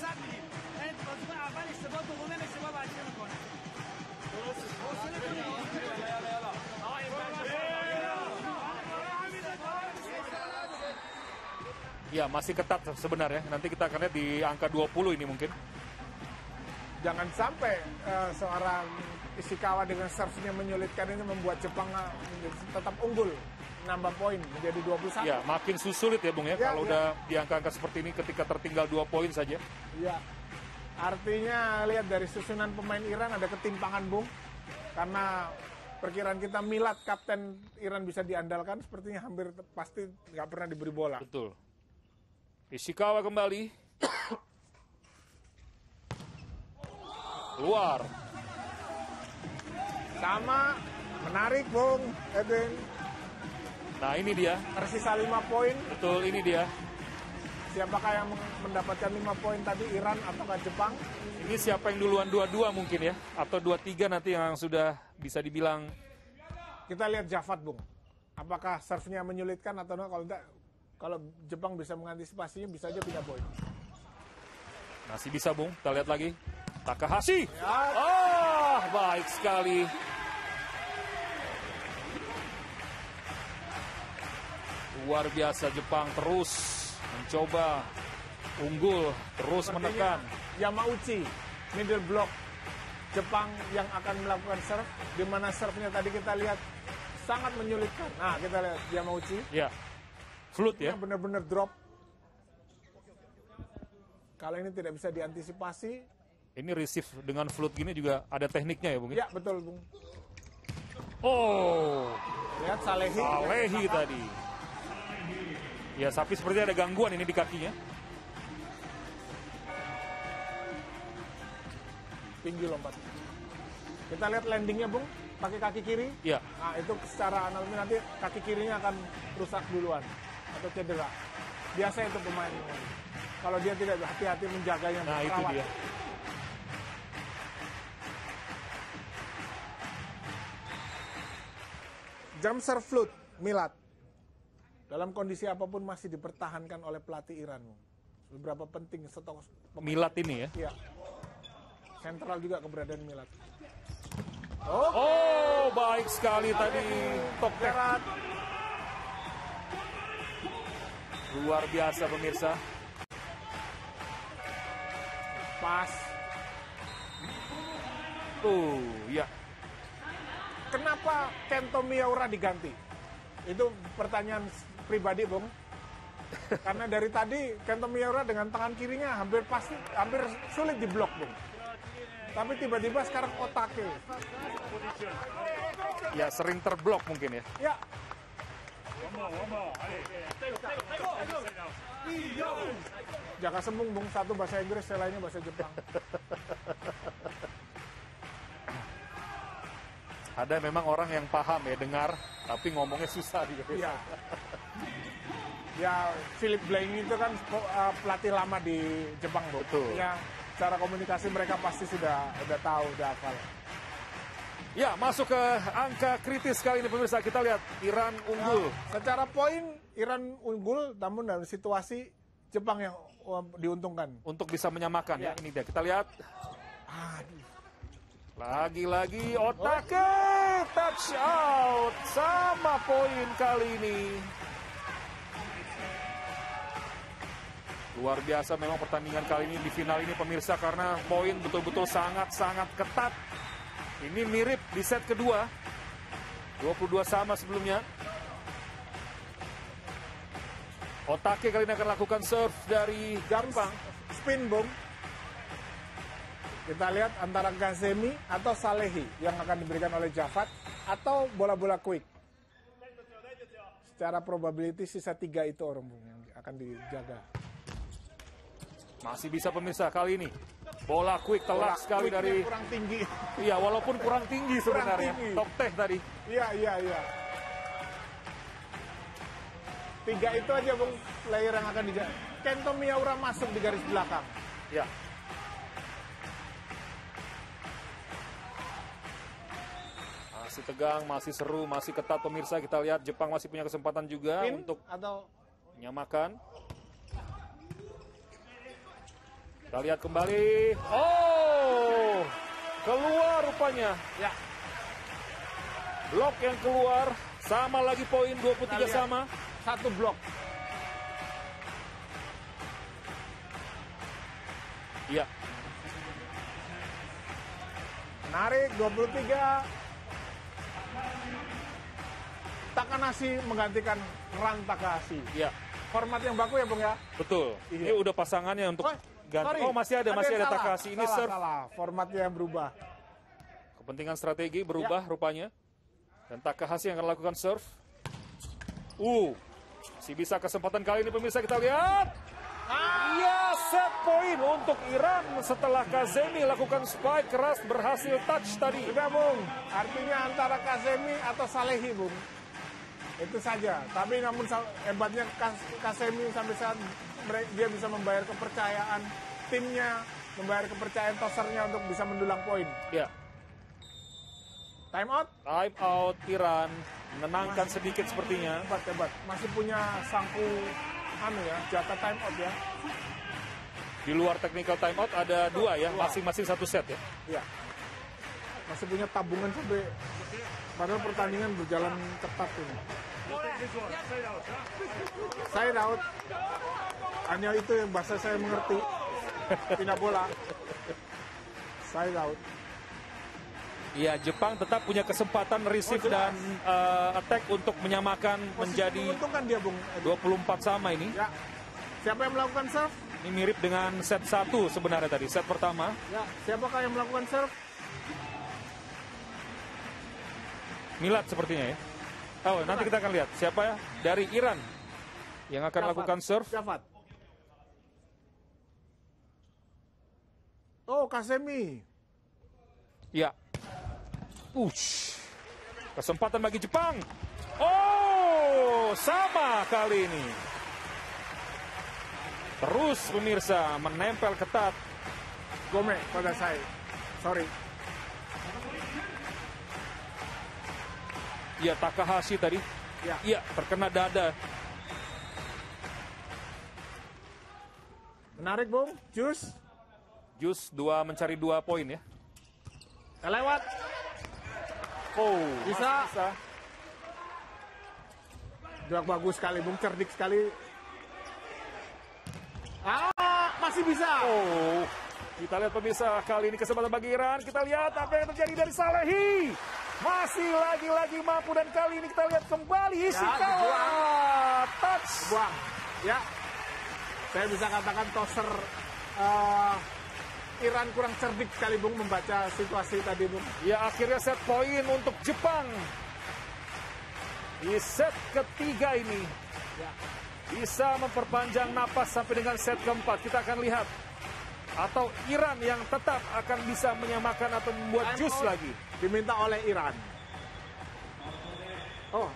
Ya, masih ketat sebenarnya. Nanti kita akan lihat di angka 20 ini mungkin. Jangan sampai seorang Ishikawa dengan serve-nya menyulitkan ini membuat Jepang tetap unggul, nambah poin menjadi 21. Ya, makin sulit ya, Bung ya. Ya, Kalau ya. udah di angka-angka seperti ini ketika tertinggal 2 poin saja. Iya. Artinya lihat dari susunan pemain Iran ada ketimpangan, Bung. Karena perkiraan kita Milad kapten Iran bisa diandalkan, sepertinya hampir pasti nggak pernah diberi bola. Betul. Ishikawa kembali. Keluar. Sama, menarik, Bung Edwin. Nah, ini dia. Tersisa 5 poin. Betul, ini dia. Siapakah yang mendapatkan 5 poin tadi, Iran ataukah Jepang? Ini siapa yang duluan 2-2 mungkin ya. Atau 2-3 nanti yang sudah bisa dibilang. Kita lihat Javad, Bung. Apakah serve-nya menyulitkan atau enggak? Kalau enggak, kalau Jepang bisa mengantisipasinya, bisa aja pindah poin. Masih bisa, Bung. Kita lihat lagi. Takahashi. Ya. Baik sekali. Luar biasa, Jepang terus mencoba unggul, terus menekan. Yamauchi, middle block Jepang yang akan melakukan serve, di mana serve-nya tadi kita lihat sangat menyulitkan. Nah, kita lihat Yamauchi, Ya. Flut ya. yang benar-benar drop. Kalau ini tidak bisa diantisipasi, Ini receive dengan flut gini juga ada tekniknya ya, Bung? ya betul, Bung. Oh, Lihat Salehi. Salehi tadi. Ya, tapi seperti ada gangguan ini di kakinya. Tinggi lompat. Kita lihat landingnya, Bung, pakai kaki kiri. Ya, Nah, itu secara analogi nanti kaki kirinya akan rusak duluan atau cedera. Biasa itu pemain. Kalau dia tidak hati-hati menjaganya, nah itu merawat. dia. Jump serve float, Milad. Dalam kondisi apapun masih dipertahankan oleh pelatih Iran. Seberapa penting stok pemain. Milad ini ya. Iya. Sentral juga keberadaan Milad. Oh, baik sekali tadi. Top Berat. Luar biasa, pemirsa. Pas. Ya. Kenapa Kento Miyaura diganti? Itu pertanyaan pribadi, Bung. Karena dari tadi Kento Miyaura dengan tangan kirinya hampir sulit diblok, Bung. Tapi tiba-tiba sekarang otaknya. Ya, sering terblok mungkin ya. Ya. Jaka sembung, Bung. Satu bahasa Inggris, yang lainnya bahasa Jepang. Ada memang orang yang paham ya, dengar, tapi ngomongnya susah juga. Iya. Ya, Philip Blaine itu kan pelatih lama di Jepang, Bung. Betul. Ya, cara komunikasi mereka pasti sudah tahu, udah hafal. Ya, masuk ke angka kritis kali ini pemirsa. Kita lihat Iran unggul. Secara poin Iran unggul, namun dalam situasi Jepang yang diuntungkan. Untuk bisa menyamakan ya. Ini dia, kita lihat. Aduh. Lagi-lagi Otake touch out. Sama poin kali ini. Luar biasa memang pertandingan kali ini di final ini pemirsa, karena poin betul-betul sangat-sangat ketat. Ini mirip di set kedua. 22 sama sebelumnya. Otake kali ini akan lakukan serve dari Jepang. Spin, Bung. Kita lihat antara Kazemi atau Salehi yang akan diberikan oleh Javad atau bola-bola quick. Secara probability sisa 3 itu orang Bung yang akan dijaga. Masih bisa pemirsa kali ini. Bola quick telak sekali dari... kurang tinggi. Iya, walaupun kurang tinggi sebenarnya. Kurang tinggi. Top teh tadi. Iya. 3 itu aja Bung player yang akan dijaga. Kento Miyaura masuk di garis belakang. Ya. Masih tegang, masih seru, masih ketat pemirsa. Kita lihat Jepang masih punya kesempatan juga untuk menyamakan. Kita lihat kembali. Oh, keluar rupanya. Ya. Blok yang keluar. Sama lagi poin 23 sama. 1 blok. Iya. Menarik 23. Takanashi menggantikan Ran Takahashi. Iya. Format yang baku ya Bung ya. Betul. Iya. Ini udah pasangannya untuk ganti. Sorry. Oh, masih ada Takahashi. Ini serve. Salah. Formatnya yang berubah. Kepentingan strategi berubah rupanya. Dan Takahashi yang akan lakukan serve. Masih bisa kesempatan kali ini pemirsa, kita lihat. Ya, set point untuk Iran setelah Kazemi lakukan spike keras, berhasil touch tadi. Sudah Bung, artinya antara Kazemi atau Salehi Bung. Itu saja. Tapi namun hebatnya Kazemi sampai saat dia bisa membayar kepercayaan timnya, membayar kepercayaan tosernya untuk bisa mendulang poin. Ya. Time out. Time out Iran, menenangkan sedikit sepertinya. Hebat. Masih punya sangku jatah time out ya. Di luar technical time out ada 2 ya, masing-masing 1 set ya. Iya. Masih punya tabungan sampai padahal pertandingan berjalan ketat ini. Side out. Hanya itu yang bahasa saya mengerti. Pindah bola. Side out. Iya, Jepang tetap punya kesempatan receive dan attack untuk menyamakan menjadi menguntungkan dia, Bung. 24 sama ini. Ya. Siapa yang melakukan serve? Ini mirip dengan set 1 sebenarnya tadi, set pertama. Ya, siapakah yang melakukan serve? Milad sepertinya ya. Oh, nanti kita akan lihat siapa dari Iran yang akan lakukan serve. Javad. Oh, Kazemi. Ya. Kesempatan bagi Jepang. Oh, sama kali ini. Terus pemirsa menempel ketat. Gome pada saya. Sorry. Ya, Takahashi tadi. Iya, terkena dada. Menarik, Bung. Jus 2 mencari 2 poin ya. Lewat. Oh, bisa. Jual bagus sekali, Bung. Cerdik sekali. Masih bisa. Oh, kita lihat pemirsa, kali ini kesempatan bagi Iran. Kita lihat apa yang terjadi dari Salehi. Masih lagi-lagi mampu, dan kali ini kita lihat kembali Ishikawa. Touch. Buang. Ya. Saya bisa katakan toser Iran kurang cerdik sekali, Bung, membaca situasi tadi, Bung. Ya, akhirnya set poin untuk Jepang. Di set ketiga ini. Ya. Bisa memperpanjang napas sampai dengan set keempat. Kita akan lihat. Atau Iran yang tetap akan bisa menyamakan atau membuat jus lagi. Diminta oleh Iran. Oh.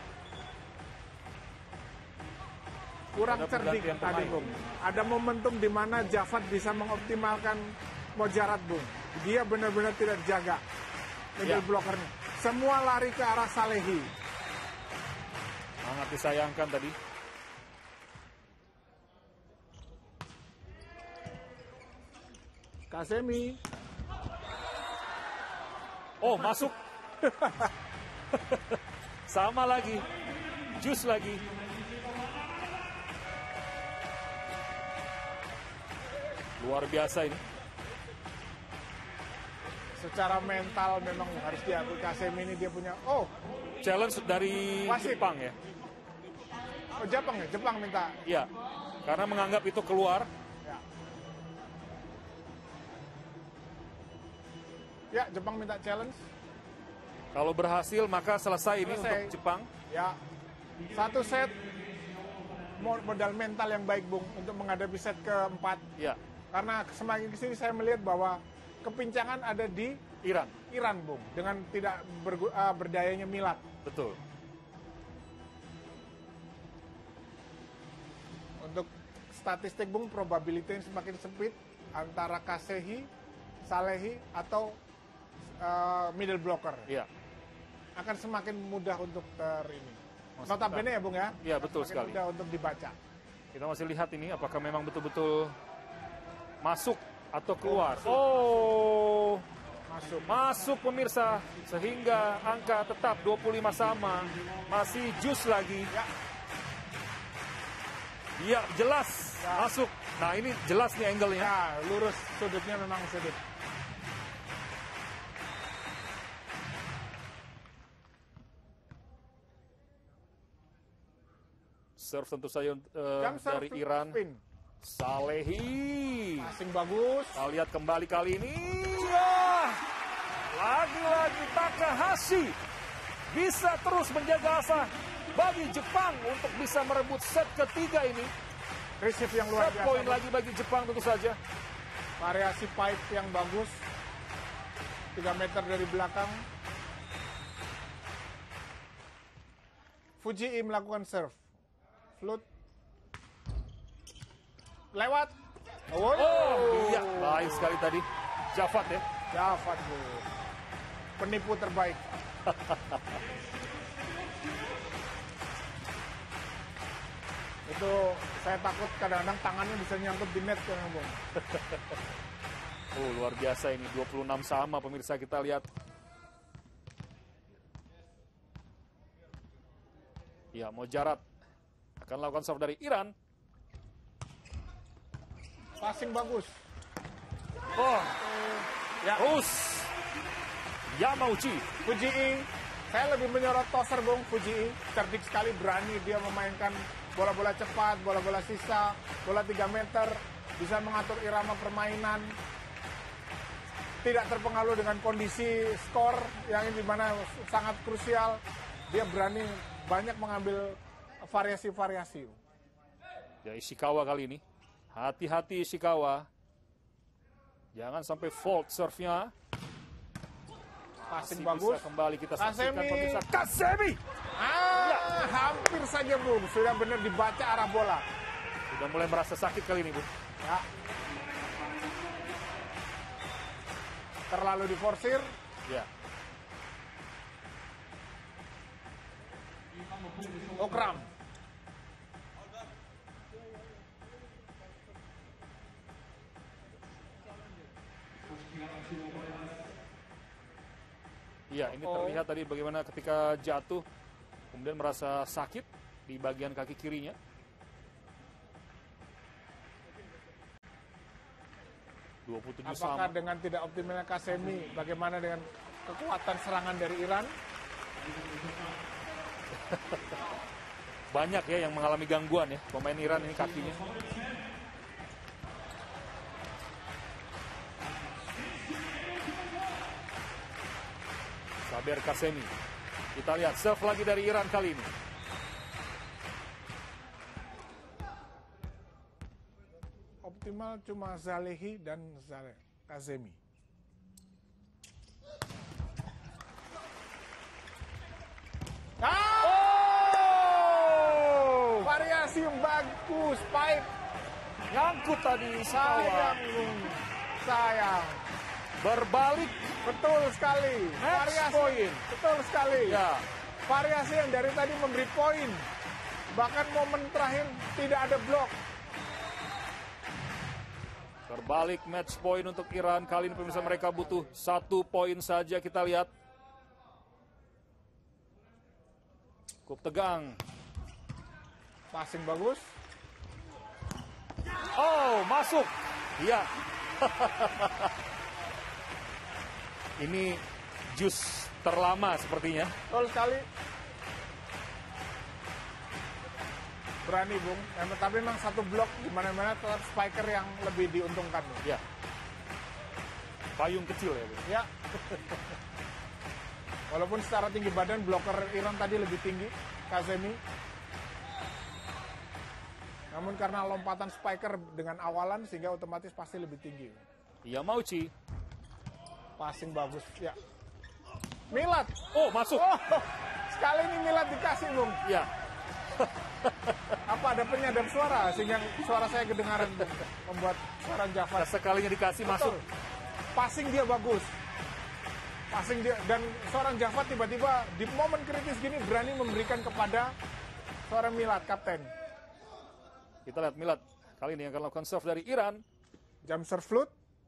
Kurang cerdik tadi, Bung. Ada momentum di mana Javad bisa mengoptimalkan Mojarad, Bung. Dia benar-benar tidak jaga middle blockernya. Semua lari ke arah Salehi. Sangat disayangkan tadi. Kasemi. Oh, masuk. Sama lagi. Jus lagi. Luar biasa ini. Secara mental memang harus diakui Kasemi ini dia punya Challenge dari wasit. Jepang ya. Oh, Jepang ya? Jepang minta. Iya. Karena menganggap itu keluar. Ya, Jepang minta challenge. Kalau berhasil maka selesai ini Selesai. untuk Jepang. Ya, satu set modal mental yang baik, Bung, untuk menghadapi set keempat. Ya, Karena semakin kesini saya melihat bahwa kepincangan ada di Iran. Bung, dengan tidak berdayanya Milat. Betul. Untuk statistik, Bung, probability yang semakin sempit antara Kasehi, Salehi, atau middle blocker. Iya. Akan semakin mudah untuk ini. Notabene ya, Bung ya? Iya, betul Semakin sekali. mudah untuk dibaca. Kita masih lihat ini apakah memang betul-betul masuk atau keluar. Oh, masuk pemirsa, sehingga angka tetap 25 sama. Masih jus lagi. Iya, jelas masuk. Nah, ini jelas nih angle-nya. Ya, lurus, sudutnya memang sudut. Serve tentu saja Jump serve dari Iran. spin. Salehi. Passing bagus. Kita lihat kembali kali ini. Ya, lagi-lagi Takahashi bisa terus menjaga asa bagi Jepang untuk bisa merebut set ketiga ini. Receive yang luar Set biasa. poin lagi bagi Jepang tentu saja. Variasi pipe yang bagus. 3 meter dari belakang. Fujii melakukan serve. Float. Lewat. Oh, iya, baik sekali tadi. Jafat ya. Jafat, Bu. Penipu terbaik. Itu saya takut kadang-kadang tangannya bisa nyangkut di net kan, Bung. Oh, luar biasa ini. 26 sama pemirsa, kita lihat. Ya, Mojarad akan lakukan serve dari Iran. Passing bagus. Oh, Ya, terus Yamauchi. Fujii. Saya lebih menyorot toser, Bung. Fujii cerdik sekali, berani dia memainkan bola-bola cepat, bola-bola sisa, bola 3 meter, bisa mengatur irama permainan, tidak terpengaruh dengan kondisi skor yang di mana sangat krusial. Dia berani banyak mengambil variasi-variasi. Ya, Ishikawa kali ini. Hati-hati Ishikawa. Jangan sampai fault serve-nya. Passing Masih bagus. bisa kembali kita saksikan Kasemi. pemirsa. Kasemi. Hampir saja, Bung. Sudah benar dibaca arah bola. Sudah mulai merasa sakit kali ini, Bu. Ya. Terlalu diforsir. Ya. Okram. Iya, ini terlihat tadi bagaimana ketika jatuh kemudian merasa sakit di bagian kaki kirinya. Apakah dengan tidak optimalnya Kasemi, bagaimana dengan kekuatan serangan dari Iran? Banyak ya yang mengalami gangguan ya, pemain Iran ini kakinya. Saber Kasemi. Kita lihat serve lagi dari Iran kali ini. Optimal cuma Salehi dan Kasemi. Variasi yang bagus, pipe. Nyangkut tadi Sayang, sayang. berbalik. Betul sekali. Match point. Betul sekali. Ya. Variasi yang dari tadi memberi poin. Bahkan momen terakhir tidak ada blok. Berbalik match point untuk Iran. Kali ini pemirsa mereka butuh 1 poin saja. Kita lihat. Cukup tegang. Passing bagus. Oh, masuk. Iya. Ini jus terlama sepertinya. Betul sekali. Berani, Bung. Tapi memang 1 blok di mana-mana tetap spiker yang lebih diuntungkan. Ya. Payung kecil ya, Bung. Ya. Walaupun secara tinggi badan bloker Iran tadi lebih tinggi, Kazemi. Namun karena lompatan spiker dengan awalan sehingga otomatis pasti lebih tinggi. Iya, Mauci. Passing bagus, ya. Milad. Oh, masuk. Oh, sekali ini Milad dikasih, Bung. Ya. Apa ada penyadap suara sehingga suara saya kedengaran, Bung. Membuat suara Jafar. Sekalinya dikasih masuk. Passing dia bagus. Passing dia, dan seorang Jafar tiba-tiba di momen kritis gini berani memberikan kepada seorang Milad, kapten. Kita lihat Milad kali ini akan lakukan serve dari Iran. Jam serve float.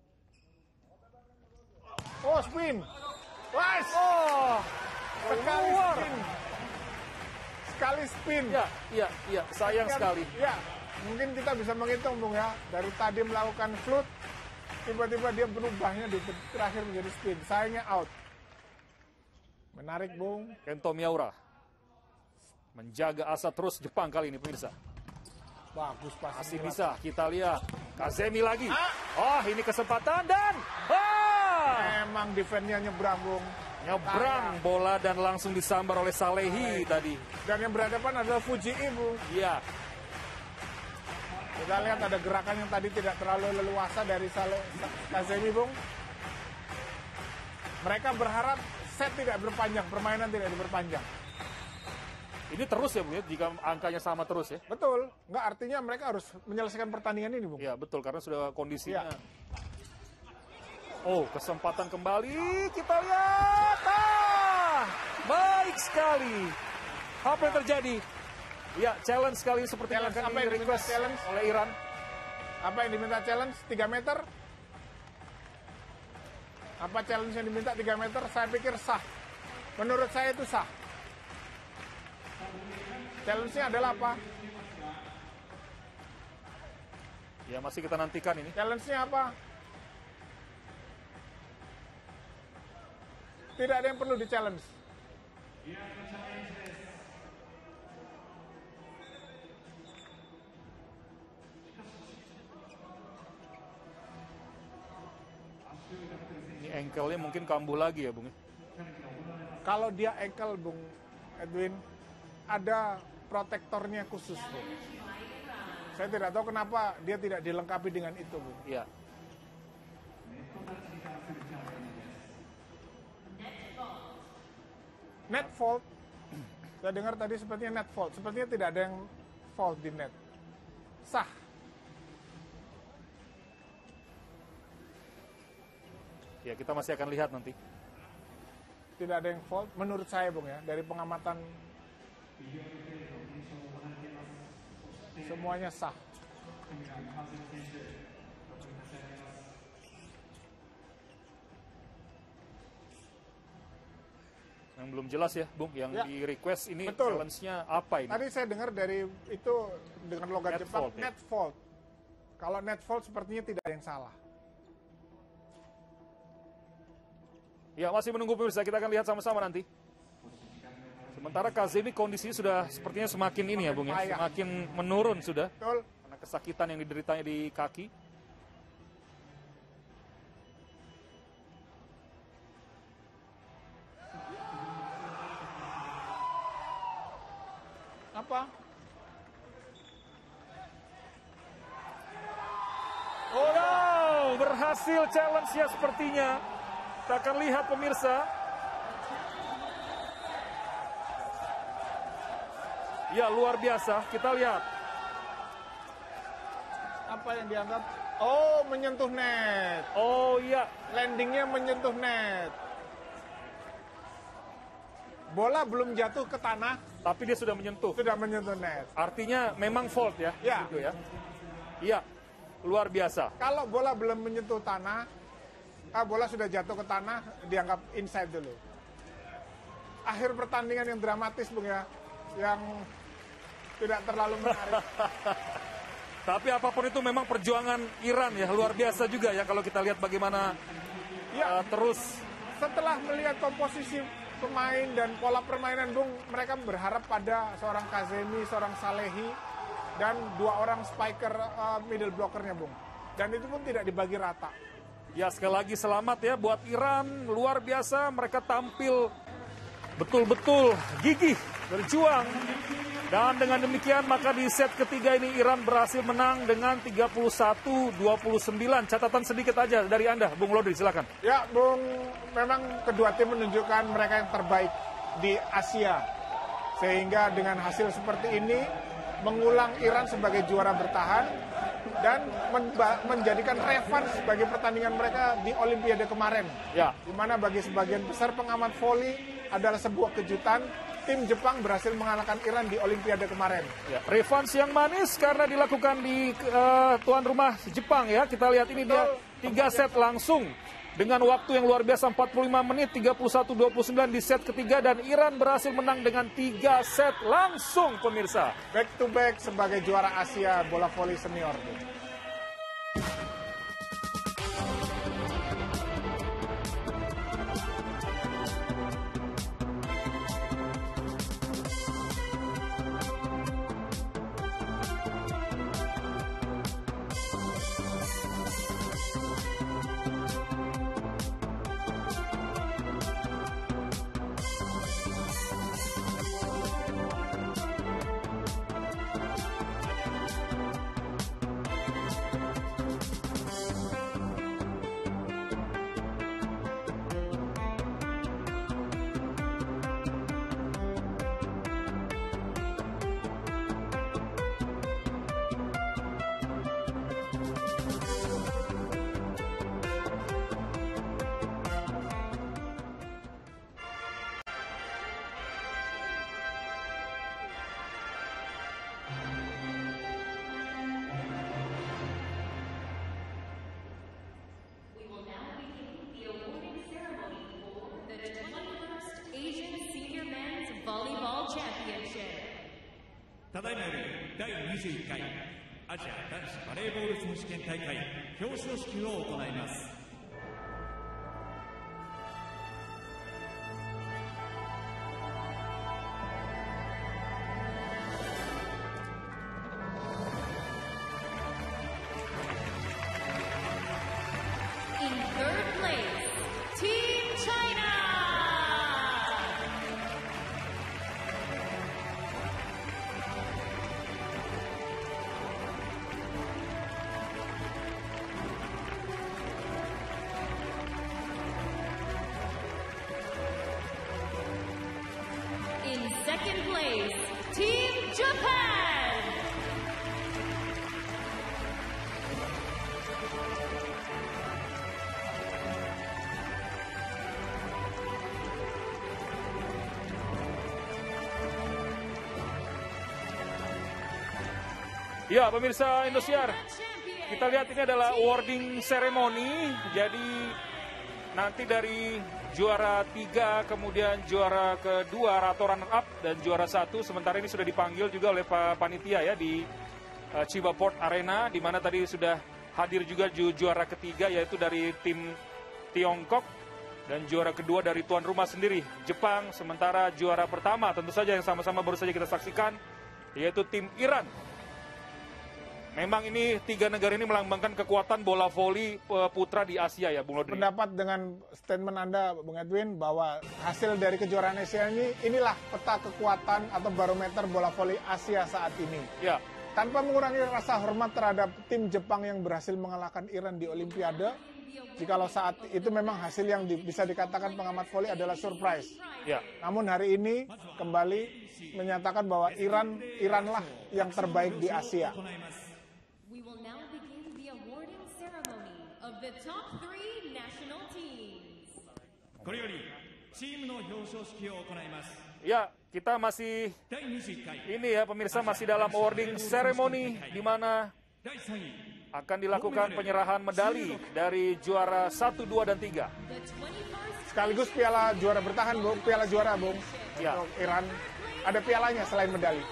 Oh, spin. Wes. Oh, Sekali keluar. spin. Sekali spin. Ya, sayang sekali. Ya, mungkin kita bisa menghitung, Bung, ya. Dari tadi melakukan float, tiba-tiba dia berubahnya di terakhir menjadi spin. Sayangnya out. Menarik, Bung. Kento Miyaura menjaga asa terus Jepang kali ini, pemirsa. Bagus pas. Masih bisa, kita lihat. Kazemi lagi. Ah. Oh, ini kesempatan dan Emang defense-nya nyebrang, Bung. nyebrang bola dan langsung disambar oleh Salehi tadi. Dan yang berhadapan adalah Fujii, Bung. Iya. Kita lihat ada gerakan yang tadi tidak terlalu leluasa dari Kazemi, Bung. Mereka berharap set tidak berpanjang, permainan tidak diperpanjang. Ini terus ya, Bung, ya, jika angkanya sama terus ya. Betul, nggak artinya mereka harus menyelesaikan pertandingan ini, Bung. Ya, betul, karena sudah kondisinya. Ya. Oh, kesempatan kembali, kita lihat. Baik sekali. Apa yang terjadi? Ya, challenge sekali seperti yang akan Apa yang diminta request challenge oleh Iran. Apa yang diminta challenge? 3 meter? Apa challenge yang diminta 3 meter? Saya pikir sah. Menurut saya itu sah. Challenge-nya adalah apa? Ya, masih kita nantikan ini. Challenge-nya apa? Tidak ada yang perlu di-challenge. Ini ankle-nya mungkin kambuh lagi ya, Bung. Kalau dia ankle, Bung Edwin, ada protektornya khusus, Bung. Saya tidak tahu kenapa dia tidak dilengkapi dengan itu, Bung. Iya. Net fault. Saya dengar tadi sepertinya net fault. Sepertinya tidak ada yang fault di net. Sah. Ya, kita masih akan lihat nanti. Tidak ada yang fault menurut saya, Bung, ya. Dari pengamatan semuanya sah. Yang belum jelas ya, Bung, yang Ya. di request ini Betul. challenge-nya apa ini? Tadi saya dengar dari itu dengan logat Net Jepang, fault, ya? net fault. Kalau net fault sepertinya tidak ada yang salah. Ya, masih menunggu pemirsa, kita akan lihat sama-sama nanti. Sementara Kazemi kondisinya sudah sepertinya semakin ini ya, Bung, ya. Payah. Semakin menurun sudah. Betul. Karena kesakitan yang dideritanya di kaki. Apa? Oh no, berhasil challenge-nya sepertinya. Kita akan lihat pemirsa. Ya, luar biasa. Kita lihat. apa yang dianggap? Oh, menyentuh net. Oh iya. Landingnya menyentuh net. Bola belum jatuh ke tanah, Tapi dia sudah menyentuh. sudah menyentuh net. Artinya memang fault ya. Ya. Gitu ya. Iya. Luar biasa. Kalau bola belum menyentuh tanah, bola sudah jatuh ke tanah, dianggap inside dulu. Akhir pertandingan yang dramatis, Bung ya, yang tidak terlalu menarik. Tapi apapun itu memang perjuangan Iran ya luar biasa juga ya kalau kita lihat bagaimana Ya. terus. Setelah melihat komposisi pemain dan pola permainan, Bung, mereka berharap pada seorang Kazemi, seorang Salehi, dan 2 orang spiker middle blockernya, Bung. Dan itu pun tidak dibagi rata. Ya sekali lagi selamat ya buat Iran, luar biasa mereka tampil betul-betul gigih, berjuang. Dan dengan demikian maka di set ketiga ini Iran berhasil menang dengan 31-29. Catatan sedikit aja dari Anda, Bung Lodri, silakan. Ya, Bung, memang kedua tim menunjukkan mereka yang terbaik di Asia. Sehingga dengan hasil seperti ini, mengulang Iran sebagai juara bertahan dan menjadikan revans sebagai pertandingan mereka di Olimpiade kemarin. Ya. Di mana bagi sebagian besar pengamat voli adalah sebuah kejutan. Tim Jepang berhasil mengalahkan Iran di Olimpiade kemarin. Ya, revans yang manis karena dilakukan di tuan rumah Jepang ya. Kita lihat ini dia 3 set langsung dengan waktu yang luar biasa 45 menit 31-29 di set ketiga dan Iran berhasil menang dengan 3 set langsung pemirsa. Back to back sebagai juara Asia bola voli senior. Volleyball Championship. ただいまより第21回アジア男子バレーボール選手権大会表彰式を行います。 In third place, Team China. In second place, Team Japan. Ya pemirsa Indosiar, kita lihat ini adalah awarding ceremony. Jadi nanti dari juara 3, kemudian juara kedua atau runner up dan juara 1. Sementara ini sudah dipanggil juga oleh Pak Panitia ya di Chiba Port Arena, di mana tadi sudah hadir juga juara ketiga yaitu dari tim Tiongkok dan juara kedua dari tuan rumah sendiri Jepang. Sementara juara pertama tentu saja yang sama-sama baru saja kita saksikan yaitu tim Iran. Memang ini 3 negara ini melambangkan kekuatan bola voli putra di Asia ya, Bung Lodri. Pendapat dengan statement Anda, Bung Edwin, bahwa hasil dari kejuaraan Asia ini, inilah peta kekuatan atau barometer bola voli Asia saat ini. Ya. Tanpa mengurangi rasa hormat terhadap tim Jepang yang berhasil mengalahkan Iran di Olimpiade, jikalau saat itu memang hasil yang bisa dikatakan pengamat voli adalah surprise. Ya. Namun hari ini kembali menyatakan bahwa Iranlah yang terbaik di Asia. We will now begin the awarding ceremony of the top 3 national teams. これよりチームの表彰式を行います。 Ya, kita masih ini ya pemirsa, masih dalam awarding ceremony di mana akan dilakukan penyerahan medali dari juara 1, 2, dan 3. Sekaligus piala juara bertahan, Bung. Piala juara, Bung. Ya. Untuk Iran. Ada pialanya selain medali.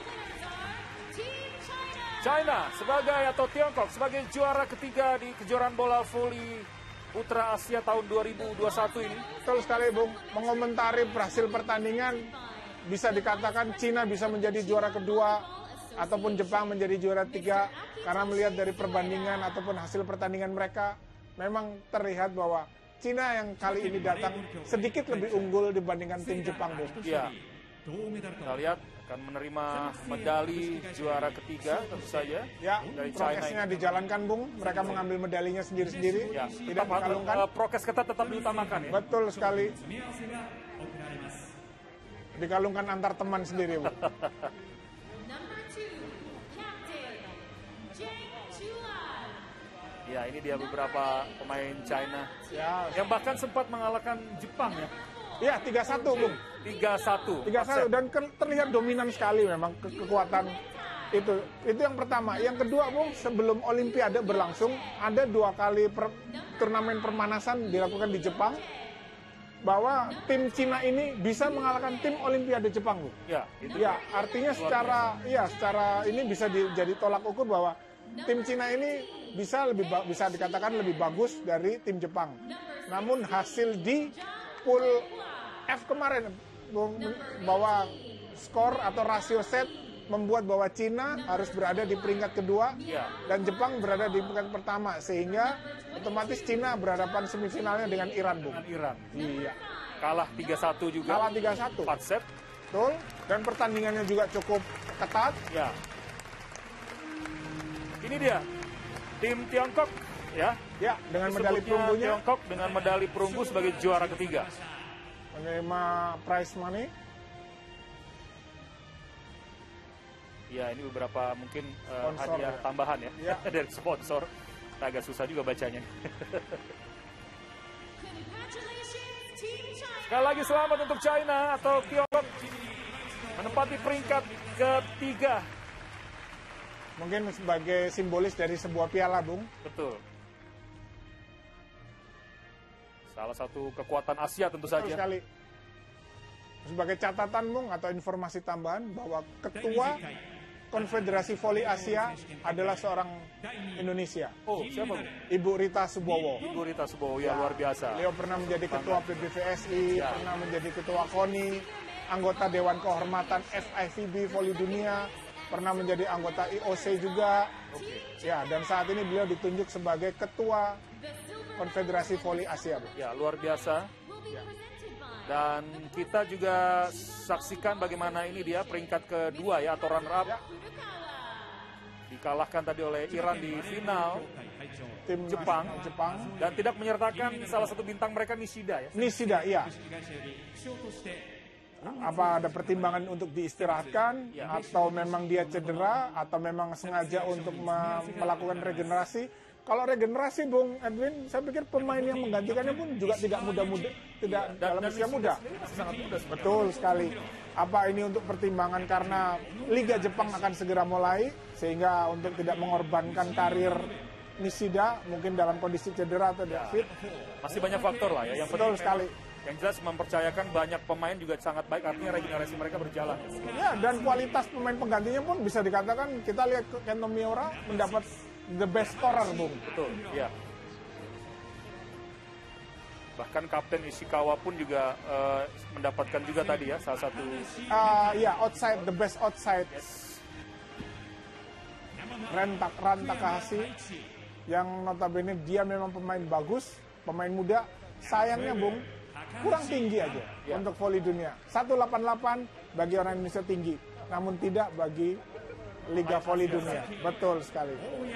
China Tiongkok sebagai juara ketiga di kejuaraan bola voli putra Asia tahun 2021 ini. Betul sekali, Bung. Mengomentari hasil pertandingan, bisa dikatakan Cina bisa menjadi juara kedua ataupun Jepang menjadi juara 3 karena melihat dari perbandingan ataupun hasil pertandingan mereka memang terlihat bahwa Cina yang kali ini datang sedikit lebih unggul dibandingkan tim Jepang, Bung. Ya, kita lihat akan menerima medali juara ketiga tentu saja. Ya, dari China prokesnya ini. dijalankan, Bung. Mereka mengambil medalinya sendiri-sendiri, Ya, tidak dikalungkan. prokes ketat tetap diutamakan ya. Betul sekali. Dikalungkan antar teman sendiri, Bu. Number 2, Captain Zheng Chuan. Ya, ini dia beberapa pemain China Ya, yang bahkan sempat mengalahkan Jepang ya. ya 3-1, Bung. 3-1. 3-1 dan terlihat dominan sekali memang kekuatan itu. Itu yang pertama. Yang kedua, Bung, sebelum Olimpiade berlangsung ada 2 kali turnamen permanasan dilakukan di Jepang bahwa tim Cina ini bisa mengalahkan tim Olimpiade Jepang, Bu. Ya, itu. Ya, artinya secara ini bisa jadi tolak ukur bahwa tim Cina ini bisa dikatakan lebih bagus dari tim Jepang. Namun hasil di pool F kemarin, Bung, bahwa skor atau rasio set membuat bahwa Cina harus berada di peringkat kedua dan Jepang berada di peringkat pertama, sehingga otomatis Cina berhadapan semifinalnya dengan Iran, Bung. Dengan Iran. Iya. Kalah 3-1 juga. Kalah 3-1. 4 set. Betul. Dan pertandingannya juga cukup ketat. Ya. Ini dia tim Tiongkok ya. Ya, dengan medali Disebutnya perunggunya Tiongkok dengan medali perunggu sebagai juara ketiga. menerima prize money. Ya, ini beberapa mungkin Sponsor, hadiah ya. tambahan ya, Ya. dari sponsor. Agak susah juga bacanya. Congratulations, Team China. Sekali lagi selamat untuk China atau Tiongkok menempati peringkat ketiga. Mungkin sebagai simbolis dari sebuah piala, Bung. Betul. Salah satu kekuatan Asia tentu Betul saja. sekali. Sebagai catatan, Bung, atau informasi tambahan bahwa ketua Konfederasi Voli Asia adalah seorang Indonesia. Oh, siapa? Bu? Ibu Rita Subowo. Ibu Rita Subowo, ya luar biasa. Beliau pernah menjadi ketua PBVSI, Ya. pernah menjadi ketua KONI, anggota Dewan Kehormatan FIVB Voli Dunia, pernah menjadi anggota IOC juga. Ya, dan saat ini beliau ditunjuk sebagai ketua Konfederasi Voli Asia, Bu. Ya, luar biasa. Will be presented by Dan kita juga saksikan bagaimana ini dia peringkat kedua ya, atau runner up. Ya. Dikalahkan tadi oleh Iran di final. Tim Jepang. Jepang. Dan tidak menyertakan salah satu bintang mereka, Nishida ya. Nishida, iya. Apa ada pertimbangan untuk diistirahatkan, Ya. atau memang dia cedera, atau memang sengaja untuk melakukan regenerasi? Kalau regenerasi, Bung Edwin, saya pikir pemain yang menggantikannya pun juga tidak muda-muda, tidak dalam usia muda. Masih sangat muda sebenarnya. Betul sekali. Apa ini untuk pertimbangan karena Liga Jepang akan segera mulai, sehingga untuk tidak mengorbankan karir Nishida, mungkin dalam kondisi cedera atau tidak fit? Masih banyak faktor lah ya. Yang Betul penting sekali. yang jelas mempercayakan banyak pemain juga sangat baik, artinya regenerasi mereka berjalan. Ya, dan kualitas pemain penggantinya pun bisa dikatakan, kita lihat Kento Miura mendapat the best scorer, Bung. Betul, ya. Bahkan Kapten Ishikawa pun juga mendapatkan juga tadi ya salah satu. Ya, outside, the best outside. Ran Takahashi, yang notabene dia memang pemain bagus, pemain muda. Sayangnya, Bung, kurang tinggi aja Ya. untuk voli dunia. 188 bagi orang Indonesia tinggi, namun tidak bagi Liga Voli Dunia. Betul sekali.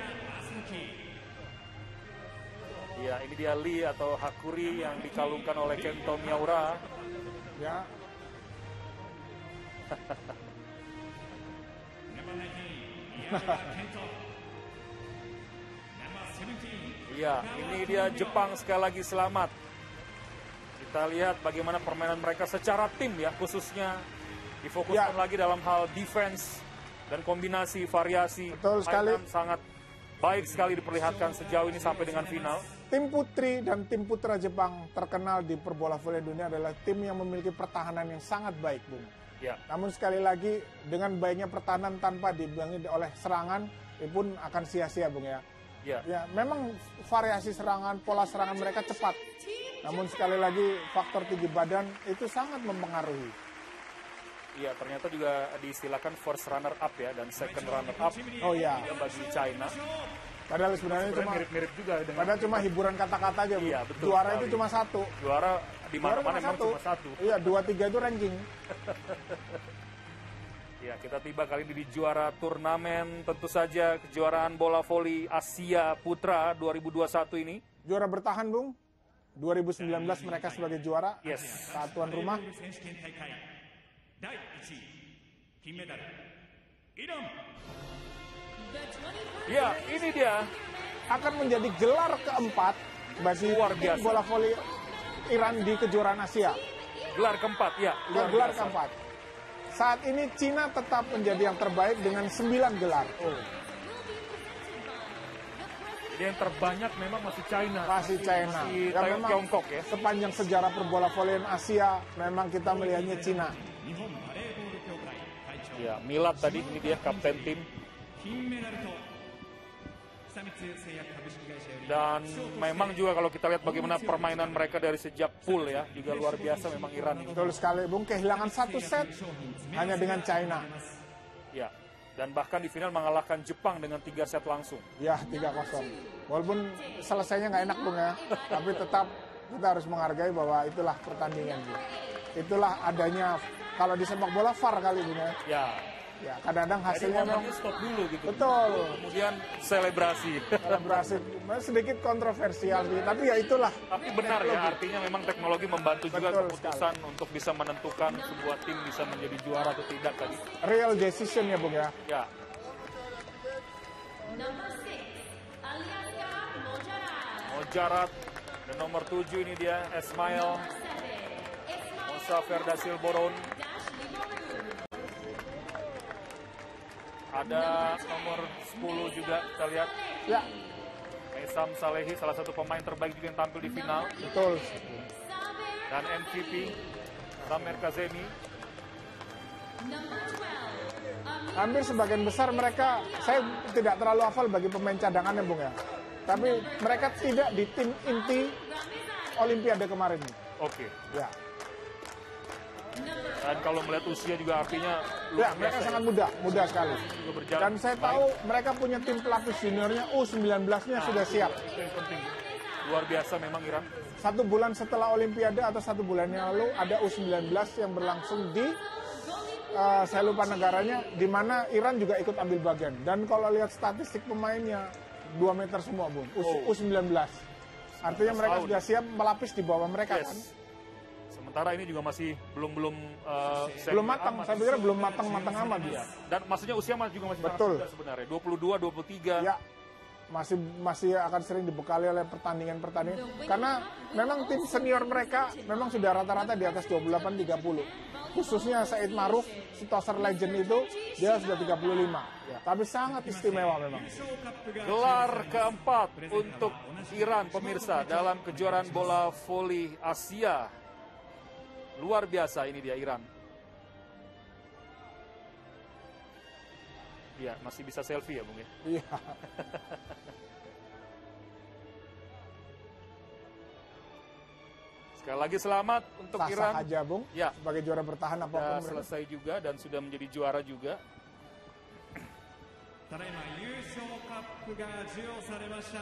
Ya, ini dia Lee atau Hakuri yang dikalungkan oleh Kento Miura. Ya. Iya, ini dia Jepang sekali lagi selamat. Kita lihat bagaimana permainan mereka secara tim ya, khususnya difokuskan lagi dalam hal defense dan kombinasi variasi. Betul sekali. Permainan sangat baik sekali diperlihatkan sejauh ini sampai dengan final. Tim putri dan tim putra Jepang terkenal di perbola voli dunia adalah tim yang memiliki pertahanan yang sangat baik, Bung. Ya. Namun sekali lagi dengan baiknya pertahanan tanpa dibangun oleh serangan, itu pun akan sia-sia, Bung ya. Ya, memang variasi serangan, pola serangan mereka cepat. Namun sekali lagi faktor tinggi badan itu sangat mempengaruhi. Iya, ternyata juga diistilahkan first runner up ya dan second runner up. Oh iya. Bagi China. Padahal sebenarnya cuma mirip-mirip juga dengan. Padahal cuma hiburan kata-kata aja, Bu. Iya, betul. Juara sekali. itu cuma satu. Juara di mana-mana memang cuma satu. Iya, 2-3 itu ranking. Ya, kita tiba kali ini di juara turnamen tentu saja kejuaraan bola voli Asia Putra 2021 ini. Juara bertahan, Bung. 2019 mereka sebagai juara. Yes. Saat tuan rumah. Ya, ini dia Akan menjadi gelar keempat bagi Luar tim biasa. bola voli Iran di kejuaraan Asia. gelar keempat ya. Luar Gelar biasa. keempat. Saat ini Cina tetap menjadi yang terbaik dengan 9 gelar. Jadi yang terbanyak memang masih China. Masih China. Masih Ya, memang Tiongkok ya. Sepanjang sejarah perbola voli Asia memang kita melihatnya Cina. Ya, Milad tadi ini dia kapten tim. Dan memang juga kalau kita lihat bagaimana permainan mereka dari sejak pool ya, juga luar biasa memang Iran ini. Betul sekali, Bung. Kehilangan satu set hanya dengan China. Ya, dan bahkan di final mengalahkan Jepang dengan 3 set langsung. Ya, 3-0. Walaupun selesainya nggak enak, Bung ya. Tapi tetap kita harus menghargai bahwa itulah pertandingan. Bung. Itulah adanya, kalau di sepak bola VAR kali, Bung ya. Ya, kadang-kadang hasilnya Jadi memang stop dulu gitu. betul. Kemudian selebrasi. Berhasil, sedikit kontroversial sih, tapi ya itulah. Tapi benar ya, artinya memang teknologi membantu juga Betul keputusan untuk bisa menentukan sebuah tim bisa menjadi juara atau tidak tadi. Real decision ya, Bung ya. Ya, Number 6, Aliaska Mojarad. Mojarad dan nomor 7 ini dia Ismail 7, Ismail Mosafer Dasil Boron. Dash Liboru. Ada nomor 10 juga kita lihat Ya, Esam Salehi, salah satu pemain terbaik juga yang tampil di final. betul. Saber. Dan MVP Samer Kazemi. Number 12, Amir Hampir sebagian besar mereka, saya tidak terlalu hafal bagi pemain cadangannya, Bung ya. Tapi mereka tidak di tim inti Olimpiade kemarin. Oke. Ya, Dan kalau melihat usia juga artinya ya luar mereka biasa sangat muda, muda sekali. juga berjalan. Dan saya tahu mereka punya tim pelapis juniornya U19-nya sudah siap. Itu yang penting. Luar biasa memang Iran. 1 bulan setelah Olimpiade atau 1 bulan yang lalu ada U19 yang berlangsung di saya lupa negaranya, di mana Iran juga ikut ambil bagian. Dan kalau lihat statistik pemainnya 2 meter semua, Bung. U19. Artinya mereka sudah siap melapis di bawah mereka kan. Sementara ini juga masih belum Belum matang, saya pikir belum matang-matang amat dia. Dan maksudnya usia juga masih Betul. sangat muda sebenarnya. 22, 23. Ya, masih akan sering dibekali oleh pertandingan-pertandingan. Karena memang tim senior mereka memang sudah rata-rata di atas 28-30. Khususnya Said Maruf, si toser legend itu, dia sudah 35. Ya, tapi sangat istimewa memang. Gelar keempat untuk Iran pemirsa dalam kejuaraan bola voli Asia. Luar biasa ini dia Iran. Iya, masih bisa selfie ya Bung ya. Iya. Sekali lagi selamat untuk Sah-sah Iran. aja, Bung. Ya. Sebagai juara bertahan Sudah apapun mereka. selesai juga dan sudah menjadi juara juga. ただいま優勝カップが授与されました。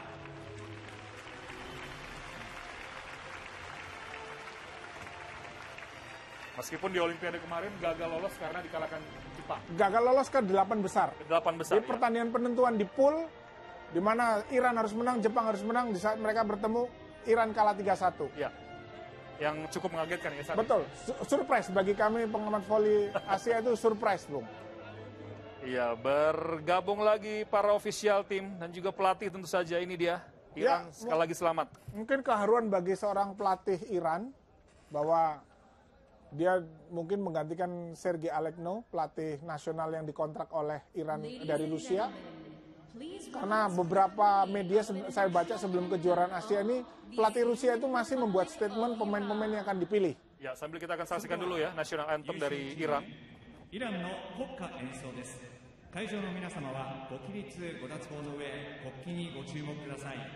Meskipun di Olimpiade kemarin gagal lolos karena dikalahkan Jepang. Gagal lolos ke 8 besar. 8 besar. Di pertandingan penentuan di pool, di mana Iran harus menang, Jepang harus menang. Di saat mereka bertemu, Iran kalah 3-1. Ya. Yang cukup mengagetkan ya. San? Betul, surprise bagi kami pengamat voli Asia itu surprise, Bung. Iya, bergabung lagi para official tim dan juga pelatih tentu saja ini dia Iran sekali lagi selamat. Mungkin keharuan bagi seorang pelatih Iran bahwa dia mungkin menggantikan Sergei Alekno, pelatih nasional yang dikontrak oleh Iran dari Rusia. Karena beberapa media saya baca sebelum kejuaraan Asia ini, pelatih Rusia itu masih membuat statement pemain-pemain yang akan dipilih. Ya, sambil kita akan saksikan dulu ya national anthem dari Iran. イランの国歌演奏です。会場の皆様はご起立ご脱帽の上、国旗にご注目ください。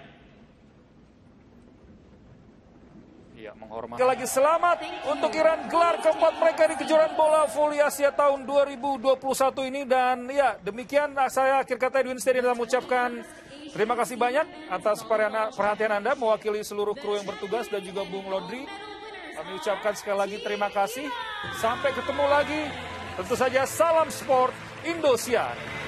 Iya, menghormati. Sekali lagi selamat untuk Iran, gelar keempat mereka di kejuaraan bola voli Asia tahun 2021 ini. Dan ya, demikian saya akhir kata Edwin Setiadi dalam mengucapkan terima kasih banyak atas perhatian Anda mewakili seluruh kru yang bertugas dan juga Bung Lodri. Kami ucapkan sekali lagi terima kasih. Sampai ketemu lagi. Tentu saja salam sport Indosiar.